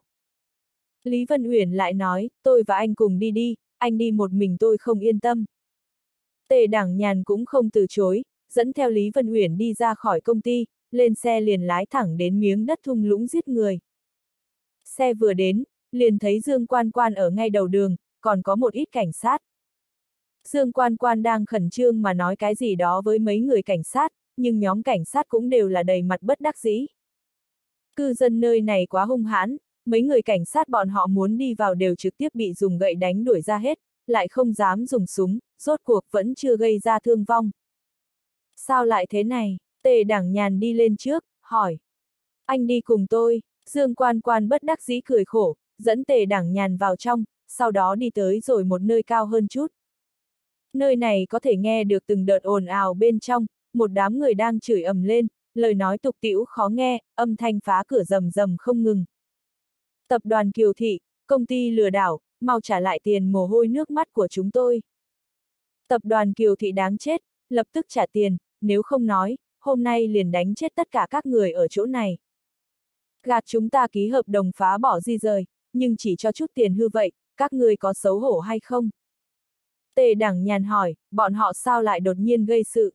Lý Vân Uyển lại nói, tôi và anh cùng đi đi, anh đi một mình tôi không yên tâm. Tề Đẳng Nhàn cũng không từ chối, dẫn theo Lý Vân Uyển đi ra khỏi công ty, lên xe liền lái thẳng đến miếng đất thung lũng giết người. Xe vừa đến, liền thấy Dương Quan Quan ở ngay đầu đường, còn có một ít cảnh sát. Dương Quan Quan đang khẩn trương mà nói cái gì đó với mấy người cảnh sát, nhưng nhóm cảnh sát cũng đều là đầy mặt bất đắc dĩ. Cư dân nơi này quá hung hãn, mấy người cảnh sát bọn họ muốn đi vào đều trực tiếp bị dùng gậy đánh đuổi ra hết, lại không dám dùng súng, rốt cuộc vẫn chưa gây ra thương vong. Sao lại thế này? Tề Đảng Nhàn đi lên trước, hỏi. Anh đi cùng tôi. Dương Quan Quan bất đắc dĩ cười khổ, dẫn Tề Đảng Nhàn vào trong, sau đó đi tới rồi một nơi cao hơn chút. Nơi này có thể nghe được từng đợt ồn ào bên trong, một đám người đang chửi ầm lên, lời nói tục tĩu khó nghe, âm thanh phá cửa rầm rầm không ngừng. Tập đoàn Kiều Thị, công ty lừa đảo, mau trả lại tiền mồ hôi nước mắt của chúng tôi. Tập đoàn Kiều Thị đáng chết, lập tức trả tiền, nếu không nói, hôm nay liền đánh chết tất cả các người ở chỗ này. Gạt chúng ta ký hợp đồng phá bỏ di rời, nhưng chỉ cho chút tiền hư vậy, các người có xấu hổ hay không? Tề Đảng Nhàn hỏi, bọn họ sao lại đột nhiên gây sự?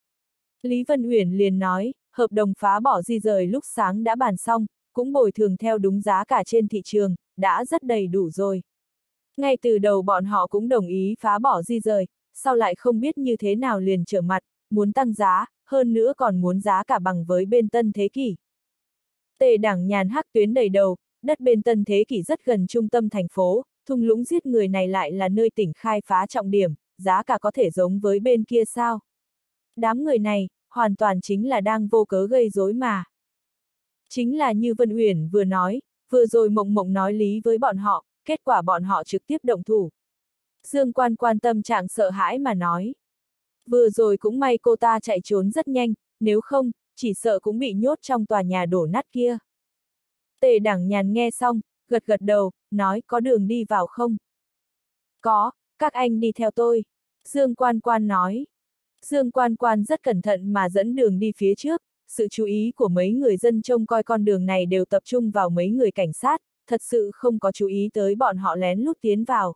Lý Vân Uyển liền nói, hợp đồng phá bỏ di rời lúc sáng đã bàn xong, cũng bồi thường theo đúng giá cả trên thị trường, đã rất đầy đủ rồi. Ngay từ đầu bọn họ cũng đồng ý phá bỏ di rời, sau lại không biết như thế nào liền trở mặt, muốn tăng giá, hơn nữa còn muốn giá cả bằng với bên Tân Thế Kỷ. Tề Đảng Nhàn hắc tuyến đầy đầu, đất bên Tân Thế Kỷ rất gần trung tâm thành phố, thung lũng giết người này lại là nơi tỉnh khai phá trọng điểm, giá cả có thể giống với bên kia sao? Đám người này, hoàn toàn chính là đang vô cớ gây rối mà. Chính là như Vân Uyển vừa nói, vừa rồi Mộng Mộng nói lý với bọn họ, kết quả bọn họ trực tiếp động thủ. Dương Quan quan tâm trạng sợ hãi mà nói. Vừa rồi cũng may cô ta chạy trốn rất nhanh, nếu không, chỉ sợ cũng bị nhốt trong tòa nhà đổ nát kia. Tề Đảng Nhàn nghe xong, gật gật đầu, nói có đường đi vào không? Có, các anh đi theo tôi. Dương Quan Quan nói. Dương Quan Quan rất cẩn thận mà dẫn đường đi phía trước, sự chú ý của mấy người dân trông coi con đường này đều tập trung vào mấy người cảnh sát, thật sự không có chú ý tới bọn họ lén lút tiến vào.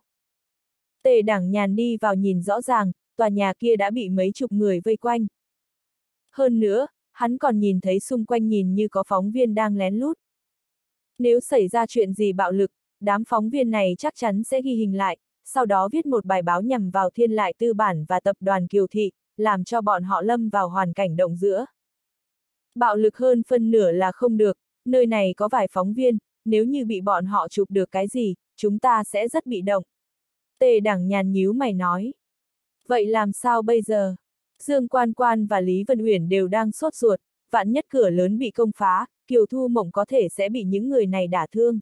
Tề Đảng Nhàn đi vào nhìn rõ ràng, tòa nhà kia đã bị mấy chục người vây quanh. Hơn nữa, hắn còn nhìn thấy xung quanh nhìn như có phóng viên đang lén lút. Nếu xảy ra chuyện gì bạo lực, đám phóng viên này chắc chắn sẽ ghi hình lại, sau đó viết một bài báo nhằm vào Thiên Lại Tư Bản và tập đoàn Kiều Thị, làm cho bọn họ lâm vào hoàn cảnh động giữa. Bạo lực hơn phân nửa là không được, nơi này có vài phóng viên, nếu như bị bọn họ chụp được cái gì, chúng ta sẽ rất bị động. Tề Đảng Nhàn nhíu mày nói. Vậy làm sao bây giờ? Dương Quan Quan và Lý Vân Uyển đều đang sốt ruột, vạn nhất cửa lớn bị công phá, Kiều Thu Mộng có thể sẽ bị những người này đả thương.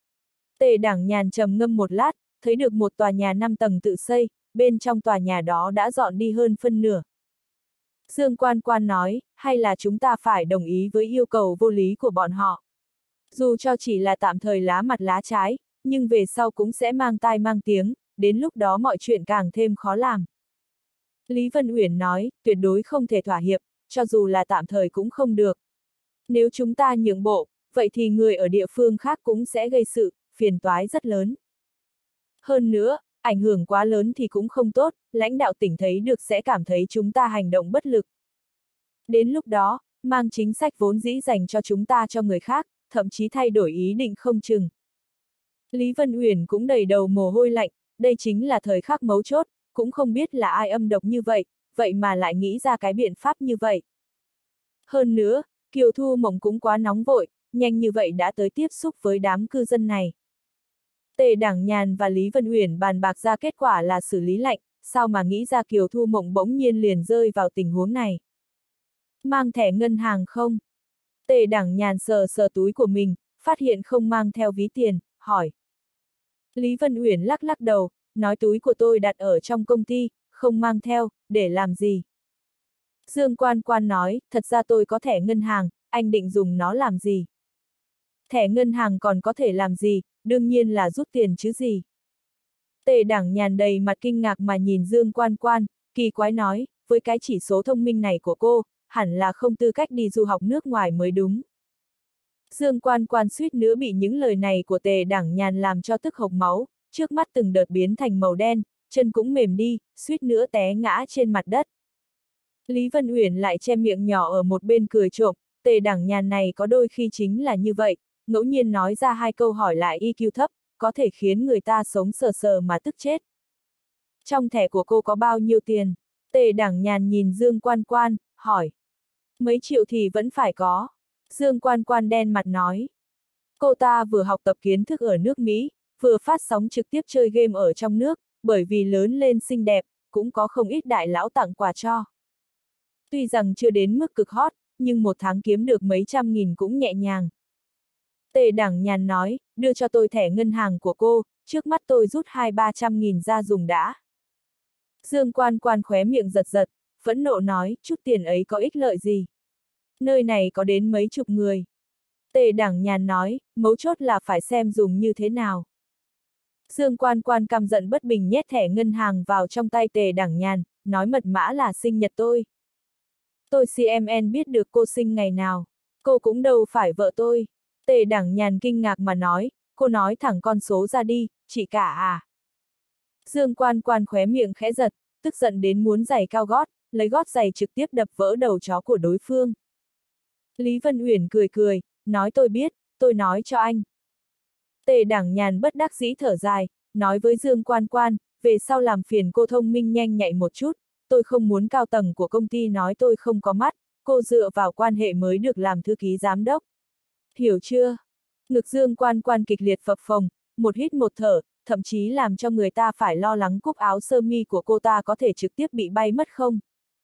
Tề Đảng Nhàn trầm ngâm một lát, thấy được một tòa nhà năm tầng tự xây, bên trong tòa nhà đó đã dọn đi hơn phân nửa. Dương Quan Quan nói, hay là chúng ta phải đồng ý với yêu cầu vô lý của bọn họ. Dù cho chỉ là tạm thời lá mặt lá trái, nhưng về sau cũng sẽ mang tai mang tiếng, đến lúc đó mọi chuyện càng thêm khó làm. Lý Vân Uyển nói, tuyệt đối không thể thỏa hiệp, cho dù là tạm thời cũng không được. Nếu chúng ta nhượng bộ, vậy thì người ở địa phương khác cũng sẽ gây sự, phiền toái rất lớn. Hơn nữa, ảnh hưởng quá lớn thì cũng không tốt, lãnh đạo tỉnh thấy được sẽ cảm thấy chúng ta hành động bất lực. Đến lúc đó, mang chính sách vốn dĩ dành cho chúng ta cho người khác, thậm chí thay đổi ý định không chừng. Lý Vân Uyển cũng đầy đầu mồ hôi lạnh, đây chính là thời khắc mấu chốt, cũng không biết là ai âm độc như vậy, vậy mà lại nghĩ ra cái biện pháp như vậy. Hơn nữa, Kiều Thu Mộng cũng quá nóng vội, nhanh như vậy đã tới tiếp xúc với đám cư dân này. Tề Đảng Nhàn và Lý Vân Uyển bàn bạc ra kết quả là xử lý lạnh, sao mà nghĩ ra Kiều Thu Mộng bỗng nhiên liền rơi vào tình huống này. Mang thẻ ngân hàng không? Tề Đảng Nhàn sờ sờ túi của mình, phát hiện không mang theo ví tiền, hỏi. Lý Vân Uyển lắc lắc đầu, nói túi của tôi đặt ở trong công ty, không mang theo, để làm gì? Dương Quan Quan nói, thật ra tôi có thẻ ngân hàng, anh định dùng nó làm gì? Thẻ ngân hàng còn có thể làm gì, đương nhiên là rút tiền chứ gì. Tề Đảng Nhàn đầy mặt kinh ngạc mà nhìn Dương Quan Quan, kỳ quái nói, với cái chỉ số thông minh này của cô, hẳn là không tư cách đi du học nước ngoài mới đúng. Dương Quan Quan suýt nữa bị những lời này của Tề Đảng Nhàn làm cho tức hộc máu, trước mắt từng đợt biến thành màu đen, chân cũng mềm đi, suýt nữa té ngã trên mặt đất. Lý Vân Uyển lại che miệng nhỏ ở một bên cười trộm, Tề Đảng Nhàn này có đôi khi chính là như vậy, ngẫu nhiên nói ra hai câu hỏi lại i kiu thấp, có thể khiến người ta sống sờ sờ mà tức chết. Trong thẻ của cô có bao nhiêu tiền? Tề Đảng Nhàn nhìn Dương Quan Quan, hỏi. Mấy triệu thì vẫn phải có. Dương Quan Quan đen mặt nói. Cô ta vừa học tập kiến thức ở nước Mỹ, vừa phát sóng trực tiếp chơi game ở trong nước, bởi vì lớn lên xinh đẹp, cũng có không ít đại lão tặng quà cho. Tuy rằng chưa đến mức cực hot, nhưng một tháng kiếm được mấy trăm nghìn cũng nhẹ nhàng. Tề Đảng Nhàn nói, đưa cho tôi thẻ ngân hàng của cô, trước mắt tôi rút hai ba trăm nghìn ra dùng đã. Dương Quan Quan khóe miệng giật giật, phẫn nộ nói, chút tiền ấy có ích lợi gì? Nơi này có đến mấy chục người. Tề Đảng Nhàn nói, mấu chốt là phải xem dùng như thế nào. Dương Quan Quan căm giận bất bình nhét thẻ ngân hàng vào trong tay Tề Đảng Nhàn, nói mật mã là sinh nhật tôi. Tôi xê em en biết được cô sinh ngày nào. Cô cũng đâu phải vợ tôi. Tề Đảng Nhàn kinh ngạc mà nói, cô nói thẳng con số ra đi, chị cả à. Dương Quan Quan khóe miệng khẽ giật, tức giận đến muốn giày cao gót, lấy gót giày trực tiếp đập vỡ đầu chó của đối phương. Lý Vân Uyển cười cười, nói tôi biết, tôi nói cho anh. Tề Đảng Nhàn bất đắc dĩ thở dài, nói với Dương Quan Quan, về sau làm phiền cô thông minh nhanh nhạy một chút, tôi không muốn cao tầng của công ty nói tôi không có mắt, cô dựa vào quan hệ mới được làm thư ký giám đốc. Hiểu chưa? Ngực Dương Quan Quan kịch liệt phập phồng, một hít một thở, thậm chí làm cho người ta phải lo lắng cúc áo sơ mi của cô ta có thể trực tiếp bị bay mất không.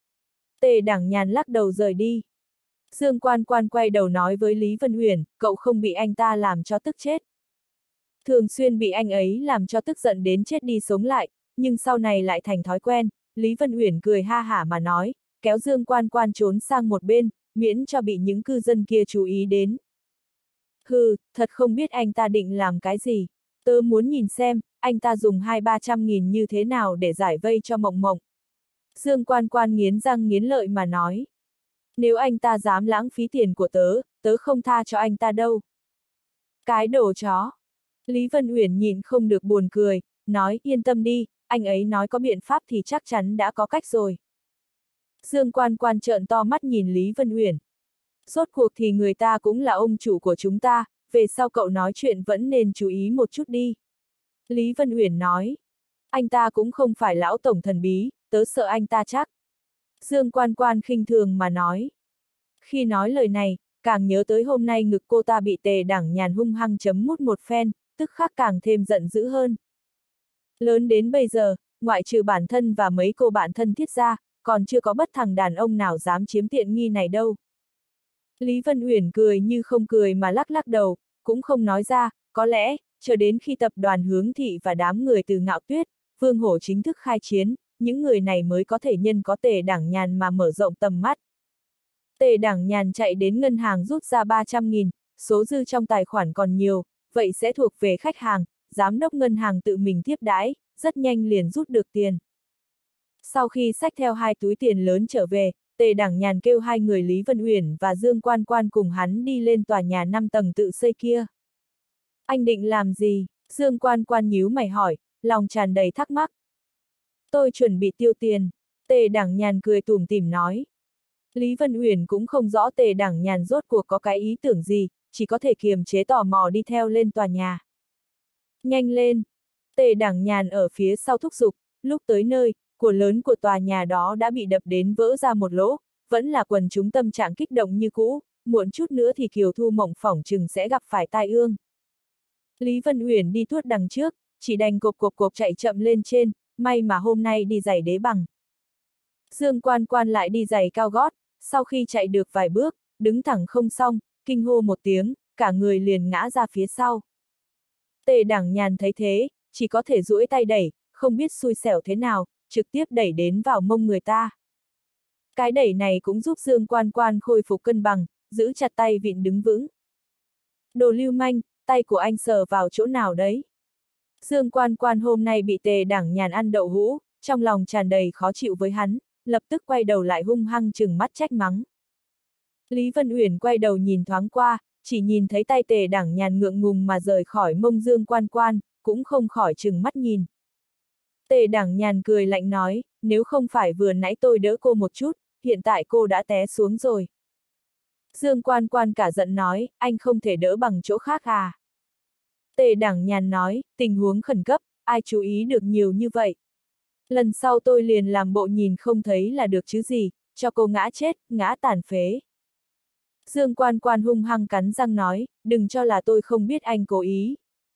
Tề Đảng Nhàn lắc đầu rời đi. Dương Quan Quan quay đầu nói với Lý Vân Uyển, cậu không bị anh ta làm cho tức chết. Thường xuyên bị anh ấy làm cho tức giận đến chết đi sống lại, nhưng sau này lại thành thói quen, Lý Vân Uyển cười ha hả mà nói, kéo Dương Quan Quan trốn sang một bên, miễn cho bị những cư dân kia chú ý đến. Hừ, thật không biết anh ta định làm cái gì, tớ muốn nhìn xem, anh ta dùng hai ba trăm nghìn như thế nào để giải vây cho Mộng Mộng. Dương Quan Quan nghiến răng nghiến lợi mà nói. Nếu anh ta dám lãng phí tiền của tớ, tớ không tha cho anh ta đâu. Cái đồ chó. Lý Vân Uyển nhìn không được buồn cười, nói yên tâm đi, anh ấy nói có biện pháp thì chắc chắn đã có cách rồi. Dương Quan Quan trợn to mắt nhìn Lý Vân Uyển. Rốt cuộc thì người ta cũng là ông chủ của chúng ta, về sau cậu nói chuyện vẫn nên chú ý một chút đi. Lý Vân Uyển nói. Anh ta cũng không phải lão tổng thần bí, tớ sợ anh ta chắc. Dương Quan Quan khinh thường mà nói. Khi nói lời này, càng nhớ tới hôm nay ngực cô ta bị Tề Đảng Nhàn hung hăng chấm mút một phen, tức khắc càng thêm giận dữ hơn. Lớn đến bây giờ, ngoại trừ bản thân và mấy cô bạn thân thiết ra, còn chưa có bất thằng đàn ông nào dám chiếm tiện nghi này đâu. Lý Vân Uyển cười như không cười mà lắc lắc đầu, cũng không nói ra, có lẽ, chờ đến khi tập đoàn Hướng Thị và đám người từ Ngạo Tuyết, Vương Hổ chính thức khai chiến, những người này mới có thể nhân có Tề Đảng Nhàn mà mở rộng tầm mắt. Tề Đảng Nhàn chạy đến ngân hàng rút ra ba trăm nghìn, số dư trong tài khoản còn nhiều, vậy sẽ thuộc về khách hàng, giám đốc ngân hàng tự mình tiếp đãi, rất nhanh liền rút được tiền. Sau khi xách theo hai túi tiền lớn trở về, Tề Đảng Nhàn kêu hai người Lý Vân Uyển và Dương Quan Quan cùng hắn đi lên tòa nhà năm tầng tự xây kia. Anh định làm gì? Dương Quan Quan nhíu mày hỏi, lòng tràn đầy thắc mắc. Tôi chuẩn bị tiêu tiền, Tề Đảng Nhàn cười tủm tỉm nói. Lý Vân Uyển cũng không rõ Tề Đảng Nhàn rốt cuộc có cái ý tưởng gì, chỉ có thể kiềm chế tò mò đi theo lên tòa nhà. Nhanh lên! Tề Đảng Nhàn ở phía sau thúc giục, lúc tới nơi, của lớn của tòa nhà đó đã bị đập đến vỡ ra một lỗ, vẫn là quần chúng tâm trạng kích động như cũ, muộn chút nữa thì Kiều Thu Mộng phỏng chừng sẽ gặp phải tai ương. Lý Vân Uyển đi tuốt đằng trước, chỉ đành cộp cộp cộp chạy chậm lên trên, may mà hôm nay đi giày đế bằng. Dương Quan Quan lại đi giày cao gót, sau khi chạy được vài bước, đứng thẳng không xong, kinh hô một tiếng, cả người liền ngã ra phía sau. Tề Đảng Nhàn thấy thế, chỉ có thể duỗi tay đẩy, không biết xui xẻo thế nào, trực tiếp đẩy đến vào mông người ta. Cái đẩy này cũng giúp Dương Quan Quan khôi phục cân bằng, giữ chặt tay vịn đứng vững. Đồ lưu manh, tay của anh sờ vào chỗ nào đấy? Dương Quan Quan hôm nay bị Tề Đảng Nhàn ăn đậu hũ, trong lòng tràn đầy khó chịu với hắn, lập tức quay đầu lại hung hăng trừng mắt trách mắng. Lý Vân Uyển quay đầu nhìn thoáng qua, chỉ nhìn thấy tay Tề Đảng Nhàn ngượng ngùng mà rời khỏi mông Dương Quan Quan, cũng không khỏi trừng mắt nhìn. Tề Đảng Nhàn cười lạnh nói, nếu không phải vừa nãy tôi đỡ cô một chút, hiện tại cô đã té xuống rồi. Dương Quan Quan cả giận nói, anh không thể đỡ bằng chỗ khác à? Tề Đảng Nhàn nói, tình huống khẩn cấp, ai chú ý được nhiều như vậy? Lần sau tôi liền làm bộ nhìn không thấy là được chứ gì, cho cô ngã chết, ngã tàn phế. Dương Quan Quan hung hăng cắn răng nói, đừng cho là tôi không biết anh cố ý.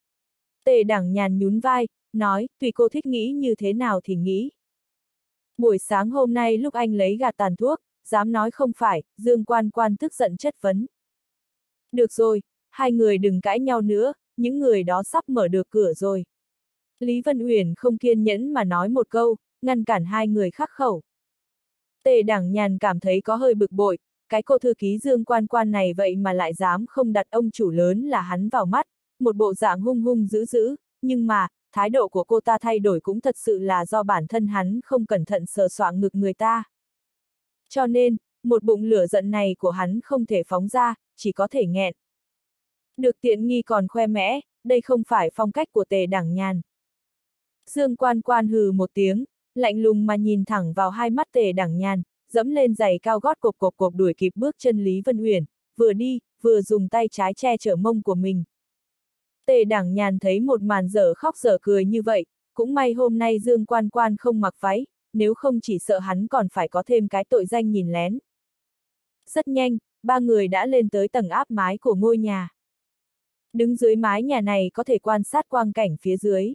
Tề Đảng Nhàn nhún vai, nói, tùy cô thích nghĩ như thế nào thì nghĩ. Buổi sáng hôm nay lúc anh lấy gạt tàn thuốc, dám nói không phải, Dương Quan Quan tức giận chất vấn. Được rồi, hai người đừng cãi nhau nữa, những người đó sắp mở được cửa rồi. Lý Vân Uyển không kiên nhẫn mà nói một câu, ngăn cản hai người khắc khẩu. Tề Đảng Nhàn cảm thấy có hơi bực bội, cái cô thư ký Dương Quan Quan này vậy mà lại dám không đặt ông chủ lớn là hắn vào mắt, một bộ dạng hung hung dữ dữ, nhưng mà, thái độ của cô ta thay đổi cũng thật sự là do bản thân hắn không cẩn thận sờ soạng ngực người ta. Cho nên, một bụng lửa giận này của hắn không thể phóng ra, chỉ có thể nghẹn. Được tiện nghi còn khoe mẽ, đây không phải phong cách của Tề Đảng Nhàn. Dương Quan Quan hừ một tiếng, lạnh lùng mà nhìn thẳng vào hai mắt Tề Đảng Nhàn, dẫm lên giày cao gót cộp cộp cộp đuổi kịp bước chân Lý Vân Uyển, vừa đi, vừa dùng tay trái che chở mông của mình. Tề Đảng Nhàn thấy một màn dở khóc dở cười như vậy, cũng may hôm nay Dương Quan Quan không mặc váy, nếu không chỉ sợ hắn còn phải có thêm cái tội danh nhìn lén. Rất nhanh, ba người đã lên tới tầng áp mái của ngôi nhà. Đứng dưới mái nhà này có thể quan sát quang cảnh phía dưới.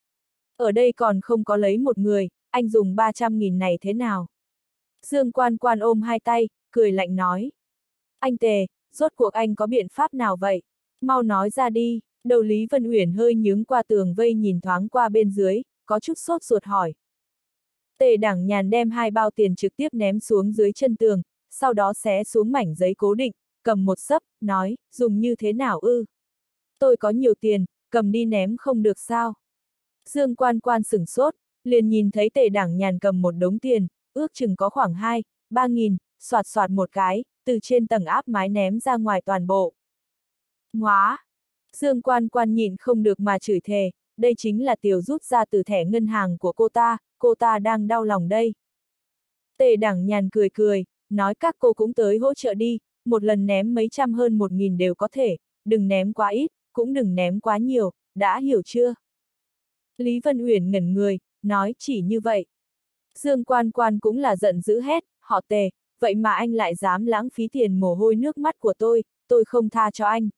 Ở đây còn không có lấy một người, anh dùng ba trăm nghìn này thế nào? Dương Quan Quan ôm hai tay, cười lạnh nói. Anh Tề, rốt cuộc anh có biện pháp nào vậy? Mau nói ra đi. Đầu Lý Vân Uyển hơi nhướng qua tường vây nhìn thoáng qua bên dưới, có chút sốt ruột hỏi. Tề Đảng Nhàn đem hai bao tiền trực tiếp ném xuống dưới chân tường, sau đó xé xuống mảnh giấy cố định, cầm một xấp, nói, dùng như thế nào ư? Tôi có nhiều tiền, cầm đi ném không được sao? Dương Quan Quan sửng sốt, liền nhìn thấy Tề Đảng Nhàn cầm một đống tiền, ước chừng có khoảng hai, ba nghìn, soạt soạt một cái, từ trên tầng áp mái ném ra ngoài toàn bộ. Ngoá! Dương Quan Quan nhịn không được mà chửi thề, đây chính là tiền rút ra từ thẻ ngân hàng của cô ta, cô ta đang đau lòng đây. Tề Đảng Nhàn cười cười, nói các cô cũng tới hỗ trợ đi, một lần ném mấy trăm hơn một nghìn đều có thể, đừng ném quá ít, cũng đừng ném quá nhiều, đã hiểu chưa? Lý Vân Uyển ngẩn người, nói chỉ như vậy. Dương Quan Quan cũng là giận dữ hét, họ Tề, vậy mà anh lại dám lãng phí tiền mồ hôi nước mắt của tôi, tôi không tha cho anh.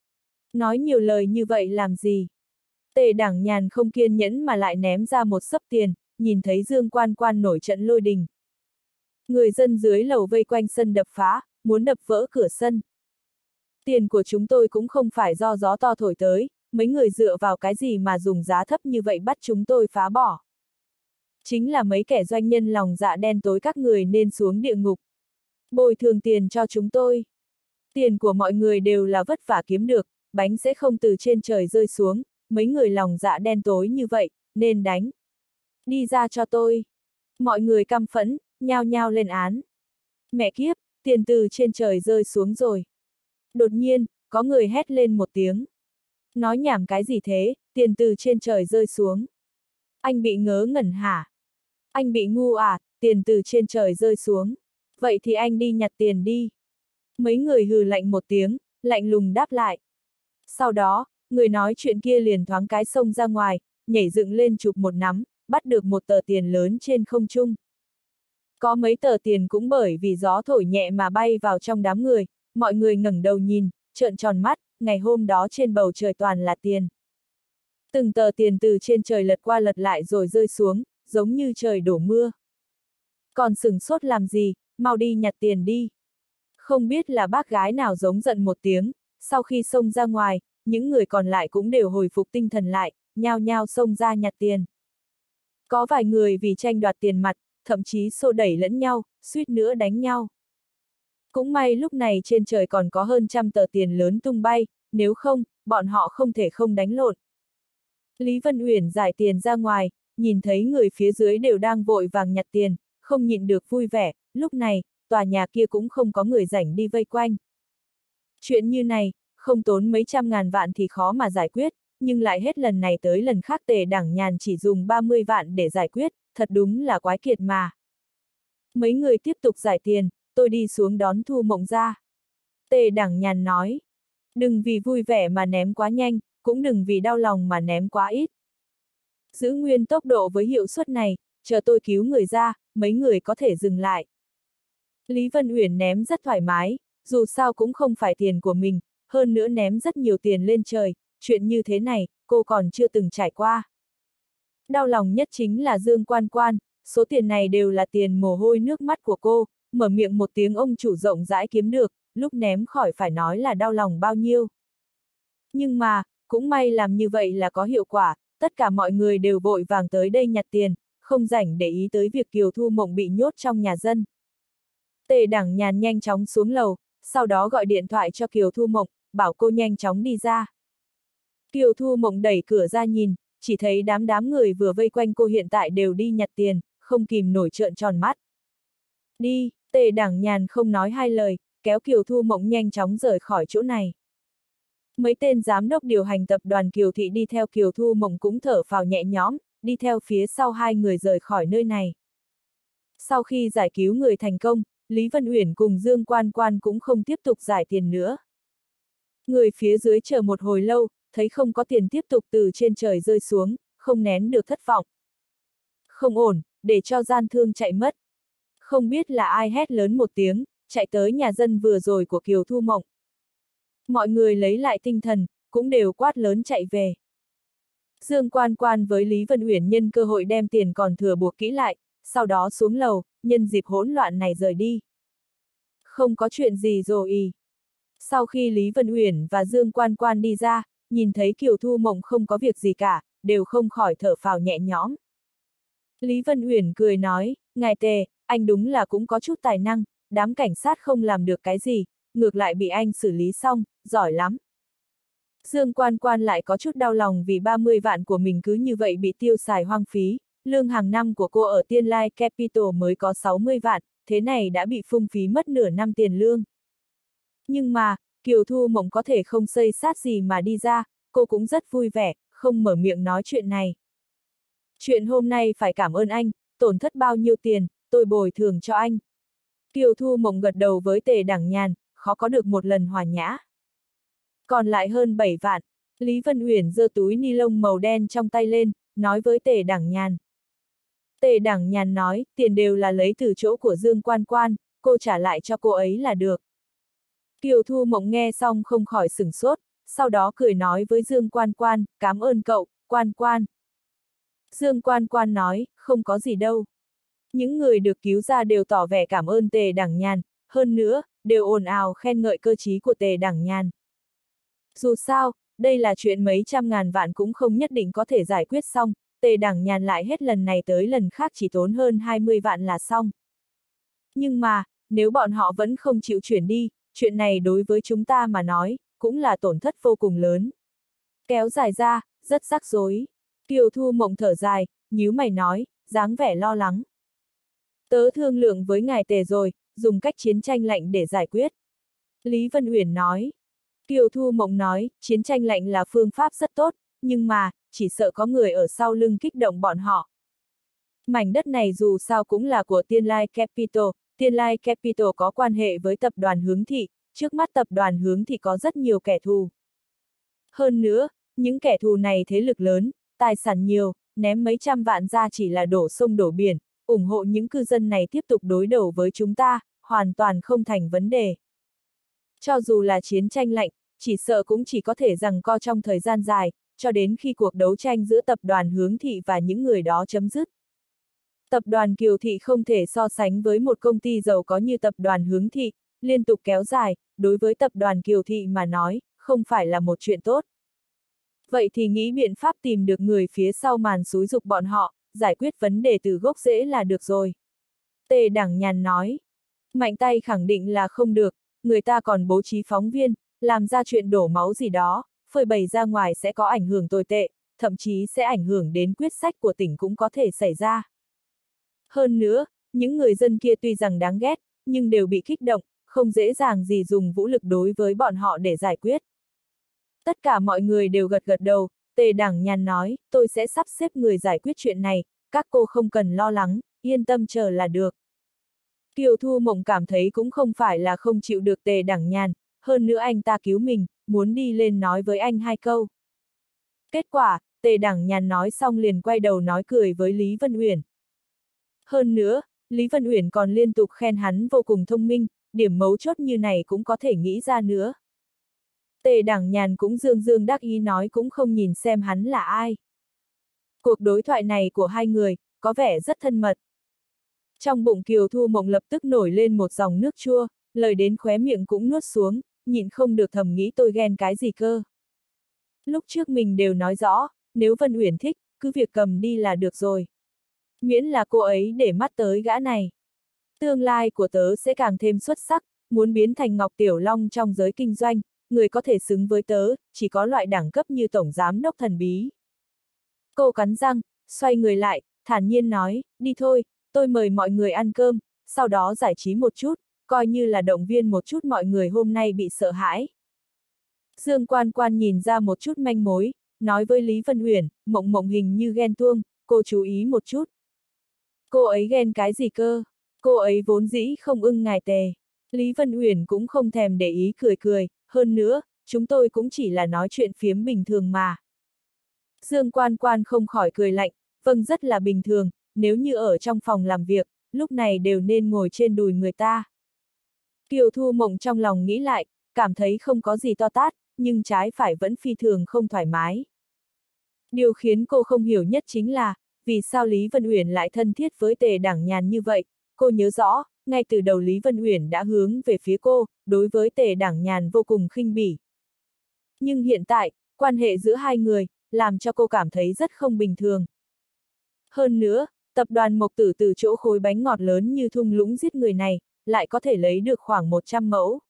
Nói nhiều lời như vậy làm gì? Tề Đảng Nhàn không kiên nhẫn mà lại ném ra một xấp tiền, nhìn thấy Dương Quan Quan nổi trận lôi đình. Người dân dưới lầu vây quanh sân đập phá, muốn đập vỡ cửa sân. Tiền của chúng tôi cũng không phải do gió to thổi tới, mấy người dựa vào cái gì mà dùng giá thấp như vậy bắt chúng tôi phá bỏ. Chính là mấy kẻ doanh nhân lòng dạ đen tối các người nên xuống địa ngục. Bồi thường tiền cho chúng tôi. Tiền của mọi người đều là vất vả kiếm được, bánh sẽ không từ trên trời rơi xuống, mấy người lòng dạ đen tối như vậy, nên đánh. Đi ra cho tôi. Mọi người căm phẫn, nhao nhao lên án. Mẹ kiếp, tiền từ trên trời rơi xuống rồi. Đột nhiên, có người hét lên một tiếng. Nói nhảm cái gì thế, tiền từ trên trời rơi xuống. Anh bị ngớ ngẩn hả? Anh bị ngu à, tiền từ trên trời rơi xuống. Vậy thì anh đi nhặt tiền đi. Mấy người hừ lạnh một tiếng, lạnh lùng đáp lại. Sau đó, người nói chuyện kia liền thoáng cái xông ra ngoài, nhảy dựng lên chụp một nắm, bắt được một tờ tiền lớn trên không trung. Có mấy tờ tiền cũng bởi vì gió thổi nhẹ mà bay vào trong đám người, mọi người ngẩng đầu nhìn, trợn tròn mắt, ngày hôm đó trên bầu trời toàn là tiền. Từng tờ tiền từ trên trời lật qua lật lại rồi rơi xuống, giống như trời đổ mưa. Còn sửng sốt làm gì, mau đi nhặt tiền đi. Không biết là bác gái nào giống giận một tiếng, sau khi xông ra ngoài, những người còn lại cũng đều hồi phục tinh thần lại, nhao nhao xông ra nhặt tiền. Có vài người vì tranh đoạt tiền mặt, thậm chí xô đẩy lẫn nhau, suýt nữa đánh nhau. Cũng may lúc này trên trời còn có hơn trăm tờ tiền lớn tung bay, nếu không, bọn họ không thể không đánh lộn. Lý Vân Uyển giải tiền ra ngoài, nhìn thấy người phía dưới đều đang vội vàng nhặt tiền, không nhịn được vui vẻ, lúc này, tòa nhà kia cũng không có người rảnh đi vây quanh. Chuyện như này, không tốn mấy trăm ngàn vạn thì khó mà giải quyết, nhưng lại hết lần này tới lần khác Tề Đảng Nhàn chỉ dùng ba mươi vạn để giải quyết, thật đúng là quái kiệt mà. Mấy người tiếp tục giải tiền, tôi đi xuống đón Thu Mộng ra. Tề Đảng Nhàn nói, đừng vì vui vẻ mà ném quá nhanh, cũng đừng vì đau lòng mà ném quá ít. Giữ nguyên tốc độ với hiệu suất này, chờ tôi cứu người ra, mấy người có thể dừng lại. Lý Vân Uyển ném rất thoải mái, dù sao cũng không phải tiền của mình, hơn nữa ném rất nhiều tiền lên trời, chuyện như thế này, cô còn chưa từng trải qua. Đau lòng nhất chính là Dương Quan Quan, số tiền này đều là tiền mồ hôi nước mắt của cô, mở miệng một tiếng ông chủ rộng rãi kiếm được, lúc ném khỏi phải nói là đau lòng bao nhiêu. Nhưng mà, cũng may làm như vậy là có hiệu quả, tất cả mọi người đều vội vàng tới đây nhặt tiền, không rảnh để ý tới việc Kiều Thu Mộng bị nhốt trong nhà dân. Tề Đẳng Nhàn nhanh chóng xuống lầu, sau đó gọi điện thoại cho Kiều Thu Mộng, bảo cô nhanh chóng đi ra. Kiều Thu Mộng đẩy cửa ra nhìn, chỉ thấy đám đám người vừa vây quanh cô hiện tại đều đi nhặt tiền, không kìm nổi trợn tròn mắt. Đi, Tề Đẳng Nhàn không nói hai lời, kéo Kiều Thu Mộng nhanh chóng rời khỏi chỗ này. Mấy tên giám đốc điều hành tập đoàn Kiều Thị đi theo Kiều Thu Mộng cũng thở phào nhẹ nhõm, đi theo phía sau hai người rời khỏi nơi này. Sau khi giải cứu người thành công, Lý Vân Uyển cùng Dương Quan Quan cũng không tiếp tục giải tiền nữa. Người phía dưới chờ một hồi lâu, thấy không có tiền tiếp tục từ trên trời rơi xuống, không nén được thất vọng. Không ổn, để cho gian thương chạy mất. Không biết là ai hét lớn một tiếng, chạy tới nhà dân vừa rồi của Kiều Thu Mộng. Mọi người lấy lại tinh thần, cũng đều quát lớn chạy về. Dương Quan Quan với Lý Vân Uyển nhân cơ hội đem tiền còn thừa buộc kỹ lại, sau đó xuống lầu, nhân dịp hỗn loạn này rời đi. Không có chuyện gì rồi ý. Sau khi Lý Vân Uyển và Dương Quan Quan đi ra, nhìn thấy Kiều Thu Mộng không có việc gì cả, đều không khỏi thở phào nhẹ nhõm. Lý Vân Uyển cười nói, ngài Tề, anh đúng là cũng có chút tài năng, đám cảnh sát không làm được cái gì, ngược lại bị anh xử lý xong, giỏi lắm. Dương Quan Quan lại có chút đau lòng vì ba mươi vạn của mình cứ như vậy bị tiêu xài hoang phí, lương hàng năm của cô ở Tiên Lai Capital mới có sáu mươi vạn, thế này đã bị phung phí mất nửa năm tiền lương. Nhưng mà, Kiều Thu Mộng có thể không xây sát gì mà đi ra, cô cũng rất vui vẻ, không mở miệng nói chuyện này. Chuyện hôm nay phải cảm ơn anh, tổn thất bao nhiêu tiền, tôi bồi thường cho anh. Kiều Thu Mộng gật đầu với Tề Đẳng Nhàn, khó có được một lần hòa nhã. Còn lại hơn bảy vạn, Lý Vân Uyển giơ túi ni lông màu đen trong tay lên, nói với Tề Đẳng Nhàn. Tề Đẳng Nhàn nói, tiền đều là lấy từ chỗ của Dương Quan Quan, cô trả lại cho cô ấy là được. Kiều Thu Mộng nghe xong không khỏi sửng sốt, sau đó cười nói với Dương Quan Quan, cảm ơn cậu, Quan Quan. Dương Quan Quan nói, không có gì đâu. Những người được cứu ra đều tỏ vẻ cảm ơn Tề Đẳng Nhàn, hơn nữa, đều ồn ào khen ngợi cơ trí của Tề Đẳng Nhàn. Dù sao, đây là chuyện mấy trăm ngàn vạn cũng không nhất định có thể giải quyết xong, Tề Đẳng Nhàn lại hết lần này tới lần khác chỉ tốn hơn hai mươi vạn là xong. Nhưng mà, nếu bọn họ vẫn không chịu chuyển đi, chuyện này đối với chúng ta mà nói, cũng là tổn thất vô cùng lớn. Kéo dài ra, rất rắc rối. Kiều Thu Mộng thở dài, nhíu mày nói, dáng vẻ lo lắng. Tớ thương lượng với ngài Tề rồi, dùng cách chiến tranh lạnh để giải quyết. Lý Vân Uyển nói. Kiều Thu Mộng nói, chiến tranh lạnh là phương pháp rất tốt, nhưng mà, chỉ sợ có người ở sau lưng kích động bọn họ. Mảnh đất này dù sao cũng là của Tiên Lai Capital, Tiên Lai Capital có quan hệ với tập đoàn Hướng Thị, trước mắt tập đoàn Hướng Thị có rất nhiều kẻ thù. Hơn nữa, những kẻ thù này thế lực lớn, tài sản nhiều, ném mấy trăm vạn ra chỉ là đổ sông đổ biển, ủng hộ những cư dân này tiếp tục đối đầu với chúng ta, hoàn toàn không thành vấn đề. Cho dù là chiến tranh lạnh, chỉ sợ cũng chỉ có thể giằng co trong thời gian dài, cho đến khi cuộc đấu tranh giữa tập đoàn Hướng Thị và những người đó chấm dứt. Tập đoàn Kiều Thị không thể so sánh với một công ty giàu có như tập đoàn Hướng Thị, liên tục kéo dài, đối với tập đoàn Kiều Thị mà nói, không phải là một chuyện tốt. Vậy thì nghĩ biện pháp tìm được người phía sau màn xúi giục bọn họ, giải quyết vấn đề từ gốc rễ là được rồi. Tề Đẳng Nhàn nói, mạnh tay khẳng định là không được, người ta còn bố trí phóng viên, làm ra chuyện đổ máu gì đó, phơi bày ra ngoài sẽ có ảnh hưởng tồi tệ, thậm chí sẽ ảnh hưởng đến quyết sách của tỉnh cũng có thể xảy ra. Hơn nữa, những người dân kia tuy rằng đáng ghét, nhưng đều bị kích động, không dễ dàng gì dùng vũ lực đối với bọn họ để giải quyết. Tất cả mọi người đều gật gật đầu, Tề Đẳng Nhàn nói, tôi sẽ sắp xếp người giải quyết chuyện này, các cô không cần lo lắng, yên tâm chờ là được. Kiều Thu Mộng cảm thấy cũng không phải là không chịu được Tề Đẳng Nhàn, hơn nữa anh ta cứu mình, muốn đi lên nói với anh hai câu. Kết quả, Tề Đẳng Nhàn nói xong liền quay đầu nói cười với Lý Vân Uyển. Hơn nữa, Lý Vân Uyển còn liên tục khen hắn vô cùng thông minh, điểm mấu chốt như này cũng có thể nghĩ ra nữa. Tề Đẳng Nhàn cũng dương dương đắc ý nói cũng không nhìn xem hắn là ai. Cuộc đối thoại này của hai người, có vẻ rất thân mật. Trong bụng Kiều Thu Mộng lập tức nổi lên một dòng nước chua, lời đến khóe miệng cũng nuốt xuống, nhịn không được thầm nghĩ tôi ghen cái gì cơ. Lúc trước mình đều nói rõ, nếu Vân Uyển thích, cứ việc cầm đi là được rồi. Miễn là cô ấy để mắt tới gã này. Tương lai của tớ sẽ càng thêm xuất sắc, muốn biến thành Ngọc Tiểu Long trong giới kinh doanh, người có thể xứng với tớ, chỉ có loại đẳng cấp như tổng giám đốc thần bí. Cô cắn răng, xoay người lại, thản nhiên nói, đi thôi, tôi mời mọi người ăn cơm, sau đó giải trí một chút, coi như là động viên một chút mọi người hôm nay bị sợ hãi. Dương Quan Quan nhìn ra một chút manh mối, nói với Lý Vân Uyển, Mộng Mộng hình như ghen tuông, cô chú ý một chút. Cô ấy ghen cái gì cơ? Cô ấy vốn dĩ không ưng ngài Tề. Lý Vân Uyển cũng không thèm để ý cười cười, hơn nữa, chúng tôi cũng chỉ là nói chuyện phiếm bình thường mà. Dương Quan Quan không khỏi cười lạnh, vâng rất là bình thường, nếu như ở trong phòng làm việc, lúc này đều nên ngồi trên đùi người ta. Kiều Thu Mộng trong lòng nghĩ lại, cảm thấy không có gì to tát, nhưng trái phải vẫn phi thường không thoải mái. Điều khiến cô không hiểu nhất chính là, vì sao Lý Vân Uyển lại thân thiết với Tề Đảng Nhàn như vậy. Cô nhớ rõ, ngay từ đầu Lý Vân Uyển đã hướng về phía cô, đối với Tề Đảng Nhàn vô cùng khinh bỉ. Nhưng hiện tại, quan hệ giữa hai người, làm cho cô cảm thấy rất không bình thường. Hơn nữa, tập đoàn Mộc Tử từ chỗ khối bánh ngọt lớn như thung lũng giết người này, lại có thể lấy được khoảng một trăm mẫu.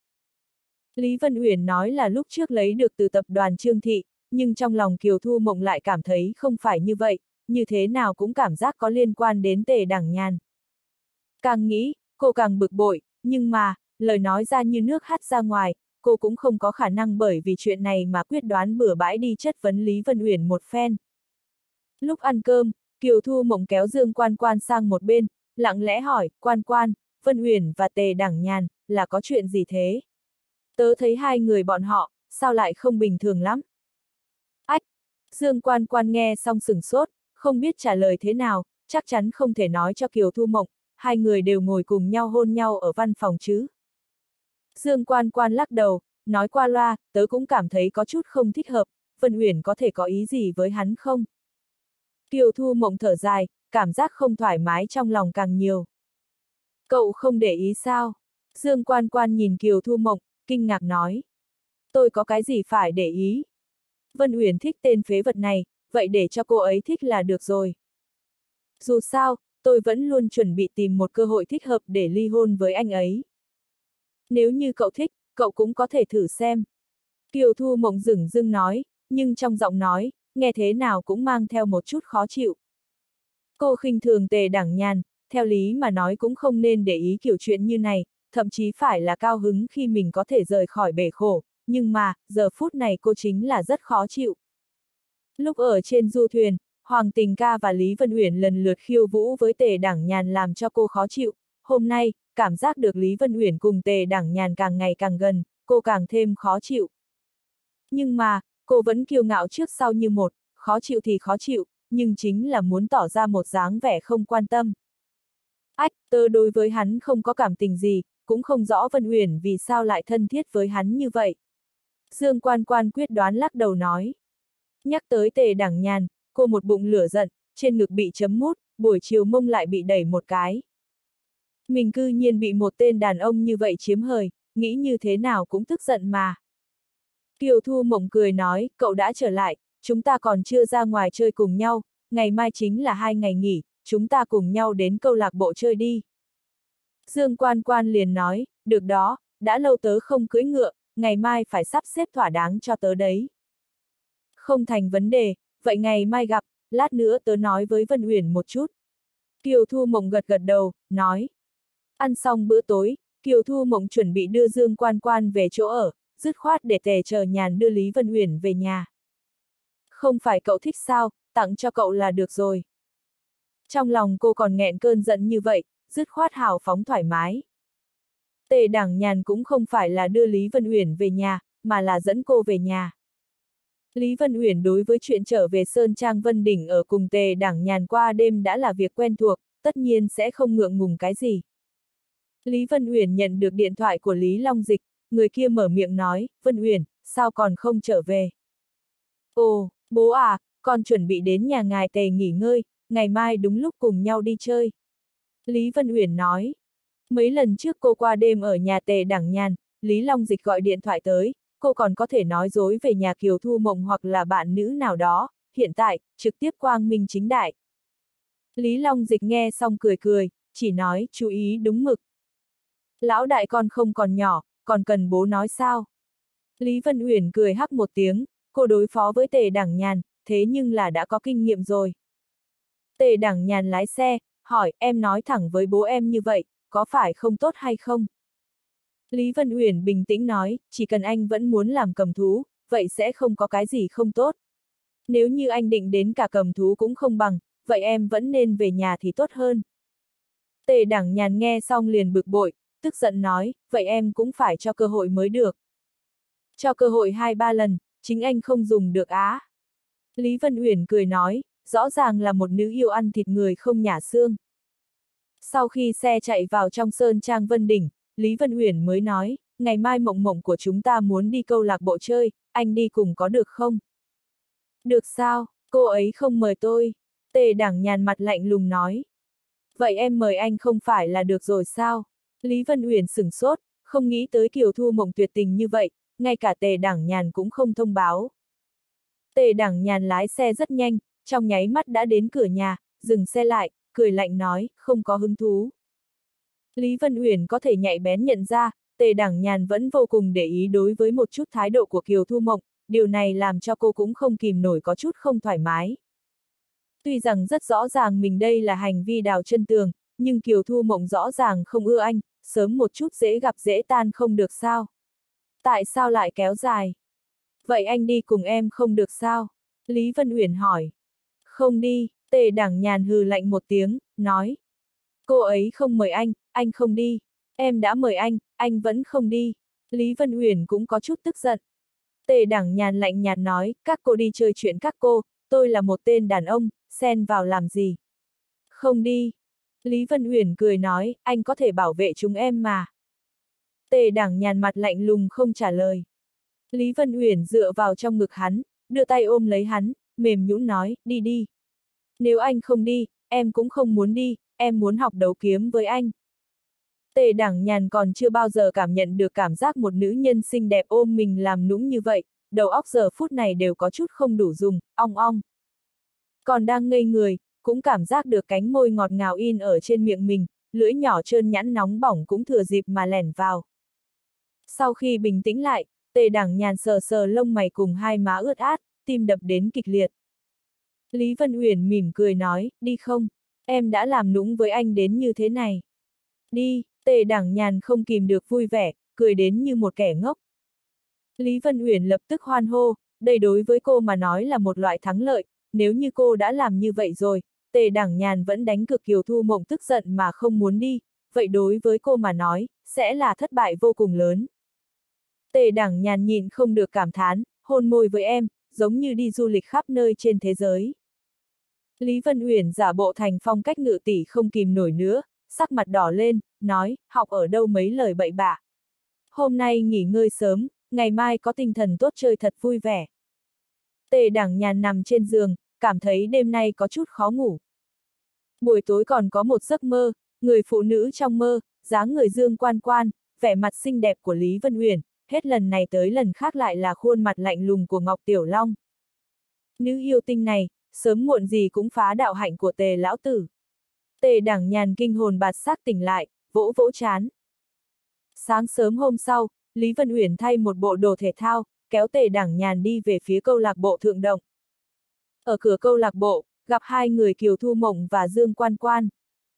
Lý Vân Uyển nói là lúc trước lấy được từ tập đoàn Trương Thị, nhưng trong lòng Kiều Thu Mộng lại cảm thấy không phải như vậy, như thế nào cũng cảm giác có liên quan đến Tề Đảng Nhàn. Càng nghĩ, cô càng bực bội, nhưng mà, lời nói ra như nước hắt ra ngoài, cô cũng không có khả năng bởi vì chuyện này mà quyết đoán bừa bãi đi chất vấn Lý Vân Uyển một phen. Lúc ăn cơm, Kiều Thu Mộng kéo Dương Quan Quan sang một bên, lặng lẽ hỏi, Quan Quan, Vân Uyển và Tề Đảng Nhàn, là có chuyện gì thế? Tớ thấy hai người bọn họ, sao lại không bình thường lắm? Ách! Dương Quan Quan nghe xong sửng sốt, không biết trả lời thế nào, chắc chắn không thể nói cho Kiều Thu Mộng, hai người đều ngồi cùng nhau hôn nhau ở văn phòng chứ. Dương Quan Quan lắc đầu, nói qua loa, tớ cũng cảm thấy có chút không thích hợp, Vân Uyển có thể có ý gì với hắn không? Kiều Thu Mộng thở dài, cảm giác không thoải mái trong lòng càng nhiều. Cậu không để ý sao? Dương Quan Quan nhìn Kiều Thu Mộng, kinh ngạc nói. Tôi có cái gì phải để ý? Vân Uyển thích tên phế vật này, vậy để cho cô ấy thích là được rồi. Dù sao, tôi vẫn luôn chuẩn bị tìm một cơ hội thích hợp để ly hôn với anh ấy. Nếu như cậu thích, cậu cũng có thể thử xem. Kiều Thu Mộng dửng dưng nói, nhưng trong giọng nói, nghe thế nào cũng mang theo một chút khó chịu. Cô khinh thường Tề Đảng Nhàn, theo lý mà nói cũng không nên để ý kiểu chuyện như này, thậm chí phải là cao hứng khi mình có thể rời khỏi bể khổ, nhưng mà, giờ phút này cô chính là rất khó chịu. Lúc ở trên du thuyền, Hoàng Tình Ca và Lý Vân Uyển lần lượt khiêu vũ với Tề Đảng Nhàn làm cho cô khó chịu, hôm nay, cảm giác được Lý Vân Uyển cùng Tề Đảng Nhàn càng ngày càng gần, cô càng thêm khó chịu. Nhưng mà, cô vẫn kiêu ngạo trước sau như một, khó chịu thì khó chịu, nhưng chính là muốn tỏ ra một dáng vẻ không quan tâm. Ách, tớ đối với hắn không có cảm tình gì, cũng không rõ Vân Uyển vì sao lại thân thiết với hắn như vậy. Dương Quan Quan quyết đoán lắc đầu nói. Nhắc tới Tề Đảng Nhàn, cô một bụng lửa giận, trên ngực bị chấm mút, buổi chiều mông lại bị đẩy một cái. Mình cư nhiên bị một tên đàn ông như vậy chiếm hời, nghĩ như thế nào cũng tức giận mà. Kiều Thu Mộng cười nói, cậu đã trở lại, chúng ta còn chưa ra ngoài chơi cùng nhau, ngày mai chính là hai ngày nghỉ, chúng ta cùng nhau đến câu lạc bộ chơi đi. Dương Quan Quan liền nói, được đó, đã lâu tớ không cưỡi ngựa, ngày mai phải sắp xếp thỏa đáng cho tớ đấy. Không thành vấn đề, vậy ngày mai gặp, lát nữa tớ nói với Vân Uyển một chút. Kiều Thu Mộng gật gật đầu, nói. Ăn xong bữa tối, Kiều Thu Mộng chuẩn bị đưa Dương Quan Quan về chỗ ở, dứt khoát để Tề Chờ Nhàn đưa Lý Vân Uyển về nhà. Không phải cậu thích sao, tặng cho cậu là được rồi. Trong lòng cô còn nghẹn cơn giận như vậy, dứt khoát hào phóng thoải mái. Tề Đảng Nhàn cũng không phải là đưa Lý Vân Uyển về nhà, mà là dẫn cô về nhà. Lý Vân Uyển đối với chuyện trở về Sơn Trang Vân Đỉnh ở cùng Tề Đảng Nhàn qua đêm đã là việc quen thuộc, tất nhiên sẽ không ngượng ngùng cái gì. Lý Vân Uyển nhận được điện thoại của Lý Long Dịch, người kia mở miệng nói, Vân Uyển, sao còn không trở về? Ồ, bố à, con chuẩn bị đến nhà ngài Tề nghỉ ngơi, ngày mai đúng lúc cùng nhau đi chơi. Lý Vân Uyển nói. Mấy lần trước cô qua đêm ở nhà Tề Đẳng Nhàn, Lý Long Dịch gọi điện thoại tới, cô còn có thể nói dối về nhà Kiều Thu Mộng hoặc là bạn nữ nào đó, hiện tại, trực tiếp quang minh chính đại. Lý Long Dịch nghe xong cười cười, chỉ nói, chú ý đúng mực. Lão đại con không còn nhỏ, còn cần bố nói sao? Lý Vân Uyển cười hắc một tiếng, cô đối phó với Tề Đẳng Nhàn, thế nhưng là đã có kinh nghiệm rồi. Tề Đẳng Nhàn lái xe, hỏi, em nói thẳng với bố em như vậy, có phải không tốt hay không? Lý Vân Uyển bình tĩnh nói, chỉ cần anh vẫn muốn làm cầm thú, vậy sẽ không có cái gì không tốt. Nếu như anh định đến cả cầm thú cũng không bằng, vậy em vẫn nên về nhà thì tốt hơn. Tề Đẳng Nhàn nghe xong liền bực bội, tức giận nói, vậy em cũng phải cho cơ hội mới được. Cho cơ hội hai ba lần, chính anh không dùng được á. Lý Vân Uyển cười nói, rõ ràng là một nữ yêu ăn thịt người không nhả xương. Sau khi xe chạy vào trong Sơn Trang Vân Đỉnh, Lý Vân Uyển mới nói, ngày mai Mộng Mộng của chúng ta muốn đi câu lạc bộ chơi, anh đi cùng có được không? Được sao, cô ấy không mời tôi. Tề Đẳng Nhàn mặt lạnh lùng nói. Vậy em mời anh không phải là được rồi sao? Lý Vân Uyển sửng sốt, không nghĩ tới Kiều Thu Mộng tuyệt tình như vậy, ngay cả Tề Đẳng Nhàn cũng không thông báo. Tề Đẳng Nhàn lái xe rất nhanh, trong nháy mắt đã đến cửa nhà, dừng xe lại, cười lạnh nói, không có hứng thú. Lý Vân Uyển có thể nhạy bén nhận ra, Tề Đẳng Nhàn vẫn vô cùng để ý đối với một chút thái độ của Kiều Thu Mộng, điều này làm cho cô cũng không kìm nổi có chút không thoải mái. Tuy rằng rất rõ ràng mình đây là hành vi đào chân tường, nhưng Kiều Thu Mộng rõ ràng không ưa anh, sớm một chút dễ gặp dễ tan không được sao? Tại sao lại kéo dài? Vậy anh đi cùng em không được sao? Lý Vân Uyển hỏi. Không đi, Tề Đẳng Nhàn hừ lạnh một tiếng, nói. Cô ấy không mời anh, anh không đi. Em đã mời anh, anh vẫn không đi. Lý Vân Uyển cũng có chút tức giận. Tề Đẳng Nhàn lạnh nhạt nói, các cô đi chơi chuyện các cô, tôi là một tên đàn ông, xen vào làm gì? Không đi. Lý Vân Uyển cười nói, anh có thể bảo vệ chúng em mà. Tề Đẳng Nhàn mặt lạnh lùng không trả lời. Lý Vân Uyển dựa vào trong ngực hắn, đưa tay ôm lấy hắn, mềm nhũn nói, đi đi. Nếu anh không đi, em cũng không muốn đi, em muốn học đấu kiếm với anh. Tề Đẳng Nhàn còn chưa bao giờ cảm nhận được cảm giác một nữ nhân xinh đẹp ôm mình làm nũng như vậy, đầu óc giờ phút này đều có chút không đủ dùng, ong ong. Còn đang ngây người, cũng cảm giác được cánh môi ngọt ngào in ở trên miệng mình, lưỡi nhỏ trơn nhẵn nóng bỏng cũng thừa dịp mà lẻn vào. Sau khi bình tĩnh lại, Tề Đẳng Nhàn sờ sờ lông mày cùng hai má ướt át, tim đập đến kịch liệt. Lý Vân Uyển mỉm cười nói, đi không? Em đã làm nũng với anh đến như thế này. Đi, Tề Đẳng Nhàn không kìm được vui vẻ, cười đến như một kẻ ngốc. Lý Vân Uyển lập tức hoan hô, đây đối với cô mà nói là một loại thắng lợi, nếu như cô đã làm như vậy rồi, Tề Đẳng Nhàn vẫn đánh cực Kiều Thu Mộng tức giận mà không muốn đi, vậy đối với cô mà nói, sẽ là thất bại vô cùng lớn. Tề Đẳng Nhàn nhìn không được cảm thán, hôn môi với em, giống như đi du lịch khắp nơi trên thế giới. Lý Vân Uyển giả bộ thành phong cách ngự tỷ không kìm nổi nữa, sắc mặt đỏ lên, nói, học ở đâu mấy lời bậy bạ. Hôm nay nghỉ ngơi sớm, ngày mai có tinh thần tốt chơi thật vui vẻ. Tề Đẳng Nhàn nằm trên giường, cảm thấy đêm nay có chút khó ngủ. Buổi tối còn có một giấc mơ, người phụ nữ trong mơ, dáng người dương quan quan, vẻ mặt xinh đẹp của Lý Vân Uyển, hết lần này tới lần khác lại là khuôn mặt lạnh lùng của Ngọc Tiểu Long. Nữ yêu tinh này, sớm muộn gì cũng phá đạo hạnh của Tề lão tử. Tề Đẳng Nhàn kinh hồn bạt xác tỉnh lại, vỗ vỗ chán. Sáng sớm hôm sau, Lý Vân Uyển thay một bộ đồ thể thao, kéo Tề Đẳng Nhàn đi về phía câu lạc bộ Thượng Động. Ở cửa câu lạc bộ, gặp hai người Kiều Thu Mộng và Dương Quan Quan.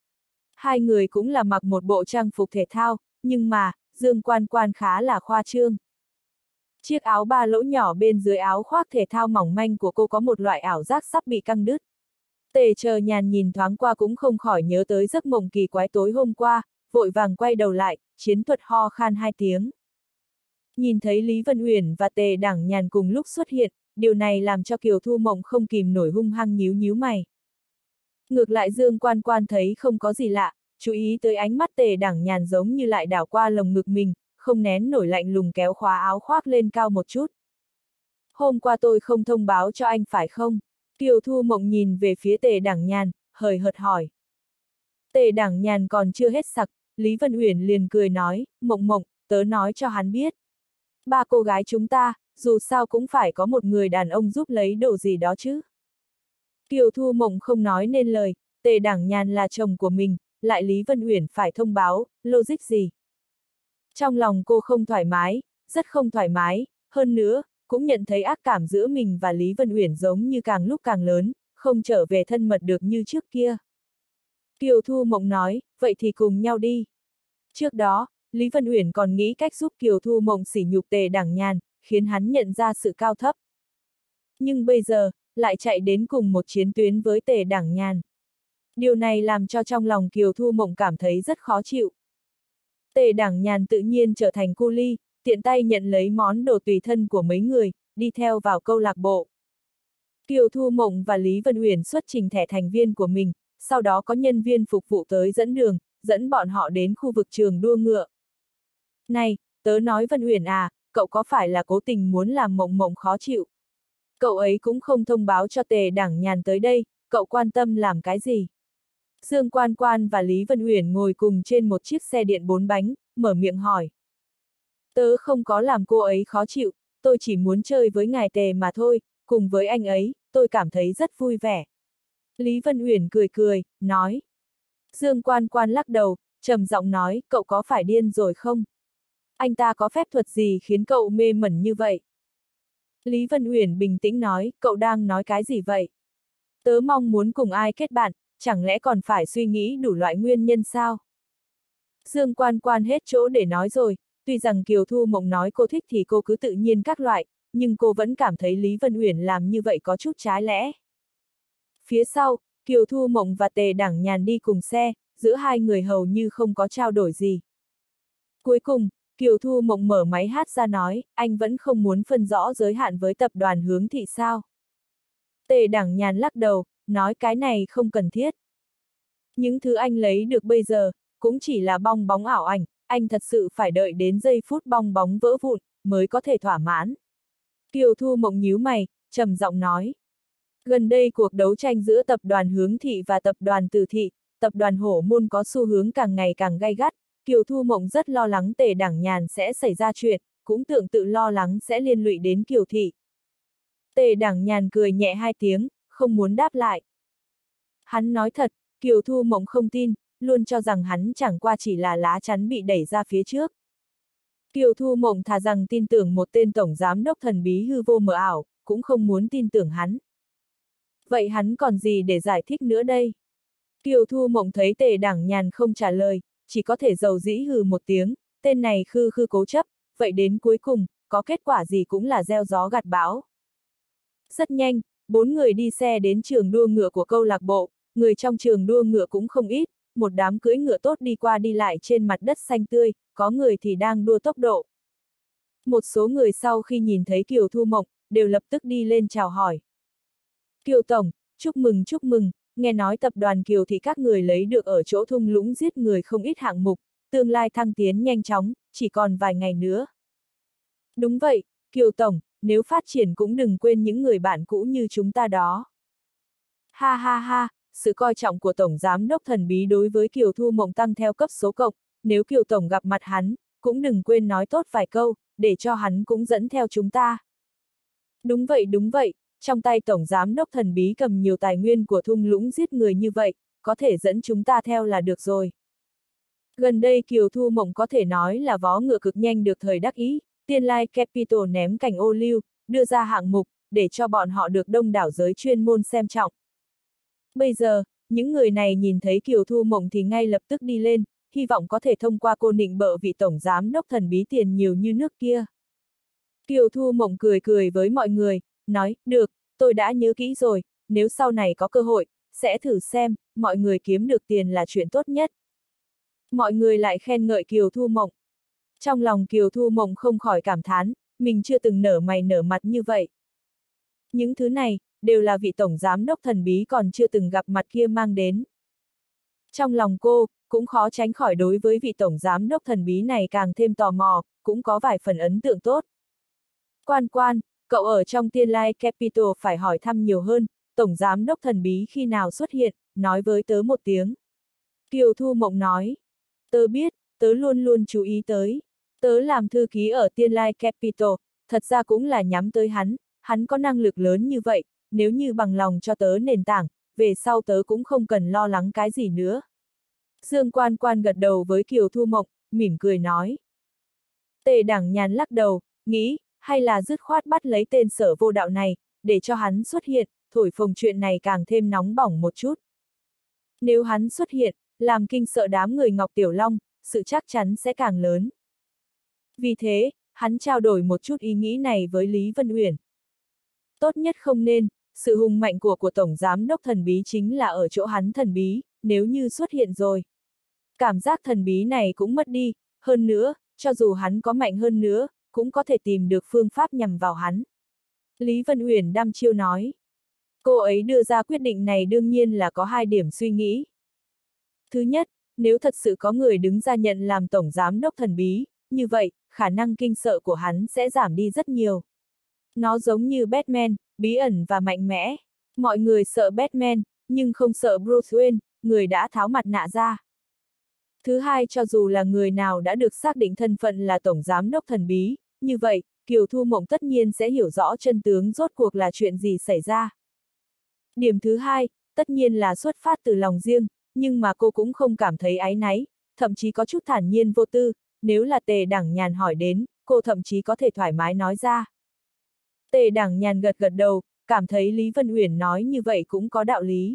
Hai người cũng là mặc một bộ trang phục thể thao, nhưng mà, Dương Quan Quan khá là khoa trương. Chiếc áo ba lỗ nhỏ bên dưới áo khoác thể thao mỏng manh của cô có một loại ảo giác sắp bị căng đứt. Tề Chờ Nhàn nhìn thoáng qua cũng không khỏi nhớ tới giấc mộng kỳ quái tối hôm qua, vội vàng quay đầu lại, chiến thuật ho khan hai tiếng. Nhìn thấy Lý Vân Uyển và Tề Đẳng Nhàn cùng lúc xuất hiện, điều này làm cho Kiều Thu Mộng không kìm nổi hung hăng nhíu nhíu mày. Ngược lại Dương Quan Quan thấy không có gì lạ, chú ý tới ánh mắt Tề Đẳng Nhàn giống như lại đảo qua lồng ngực mình, không nén nổi lạnh lùng kéo khóa áo khoác lên cao một chút. Hôm qua tôi không thông báo cho anh phải không? Kiều Thu Mộng nhìn về phía Tề Đẳng Nhàn, hời hợt hỏi. Tề Đảng Nhàn còn chưa hết sặc, Lý Vân Uyển liền cười nói, Mộng Mộng, tớ nói cho hắn biết. Ba cô gái chúng ta, dù sao cũng phải có một người đàn ông giúp lấy đồ gì đó chứ. Kiều Thu Mộng không nói nên lời, Tề Đảng Nhàn là chồng của mình, lại Lý Vân Uyển phải thông báo, logic gì. Trong lòng cô không thoải mái, rất không thoải mái, hơn nữa, cũng nhận thấy ác cảm giữa mình và Lý Vân Uyển giống như càng lúc càng lớn, không trở về thân mật được như trước kia. Kiều Thu Mộng nói, vậy thì cùng nhau đi. Trước đó, Lý Vân Uyển còn nghĩ cách giúp Kiều Thu Mộng sỉ nhục Tề Đảng Nhàn, khiến hắn nhận ra sự cao thấp. Nhưng bây giờ, lại chạy đến cùng một chiến tuyến với Tề Đảng Nhàn. Điều này làm cho trong lòng Kiều Thu Mộng cảm thấy rất khó chịu. Tề Đảng Nhàn tự nhiên trở thành cu li, tiện tay nhận lấy món đồ tùy thân của mấy người, đi theo vào câu lạc bộ. Kiều Thu Mộng và Lý Vân Uyển xuất trình thẻ thành viên của mình, sau đó có nhân viên phục vụ tới dẫn đường, dẫn bọn họ đến khu vực trường đua ngựa. Này, tớ nói Vân Uyển à, cậu có phải là cố tình muốn làm Mộng Mộng khó chịu? Cậu ấy cũng không thông báo cho Tề Đảng Nhàn tới đây, cậu quan tâm làm cái gì? Dương Quan Quan và Lý Vân Uyển ngồi cùng trên một chiếc xe điện bốn bánh, mở miệng hỏi. Tớ không có làm cô ấy khó chịu, tôi chỉ muốn chơi với ngài Tề mà thôi, cùng với anh ấy, tôi cảm thấy rất vui vẻ. Lý Vân Uyển cười cười, nói. Dương Quan Quan lắc đầu, trầm giọng nói, cậu có phải điên rồi không? Anh ta có phép thuật gì khiến cậu mê mẩn như vậy? Lý Vân Uyển bình tĩnh nói, cậu đang nói cái gì vậy? Tớ mong muốn cùng ai kết bạn, chẳng lẽ còn phải suy nghĩ đủ loại nguyên nhân sao? Dương Quan Quan hết chỗ để nói rồi, tuy rằng Kiều Thu Mộng nói cô thích thì cô cứ tự nhiên các loại, nhưng cô vẫn cảm thấy Lý Vân Uyển làm như vậy có chút trái lẽ. Phía sau, Kiều Thu Mộng và Tề Đảng Nhàn đi cùng xe, giữa hai người hầu như không có trao đổi gì. Cuối cùng, Kiều Thu Mộng mở máy hát ra nói, anh vẫn không muốn phân rõ giới hạn với tập đoàn Hướng Thị sao? Tề Đảng Nhàn lắc đầu, nói cái này không cần thiết. Những thứ anh lấy được bây giờ, cũng chỉ là bong bóng ảo ảnh, anh thật sự phải đợi đến giây phút bong bóng vỡ vụn, mới có thể thỏa mãn. Kiều Thu Mộng nhíu mày, trầm giọng nói. Gần đây cuộc đấu tranh giữa tập đoàn Hướng Thị và tập đoàn Từ Thị, tập đoàn Hổ Môn có xu hướng càng ngày càng gay gắt, Kiều Thu Mộng rất lo lắng Tề Đảng Nhàn sẽ xảy ra chuyện, cũng tưởng tự lo lắng sẽ liên lụy đến Kiều Thị. Tề Đảng Nhàn cười nhẹ hai tiếng, không muốn đáp lại. Hắn nói thật, Kiều Thu Mộng không tin, luôn cho rằng hắn chẳng qua chỉ là lá chắn bị đẩy ra phía trước. Kiều Thu Mộng thà rằng tin tưởng một tên tổng giám đốc thần bí hư vô mờ ảo, cũng không muốn tin tưởng hắn. Vậy hắn còn gì để giải thích nữa đây? Kiều Thu Mộng thấy Tề Đảng Nhàn không trả lời, chỉ có thể dầu dĩ hừ một tiếng, tên này khư khư cố chấp, vậy đến cuối cùng, có kết quả gì cũng là gieo gió gặt bão. Rất nhanh, bốn người đi xe đến trường đua ngựa của câu lạc bộ, người trong trường đua ngựa cũng không ít, một đám cưỡi ngựa tốt đi qua đi lại trên mặt đất xanh tươi, có người thì đang đua tốc độ. Một số người sau khi nhìn thấy Kiều Thu Mộng, đều lập tức đi lên chào hỏi. Kiều Tổng, chúc mừng chúc mừng, nghe nói tập đoàn Kiều Thị các người lấy được ở chỗ thung lũng giết người không ít hạng mục, tương lai thăng tiến nhanh chóng, chỉ còn vài ngày nữa. Đúng vậy, Kiều Tổng, nếu phát triển cũng đừng quên những người bạn cũ như chúng ta đó. Ha ha ha, sự coi trọng của Tổng Giám đốc thần bí đối với Kiều Thu Mộng tăng theo cấp số cộng, nếu Kiều Tổng gặp mặt hắn, cũng đừng quên nói tốt vài câu, để cho hắn cũng dẫn theo chúng ta. Đúng vậy đúng vậy, trong tay Tổng Giám đốc thần bí cầm nhiều tài nguyên của thung lũng giết người như vậy, có thể dẫn chúng ta theo là được rồi. Gần đây Kiều Thu Mộng có thể nói là vó ngựa cực nhanh được thời đắc ý, Tiên Lai Capital ném cành ô liu, đưa ra hạng mục, để cho bọn họ được đông đảo giới chuyên môn xem trọng. Bây giờ, những người này nhìn thấy Kiều Thu Mộng thì ngay lập tức đi lên, hy vọng có thể thông qua cô nịnh bợ vị tổng giám đốc thần bí tiền nhiều như nước kia. Kiều Thu Mộng cười cười với mọi người, nói, được, tôi đã nhớ kỹ rồi, nếu sau này có cơ hội, sẽ thử xem, mọi người kiếm được tiền là chuyện tốt nhất. Mọi người lại khen ngợi Kiều Thu Mộng. Trong lòng Kiều Thu Mộng không khỏi cảm thán, mình chưa từng nở mày nở mặt như vậy. Những thứ này, đều là vị tổng giám đốc thần bí còn chưa từng gặp mặt kia mang đến. Trong lòng cô, cũng khó tránh khỏi đối với vị tổng giám đốc thần bí này càng thêm tò mò, cũng có vài phần ấn tượng tốt. Quan Quan, cậu ở trong Tiên Lai Capital phải hỏi thăm nhiều hơn, tổng giám đốc thần bí khi nào xuất hiện, nói với tớ một tiếng. Kiều Thu Mộng nói. Tớ biết, tớ luôn luôn chú ý tới. Tớ làm thư ký ở Tiên Lai Capital, thật ra cũng là nhắm tới hắn, hắn có năng lực lớn như vậy, nếu như bằng lòng cho tớ nền tảng, về sau tớ cũng không cần lo lắng cái gì nữa. Dương Quan Quan gật đầu với Kiều Thu Mộng, mỉm cười nói. Tề Đẳng Nhàn lắc đầu, nghĩ, hay là dứt khoát bắt lấy tên Sở Vô Đạo này, để cho hắn xuất hiện, thổi phồng chuyện này càng thêm nóng bỏng một chút. Nếu hắn xuất hiện, làm kinh sợ đám người Ngọc Tiểu Long, sự chắc chắn sẽ càng lớn. Vì thế, hắn trao đổi một chút ý nghĩ này với Lý Vân Uyển. Tốt nhất không nên, sự hùng mạnh của của Tổng Giám Đốc thần bí chính là ở chỗ hắn thần bí, nếu như xuất hiện rồi. Cảm giác thần bí này cũng mất đi, hơn nữa, cho dù hắn có mạnh hơn nữa, cũng có thể tìm được phương pháp nhằm vào hắn. Lý Vân Uyển đăm chiêu nói. Cô ấy đưa ra quyết định này đương nhiên là có hai điểm suy nghĩ. Thứ nhất, nếu thật sự có người đứng ra nhận làm Tổng Giám Đốc thần bí, như vậy, khả năng kinh sợ của hắn sẽ giảm đi rất nhiều. Nó giống như Batman, bí ẩn và mạnh mẽ. Mọi người sợ Batman, nhưng không sợ Bruce Wayne, người đã tháo mặt nạ ra. Thứ hai, cho dù là người nào đã được xác định thân phận là Tổng Giám Đốc thần bí, như vậy, Kiều Thu Mộng tất nhiên sẽ hiểu rõ chân tướng rốt cuộc là chuyện gì xảy ra. Điểm thứ hai, tất nhiên là xuất phát từ lòng riêng, nhưng mà cô cũng không cảm thấy áy náy, thậm chí có chút thản nhiên vô tư, nếu là Tề Đẳng Nhàn hỏi đến, cô thậm chí có thể thoải mái nói ra. Tề Đẳng Nhàn gật gật đầu, cảm thấy Lý Vân Uyển nói như vậy cũng có đạo lý.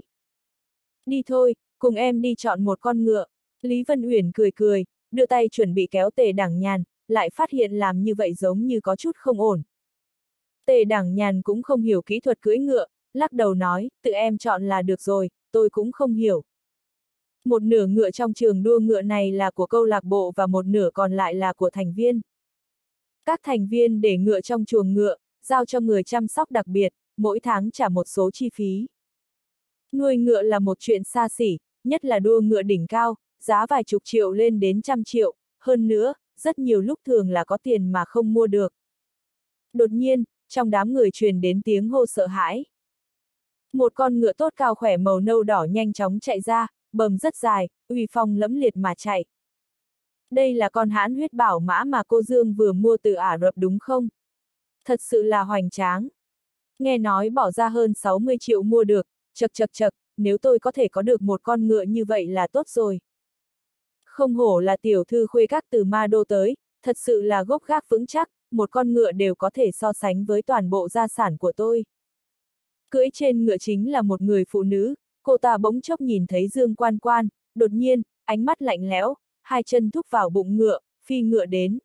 Đi thôi, cùng em đi chọn một con ngựa. Lý Vân Uyển cười cười, đưa tay chuẩn bị kéo Tề Đẳng Nhàn, lại phát hiện làm như vậy giống như có chút không ổn. Tề Đẳng Nhàn cũng không hiểu kỹ thuật cưỡi ngựa, lắc đầu nói, tự em chọn là được rồi, tôi cũng không hiểu. Một nửa ngựa trong trường đua ngựa này là của câu lạc bộ và một nửa còn lại là của thành viên. Các thành viên để ngựa trong chuồng ngựa, giao cho người chăm sóc đặc biệt, mỗi tháng trả một số chi phí. Nuôi ngựa là một chuyện xa xỉ, nhất là đua ngựa đỉnh cao, giá vài chục triệu lên đến trăm triệu, hơn nữa, rất nhiều lúc thường là có tiền mà không mua được. Đột nhiên, trong đám người truyền đến tiếng hô sợ hãi. Một con ngựa tốt cao khỏe màu nâu đỏ nhanh chóng chạy ra, bầm rất dài, uy phong lẫm liệt mà chạy. Đây là con hãn huyết bảo mã mà cô Dương vừa mua từ Ả Rập đúng không? Thật sự là hoành tráng. Nghe nói bỏ ra hơn sáu mươi triệu mua được, chật chật chật, nếu tôi có thể có được một con ngựa như vậy là tốt rồi. Không hổ là tiểu thư khuê các từ Ma Đô tới, thật sự là gốc gác vững chắc, một con ngựa đều có thể so sánh với toàn bộ gia sản của tôi. Cưỡi trên ngựa chính là một người phụ nữ, cô ta bỗng chốc nhìn thấy Dương Quan Quan, đột nhiên, ánh mắt lạnh lẽo, hai chân thúc vào bụng ngựa, phi ngựa đến.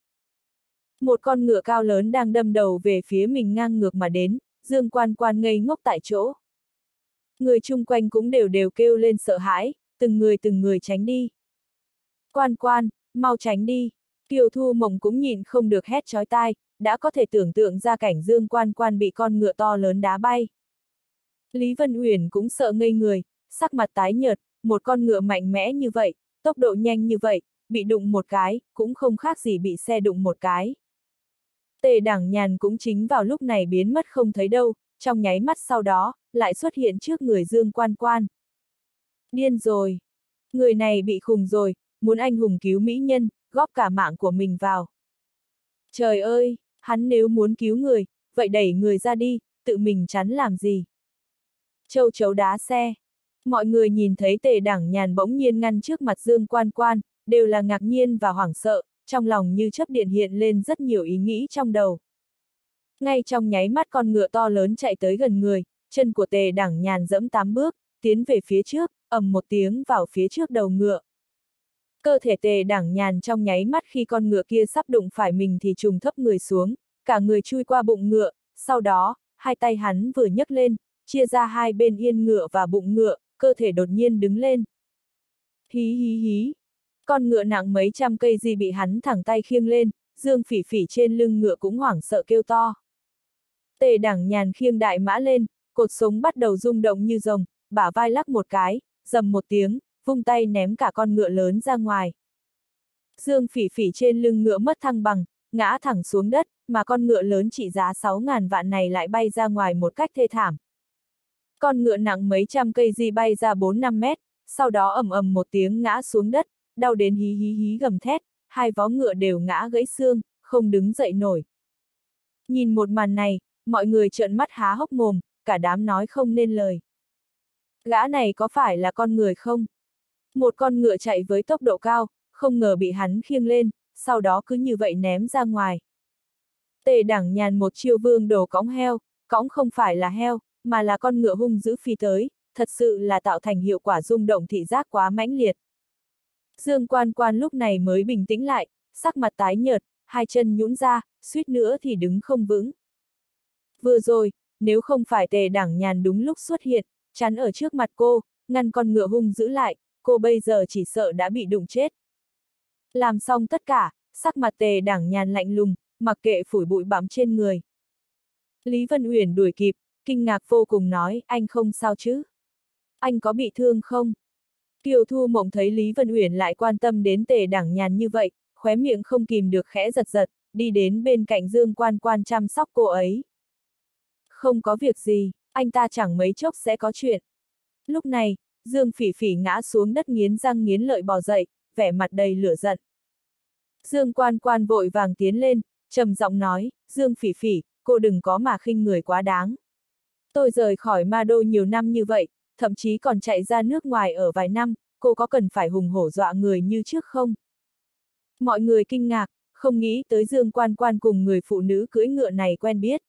Một con ngựa cao lớn đang đâm đầu về phía mình ngang ngược mà đến, Dương Quan Quan ngây ngốc tại chỗ. Người chung quanh cũng đều đều kêu lên sợ hãi, từng người từng người tránh đi. Quan Quan, mau tránh đi. Kiều Thu Mộng cũng nhìn không được hét chói tai, đã có thể tưởng tượng ra cảnh Dương Quan Quan bị con ngựa to lớn đá bay. Lý Vân Uyển cũng sợ ngây người, sắc mặt tái nhợt, một con ngựa mạnh mẽ như vậy, tốc độ nhanh như vậy, bị đụng một cái, cũng không khác gì bị xe đụng một cái. Tề Đẳng Nhàn cũng chính vào lúc này biến mất không thấy đâu, trong nháy mắt sau đó, lại xuất hiện trước người Dương Quan Quan. Điên rồi! Người này bị khùng rồi, muốn anh hùng cứu mỹ nhân, góp cả mạng của mình vào. Trời ơi, hắn nếu muốn cứu người, vậy đẩy người ra đi, tự mình chắn làm gì? Châu chấu đá xe. Mọi người nhìn thấy Tề Đẳng Nhàn bỗng nhiên ngăn trước mặt Dương Quan Quan, đều là ngạc nhiên và hoảng sợ, trong lòng như chớp điện hiện lên rất nhiều ý nghĩ trong đầu. Ngay trong nháy mắt con ngựa to lớn chạy tới gần người, chân của Tề Đẳng Nhàn giẫm tám bước, tiến về phía trước, ầm một tiếng vào phía trước đầu ngựa. Cơ thể Tề Đẳng Nhàn trong nháy mắt khi con ngựa kia sắp đụng phải mình thì trùng thấp người xuống, cả người chui qua bụng ngựa, sau đó, hai tay hắn vừa nhấc lên, chia ra hai bên yên ngựa và bụng ngựa, cơ thể đột nhiên đứng lên. Hí hí hí. Con ngựa nặng mấy trăm cây gì bị hắn thẳng tay khiêng lên, Dương Phỉ Phỉ trên lưng ngựa cũng hoảng sợ kêu to. Tề Đẳng Nhàn khiêng đại mã lên, cột sống bắt đầu rung động như rồng, bả vai lắc một cái, rầm một tiếng, vung tay ném cả con ngựa lớn ra ngoài. Dương Phỉ Phỉ trên lưng ngựa mất thăng bằng, ngã thẳng xuống đất, mà con ngựa lớn trị giá sáu ngàn vạn này lại bay ra ngoài một cách thê thảm. Con ngựa nặng mấy trăm cây di bay ra bốn năm mét, sau đó ầm ầm một tiếng ngã xuống đất, đau đến hí hí hí gầm thét, hai vó ngựa đều ngã gãy xương, không đứng dậy nổi. Nhìn một màn này, mọi người trợn mắt há hốc mồm, cả đám nói không nên lời. Gã này có phải là con người không? Một con ngựa chạy với tốc độ cao, không ngờ bị hắn khiêng lên, sau đó cứ như vậy ném ra ngoài. Tề Đẳng Nhàn một chiêu vương đồ cõng heo, cõng không phải là heo, mà là con ngựa hung dữ phi tới, thật sự là tạo thành hiệu quả rung động thị giác quá mãnh liệt. Dương Quan Quan lúc này mới bình tĩnh lại, sắc mặt tái nhợt, hai chân nhũn ra, suýt nữa thì đứng không vững. Vừa rồi, nếu không phải Tề Đẳng Nhàn đúng lúc xuất hiện, chắn ở trước mặt cô, ngăn con ngựa hung giữ lại, cô bây giờ chỉ sợ đã bị đụng chết. Làm xong tất cả, sắc mặt Tề Đẳng Nhàn lạnh lùng, mặc kệ phủi bụi bặm trên người. Lý Vân Uyển đuổi kịp, kinh ngạc vô cùng nói, anh không sao chứ? Anh có bị thương không? Kiều Thu Mộng thấy Lý Vân Uyển lại quan tâm đến Tề Đẳng Nhàn như vậy, khóe miệng không kìm được khẽ giật giật, đi đến bên cạnh Dương Quan Quan chăm sóc cô ấy. Không có việc gì, anh ta chẳng mấy chốc sẽ có chuyện. Lúc này, Dương Phỉ Phỉ ngã xuống đất nghiến răng nghiến lợi bò dậy, vẻ mặt đầy lửa giận. Dương Quan Quan vội vàng tiến lên, trầm giọng nói, Dương Phỉ Phỉ, cô đừng có mà khinh người quá đáng. Tôi rời khỏi Ma Đô nhiều năm như vậy, thậm chí còn chạy ra nước ngoài ở vài năm, cô có cần phải hùng hổ dọa người như trước không? Mọi người kinh ngạc, không nghĩ tới Dương Quan Quan cùng người phụ nữ cưỡi ngựa này quen biết.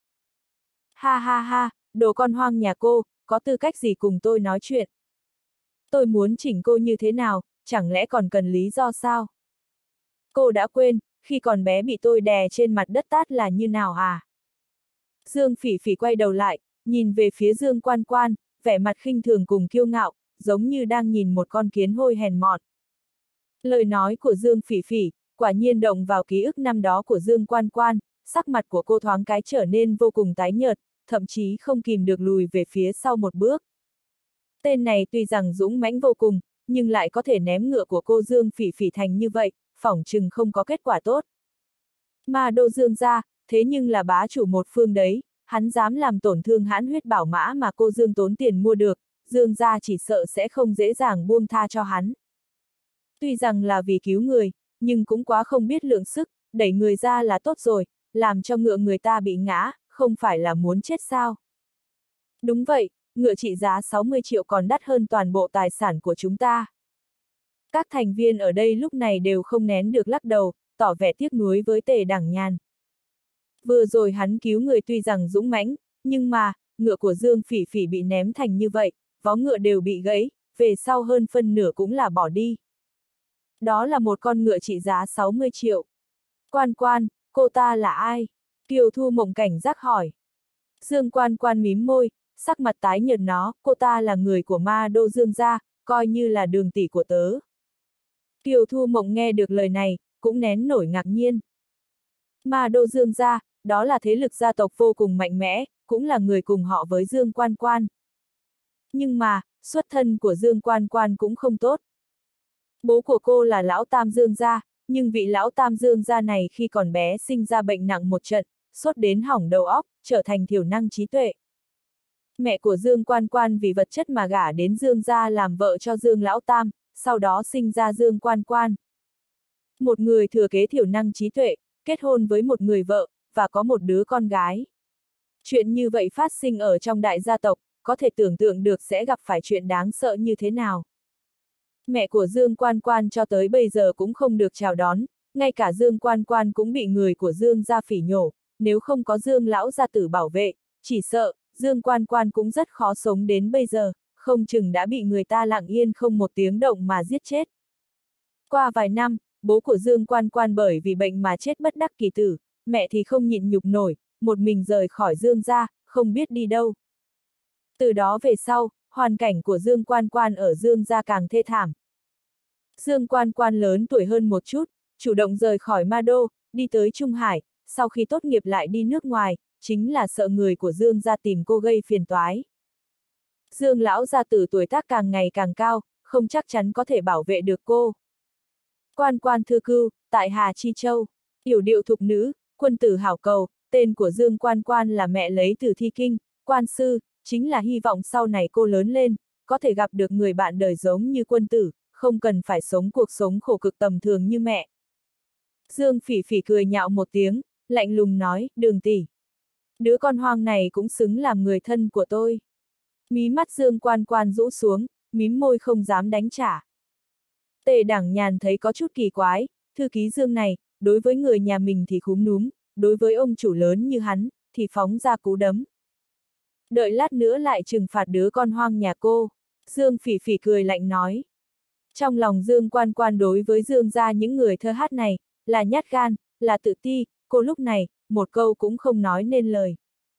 Ha ha ha, đồ con hoang nhà cô, có tư cách gì cùng tôi nói chuyện? Tôi muốn chỉnh cô như thế nào, chẳng lẽ còn cần lý do sao? Cô đã quên, khi còn bé bị tôi đè trên mặt đất tát là như nào à? Dương Phỉ Phỉ quay đầu lại, nhìn về phía Dương Quan Quan, vẻ mặt khinh thường cùng kiêu ngạo, giống như đang nhìn một con kiến hôi hèn mọn. Lời nói của Dương Phỉ Phỉ, quả nhiên động vào ký ức năm đó của Dương Quan Quan, sắc mặt của cô thoáng cái trở nên vô cùng tái nhợt, thậm chí không kìm được lùi về phía sau một bước. Tên này tuy rằng dũng mãnh vô cùng, nhưng lại có thể ném ngựa của cô Dương Phỉ Phỉ thành như vậy, phỏng chừng không có kết quả tốt. Ma Đô Dương gia, thế nhưng là bá chủ một phương đấy, hắn dám làm tổn thương hãn huyết bảo mã mà cô Dương tốn tiền mua được, Dương gia chỉ sợ sẽ không dễ dàng buông tha cho hắn. Tuy rằng là vì cứu người, nhưng cũng quá không biết lượng sức, đẩy người ra là tốt rồi, làm cho ngựa người ta bị ngã, không phải là muốn chết sao? Đúng vậy, ngựa trị giá sáu mươi triệu còn đắt hơn toàn bộ tài sản của chúng ta. Các thành viên ở đây lúc này đều không nén được lắc đầu, tỏ vẻ tiếc nuối với Tề Đẳng Nhàn. Vừa rồi hắn cứu người tuy rằng dũng mãnh, nhưng mà, ngựa của Dương Phỉ Phỉ bị ném thành như vậy, vó ngựa đều bị gãy, về sau hơn phân nửa cũng là bỏ đi. Đó là một con ngựa trị giá sáu mươi triệu. Quan Quan, cô ta là ai? Kiều Thu Mộng cảnh giác hỏi. Dương Quan Quan mím môi, sắc mặt tái nhợt nó, cô ta là người của Ma Đô Dương gia, coi như là đường tỷ của tớ. Kiều Thu Mộng nghe được lời này, cũng nén nổi ngạc nhiên. Ma Đô Dương gia, đó là thế lực gia tộc vô cùng mạnh mẽ, cũng là người cùng họ với Dương Quan Quan. Nhưng mà, xuất thân của Dương Quan Quan cũng không tốt. Bố của cô là lão Tam Dương gia, nhưng vị lão Tam Dương gia này khi còn bé sinh ra bệnh nặng một trận, sốt đến hỏng đầu óc, trở thành thiểu năng trí tuệ. Mẹ của Dương Quan Quan vì vật chất mà gả đến Dương gia làm vợ cho Dương lão Tam, sau đó sinh ra Dương Quan Quan. Một người thừa kế thiểu năng trí tuệ, kết hôn với một người vợ, và có một đứa con gái. Chuyện như vậy phát sinh ở trong đại gia tộc, có thể tưởng tượng được sẽ gặp phải chuyện đáng sợ như thế nào. Mẹ của Dương Quan Quan cho tới bây giờ cũng không được chào đón, ngay cả Dương Quan Quan cũng bị người của Dương gia phỉ nhổ, nếu không có Dương lão gia tử bảo vệ, chỉ sợ, Dương Quan Quan cũng rất khó sống đến bây giờ, không chừng đã bị người ta lặng yên không một tiếng động mà giết chết. Qua vài năm, bố của Dương Quan Quan bởi vì bệnh mà chết bất đắc kỳ tử, mẹ thì không nhịn nhục nổi, một mình rời khỏi Dương gia, không biết đi đâu. Từ đó về sau, hoàn cảnh của Dương Quan Quan ở Dương gia càng thê thảm. Dương Quan Quan lớn tuổi hơn một chút, chủ động rời khỏi Ma Đô, đi tới Trung Hải, sau khi tốt nghiệp lại đi nước ngoài, chính là sợ người của Dương gia tìm cô gây phiền toái. Dương lão gia tử tuổi tác càng ngày càng cao, không chắc chắn có thể bảo vệ được cô. Quan Quan thư cưu, tại Hà Chi Châu, yểu điệu thục nữ, quân tử hảo cầu, tên của Dương Quan Quan là mẹ lấy từ thi kinh, quan sư, chính là hy vọng sau này cô lớn lên, có thể gặp được người bạn đời giống như quân tử, không cần phải sống cuộc sống khổ cực tầm thường như mẹ. Dương Phỉ Phỉ cười nhạo một tiếng, lạnh lùng nói, Đường tỷ, đứa con hoang này cũng xứng làm người thân của tôi. Mí mắt Dương Quan Quan rũ xuống, mím môi không dám đánh trả. Tề Đẳng Nhàn thấy có chút kỳ quái, thư ký Dương này, đối với người nhà mình thì khúm núm, đối với ông chủ lớn như hắn, thì phóng ra cú đấm. Đợi lát nữa lại trừng phạt đứa con hoang nhà cô. Dương Phỉ Phỉ cười lạnh nói. Trong lòng Dương Quan Quan đối với Dương gia những người thơ hát này, là nhát gan, là tự ti, cô lúc này, một câu cũng không nói nên lời.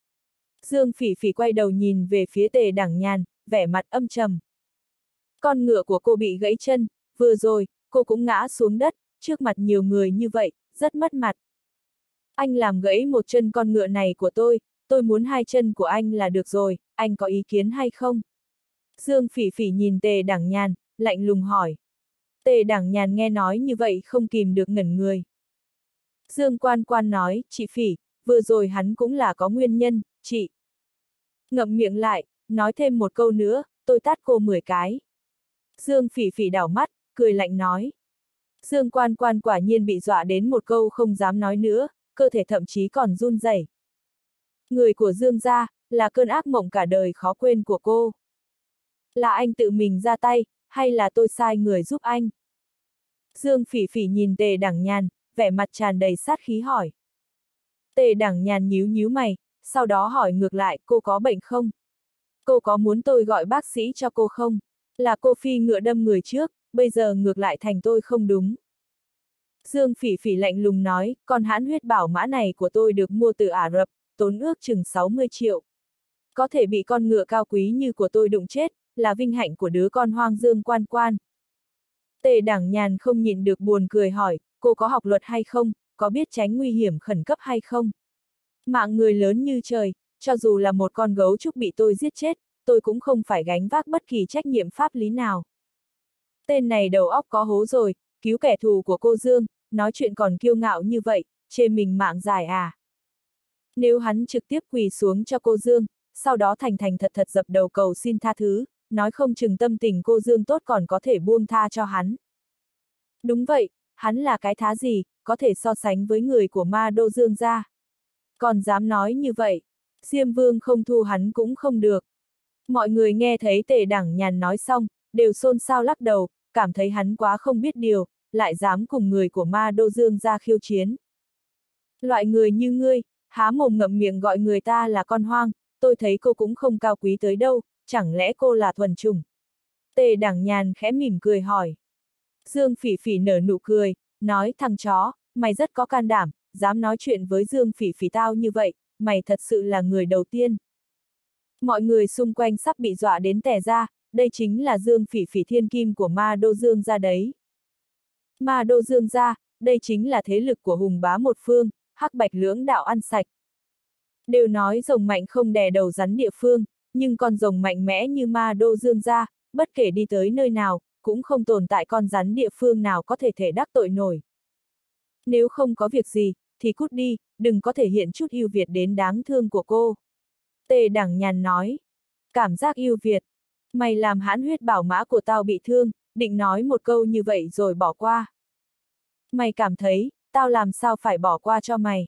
Dương Phỉ Phỉ quay đầu nhìn về phía Tề Đẳng Nhàn, vẻ mặt âm trầm. Con ngựa của cô bị gãy chân, vừa rồi, cô cũng ngã xuống đất, trước mặt nhiều người như vậy, rất mất mặt. Anh làm gãy một chân con ngựa này của tôi, tôi muốn hai chân của anh là được rồi, anh có ý kiến hay không? Dương Phỉ Phỉ nhìn Tề Đẳng Nhàn, lạnh lùng hỏi. Tề Đẳng Nhàn nghe nói như vậy không kìm được ngẩn người. Dương Quan Quan nói, chị Phỉ, vừa rồi hắn cũng là có nguyên nhân, chị. Ngậm miệng lại, nói thêm một câu nữa, tôi tát cô mười cái. Dương Phỉ Phỉ đảo mắt, cười lạnh nói. Dương Quan Quan quả nhiên bị dọa đến một câu không dám nói nữa, cơ thể thậm chí còn run rẩy. Người của Dương gia, là cơn ác mộng cả đời khó quên của cô. Là anh tự mình ra tay, hay là tôi sai người giúp anh? Dương Phỉ Phỉ nhìn Tề Đẳng Nhàn, vẻ mặt tràn đầy sát khí hỏi. Tề Đẳng Nhàn nhíu nhíu mày, sau đó hỏi ngược lại, cô có bệnh không? Cô có muốn tôi gọi bác sĩ cho cô không? Là cô phi ngựa đâm người trước, bây giờ ngược lại thành tôi không đúng. Dương Phỉ Phỉ lạnh lùng nói, con hãn huyết bảo mã này của tôi được mua từ Ả Rập, tốn ước chừng sáu mươi triệu. Có thể bị con ngựa cao quý như của tôi đụng chết, là vinh hạnh của đứa con hoang Dương Quan Quan. Tề Đẳng Nhàn không nhịn được buồn cười hỏi, cô có học luật hay không, có biết tránh nguy hiểm khẩn cấp hay không? Mạng người lớn như trời, cho dù là một con gấu trúc bị tôi giết chết, tôi cũng không phải gánh vác bất kỳ trách nhiệm pháp lý nào. Tên này đầu óc có hố rồi, cứu kẻ thù của cô Dương, nói chuyện còn kiêu ngạo như vậy, chê mình mạng dài à? Nếu hắn trực tiếp quỳ xuống cho cô Dương, sau đó thành thành thật thật dập đầu cầu xin tha thứ, nói không chừng tâm tình cô Dương tốt còn có thể buông tha cho hắn. Đúng vậy, hắn là cái thá gì, có thể so sánh với người của Ma Đô Dương gia. Còn dám nói như vậy, Diêm Vương không thu hắn cũng không được. Mọi người nghe thấy Tề Đẳng Nhàn nói xong, đều xôn xao lắc đầu, cảm thấy hắn quá không biết điều, lại dám cùng người của Ma Đô Dương gia khiêu chiến. Loại người như ngươi, há mồm ngậm miệng gọi người ta là con hoang, tôi thấy cô cũng không cao quý tới đâu, chẳng lẽ cô là thuần chủng? Tề Đẳng Nhàn khẽ mỉm cười hỏi. Dương Phỉ Phỉ nở nụ cười, nói thằng chó, mày rất có can đảm, dám nói chuyện với Dương Phỉ Phỉ tao như vậy, mày thật sự là người đầu tiên. Mọi người xung quanh sắp bị dọa đến tè ra, đây chính là Dương Phỉ Phỉ thiên kim của Ma Đô Dương gia đấy. Ma Đô Dương gia, đây chính là thế lực của hùng bá một phương, hắc bạch lưỡng đạo ăn sạch. Đều nói rồng mạnh không đè đầu rắn địa phương, nhưng con rồng mạnh mẽ như Ma Đô Dương gia, bất kể đi tới nơi nào, cũng không tồn tại con rắn địa phương nào có thể thể đắc tội nổi. Nếu không có việc gì, thì cút đi, đừng có thể hiện chút ưu việt đến đáng thương của cô. Tề Đẳng Nhàn nói. Cảm giác ưu việt. Mày làm hãn huyết bảo mã của tao bị thương, định nói một câu như vậy rồi bỏ qua. Mày cảm thấy, tao làm sao phải bỏ qua cho mày.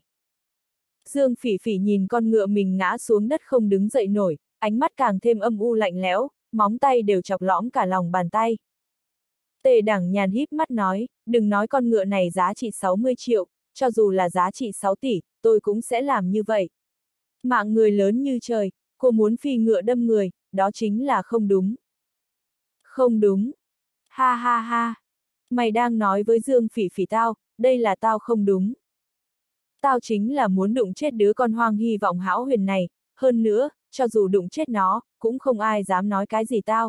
Dương Phỉ Phỉ nhìn con ngựa mình ngã xuống đất không đứng dậy nổi, ánh mắt càng thêm âm u lạnh lẽo, móng tay đều chọc lõm cả lòng bàn tay. Tề Đẳng Nhàn híp mắt nói, đừng nói con ngựa này giá trị sáu mươi triệu, cho dù là giá trị sáu tỷ, tôi cũng sẽ làm như vậy. Mạng người lớn như trời, cô muốn phi ngựa đâm người, đó chính là không đúng. Không đúng. Ha ha ha. Mày đang nói với Dương Phỉ Phỉ tao, đây là tao không đúng. Tao chính là muốn đụng chết đứa con hoang hy vọng hão huyền này, hơn nữa, cho dù đụng chết nó, cũng không ai dám nói cái gì tao.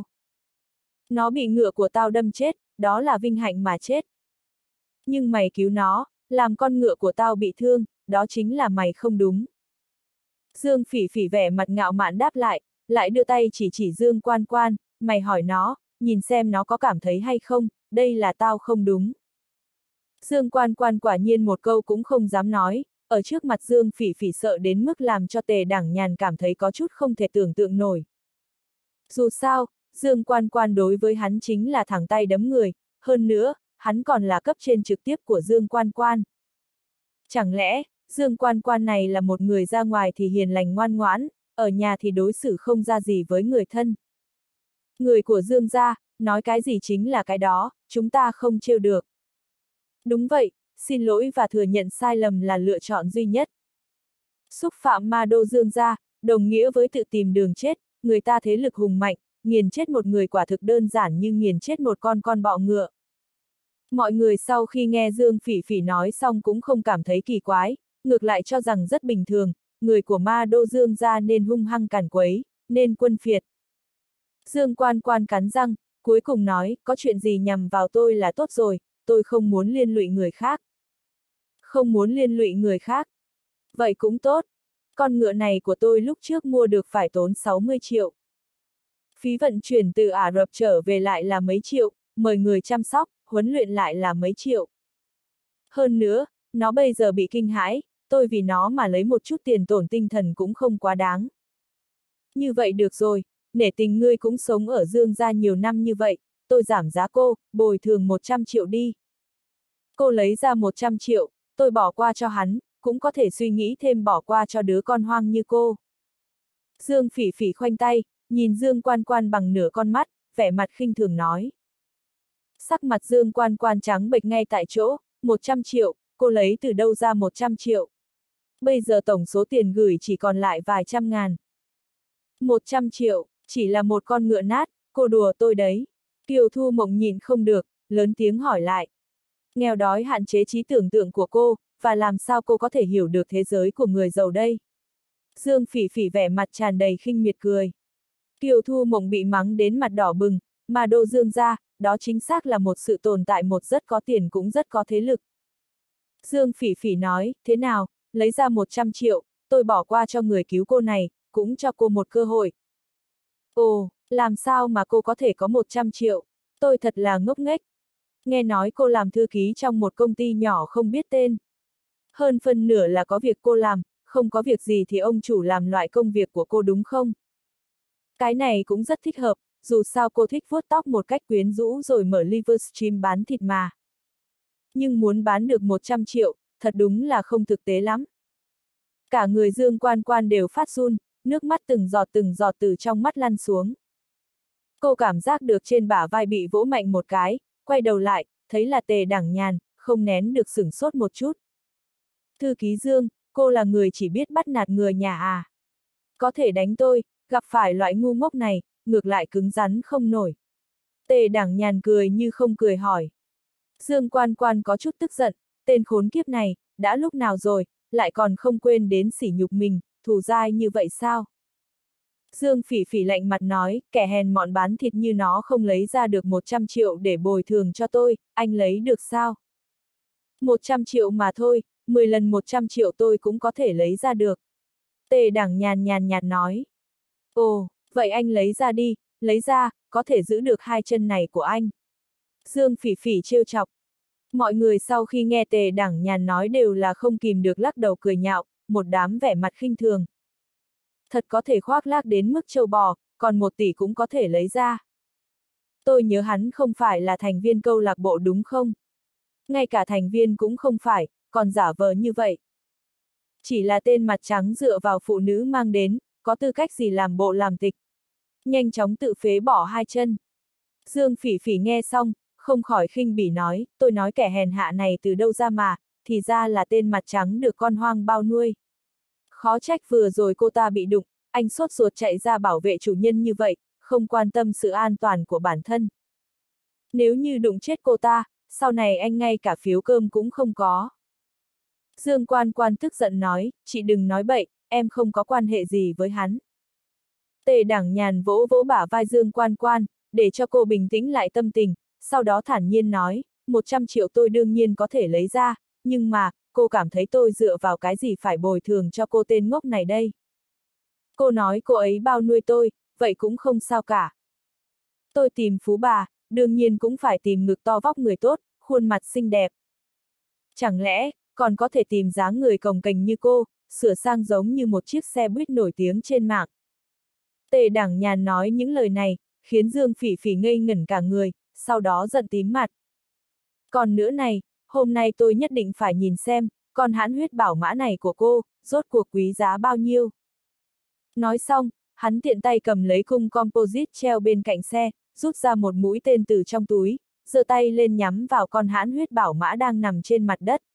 Nó bị ngựa của tao đâm chết, đó là vinh hạnh mà chết. Nhưng mày cứu nó, làm con ngựa của tao bị thương, đó chính là mày không đúng. Dương Phỉ Phỉ vẻ mặt ngạo mạn đáp lại, lại đưa tay chỉ chỉ Dương Quan Quan, mày hỏi nó, nhìn xem nó có cảm thấy hay không, đây là tao không đúng. Dương Quan Quan quả nhiên một câu cũng không dám nói, ở trước mặt Dương Phỉ Phỉ sợ đến mức làm cho Tề Đẳng Nhàn cảm thấy có chút không thể tưởng tượng nổi. Dù sao, Dương Quan Quan đối với hắn chính là thẳng tay đấm người, hơn nữa, hắn còn là cấp trên trực tiếp của Dương Quan Quan. Chẳng lẽ, Dương Quan Quan này là một người ra ngoài thì hiền lành ngoan ngoãn, ở nhà thì đối xử không ra gì với người thân. Người của Dương gia, nói cái gì chính là cái đó, chúng ta không trêu được. Đúng vậy, xin lỗi và thừa nhận sai lầm là lựa chọn duy nhất. Xúc phạm ma đô Dương gia, đồng nghĩa với tự tìm đường chết, người ta thế lực hùng mạnh, nghiền chết một người quả thực đơn giản như nghiền chết một con con bọ ngựa. Mọi người sau khi nghe Dương Phỉ Phỉ nói xong cũng không cảm thấy kỳ quái, ngược lại cho rằng rất bình thường, người của ma đô Dương gia nên hung hăng càn quấy, nên quân phiệt. Dương Quan Quan cắn răng, cuối cùng nói, có chuyện gì nhằm vào tôi là tốt rồi, tôi không muốn liên lụy người khác. Không muốn liên lụy người khác. Vậy cũng tốt. Con ngựa này của tôi lúc trước mua được phải tốn sáu mươi triệu. Phí vận chuyển từ Ả Rập trở về lại là mấy triệu, mời người chăm sóc, huấn luyện lại là mấy triệu. Hơn nữa, nó bây giờ bị kinh hãi, tôi vì nó mà lấy một chút tiền tổn tinh thần cũng không quá đáng. Như vậy được rồi, nể tình ngươi cũng sống ở Dương gia nhiều năm như vậy, tôi giảm giá cô, bồi thường một trăm triệu đi. Cô lấy ra một trăm triệu, tôi bỏ qua cho hắn, cũng có thể suy nghĩ thêm bỏ qua cho đứa con hoang như cô. Dương Phỉ Phỉ khoanh tay, nhìn Dương Quan Quan bằng nửa con mắt, vẻ mặt khinh thường nói. Sắc mặt Dương Quan Quan trắng bệch ngay tại chỗ, một trăm triệu, cô lấy từ đâu ra một trăm triệu. Bây giờ tổng số tiền gửi chỉ còn lại vài trăm ngàn. một trăm triệu, chỉ là một con ngựa nát, cô đùa tôi đấy. Kiều Thu Mộng nhìn không được, lớn tiếng hỏi lại. Nghèo đói hạn chế trí tưởng tượng của cô, và làm sao cô có thể hiểu được thế giới của người giàu đây? Dương Phỉ Phỉ vẻ mặt tràn đầy khinh miệt cười. Kiều Thu Mộng bị mắng đến mặt đỏ bừng, mà đô Dương gia, đó chính xác là một sự tồn tại một rất có tiền cũng rất có thế lực. Dương Phỉ Phỉ nói, thế nào, lấy ra một trăm triệu, tôi bỏ qua cho người cứu cô này, cũng cho cô một cơ hội. Ồ, làm sao mà cô có thể có một trăm triệu, tôi thật là ngốc nghếch. Nghe nói cô làm thư ký trong một công ty nhỏ không biết tên. Hơn phân nửa là có việc cô làm, không có việc gì thì ông chủ làm loại công việc của cô đúng không? Cái này cũng rất thích hợp, dù sao cô thích vuốt tóc một cách quyến rũ rồi mở Livestream bán thịt mà. Nhưng muốn bán được một trăm triệu, thật đúng là không thực tế lắm. Cả người Dương Quan Quan đều phát run, nước mắt từng giọt từng giọt từ trong mắt lăn xuống. Cô cảm giác được trên bả vai bị vỗ mạnh một cái, quay đầu lại, thấy là Tề Đẳng Nhàn, không nén được sửng sốt một chút. Thư ký Dương, cô là người chỉ biết bắt nạt người nhà à? Có thể đánh tôi, gặp phải loại ngu ngốc này, ngược lại cứng rắn không nổi. Tề Đẳng Nhàn cười như không cười hỏi. Dương Quan Quan có chút tức giận, tên khốn kiếp này, đã lúc nào rồi, lại còn không quên đến sỉ nhục mình, thù dai như vậy sao? Dương Phỉ Phỉ lạnh mặt nói, kẻ hèn mọn bán thịt như nó không lấy ra được một trăm triệu để bồi thường cho tôi, anh lấy được sao? một trăm triệu mà thôi, mười lần một trăm triệu tôi cũng có thể lấy ra được. Tề Đẳng Nhàn nhàn nhạt nói. Ồ, vậy anh lấy ra đi, lấy ra, có thể giữ được hai chân này của anh. Dương Phỉ Phỉ trêu chọc. Mọi người sau khi nghe Tề Đẳng Nhàn nói đều là không kìm được lắc đầu cười nhạo, một đám vẻ mặt khinh thường. Thật có thể khoác lác đến mức trâu bò, còn một tỷ cũng có thể lấy ra. Tôi nhớ hắn không phải là thành viên câu lạc bộ đúng không? Ngay cả thành viên cũng không phải, còn giả vờ như vậy. Chỉ là tên mặt trắng dựa vào phụ nữ mang đến, có tư cách gì làm bộ làm tịch. Nhanh chóng tự phế bỏ hai chân. Dương Phỉ Phỉ nghe xong, không khỏi khinh bỉ nói, tôi nói kẻ hèn hạ này từ đâu ra mà, thì ra là tên mặt trắng được con hoang bao nuôi. Khó trách vừa rồi cô ta bị đụng, anh sốt ruột chạy ra bảo vệ chủ nhân như vậy, không quan tâm sự an toàn của bản thân. Nếu như đụng chết cô ta, sau này anh ngay cả phiếu cơm cũng không có. Dương Quan Quan tức giận nói, chị đừng nói bậy, em không có quan hệ gì với hắn. Tề Đẳng Nhàn vỗ vỗ bả vai Dương Quan Quan, để cho cô bình tĩnh lại tâm tình, sau đó thản nhiên nói, một trăm triệu tôi đương nhiên có thể lấy ra, nhưng mà, cô cảm thấy tôi dựa vào cái gì phải bồi thường cho cô tên ngốc này đây. Cô nói cô ấy bao nuôi tôi, vậy cũng không sao cả. Tôi tìm phú bà, đương nhiên cũng phải tìm ngực to vóc người tốt, khuôn mặt xinh đẹp. Chẳng lẽ, còn có thể tìm dáng người cồng kềnh như cô, sửa sang giống như một chiếc xe buýt nổi tiếng trên mạng. Tề Đẳng Nhàn nói những lời này, khiến Dương Phỉ Phỉ ngây ngẩn cả người, sau đó giận tím mặt. Còn nữa này, hôm nay tôi nhất định phải nhìn xem, con hãn huyết bảo mã này của cô, rốt cuộc quý giá bao nhiêu. Nói xong, hắn tiện tay cầm lấy cung composite treo bên cạnh xe, rút ra một mũi tên từ trong túi, giơ tay lên nhắm vào con hãn huyết bảo mã đang nằm trên mặt đất.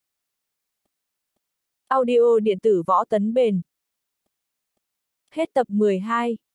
Audio điện tử võ tấn bền. Hết tập mười hai.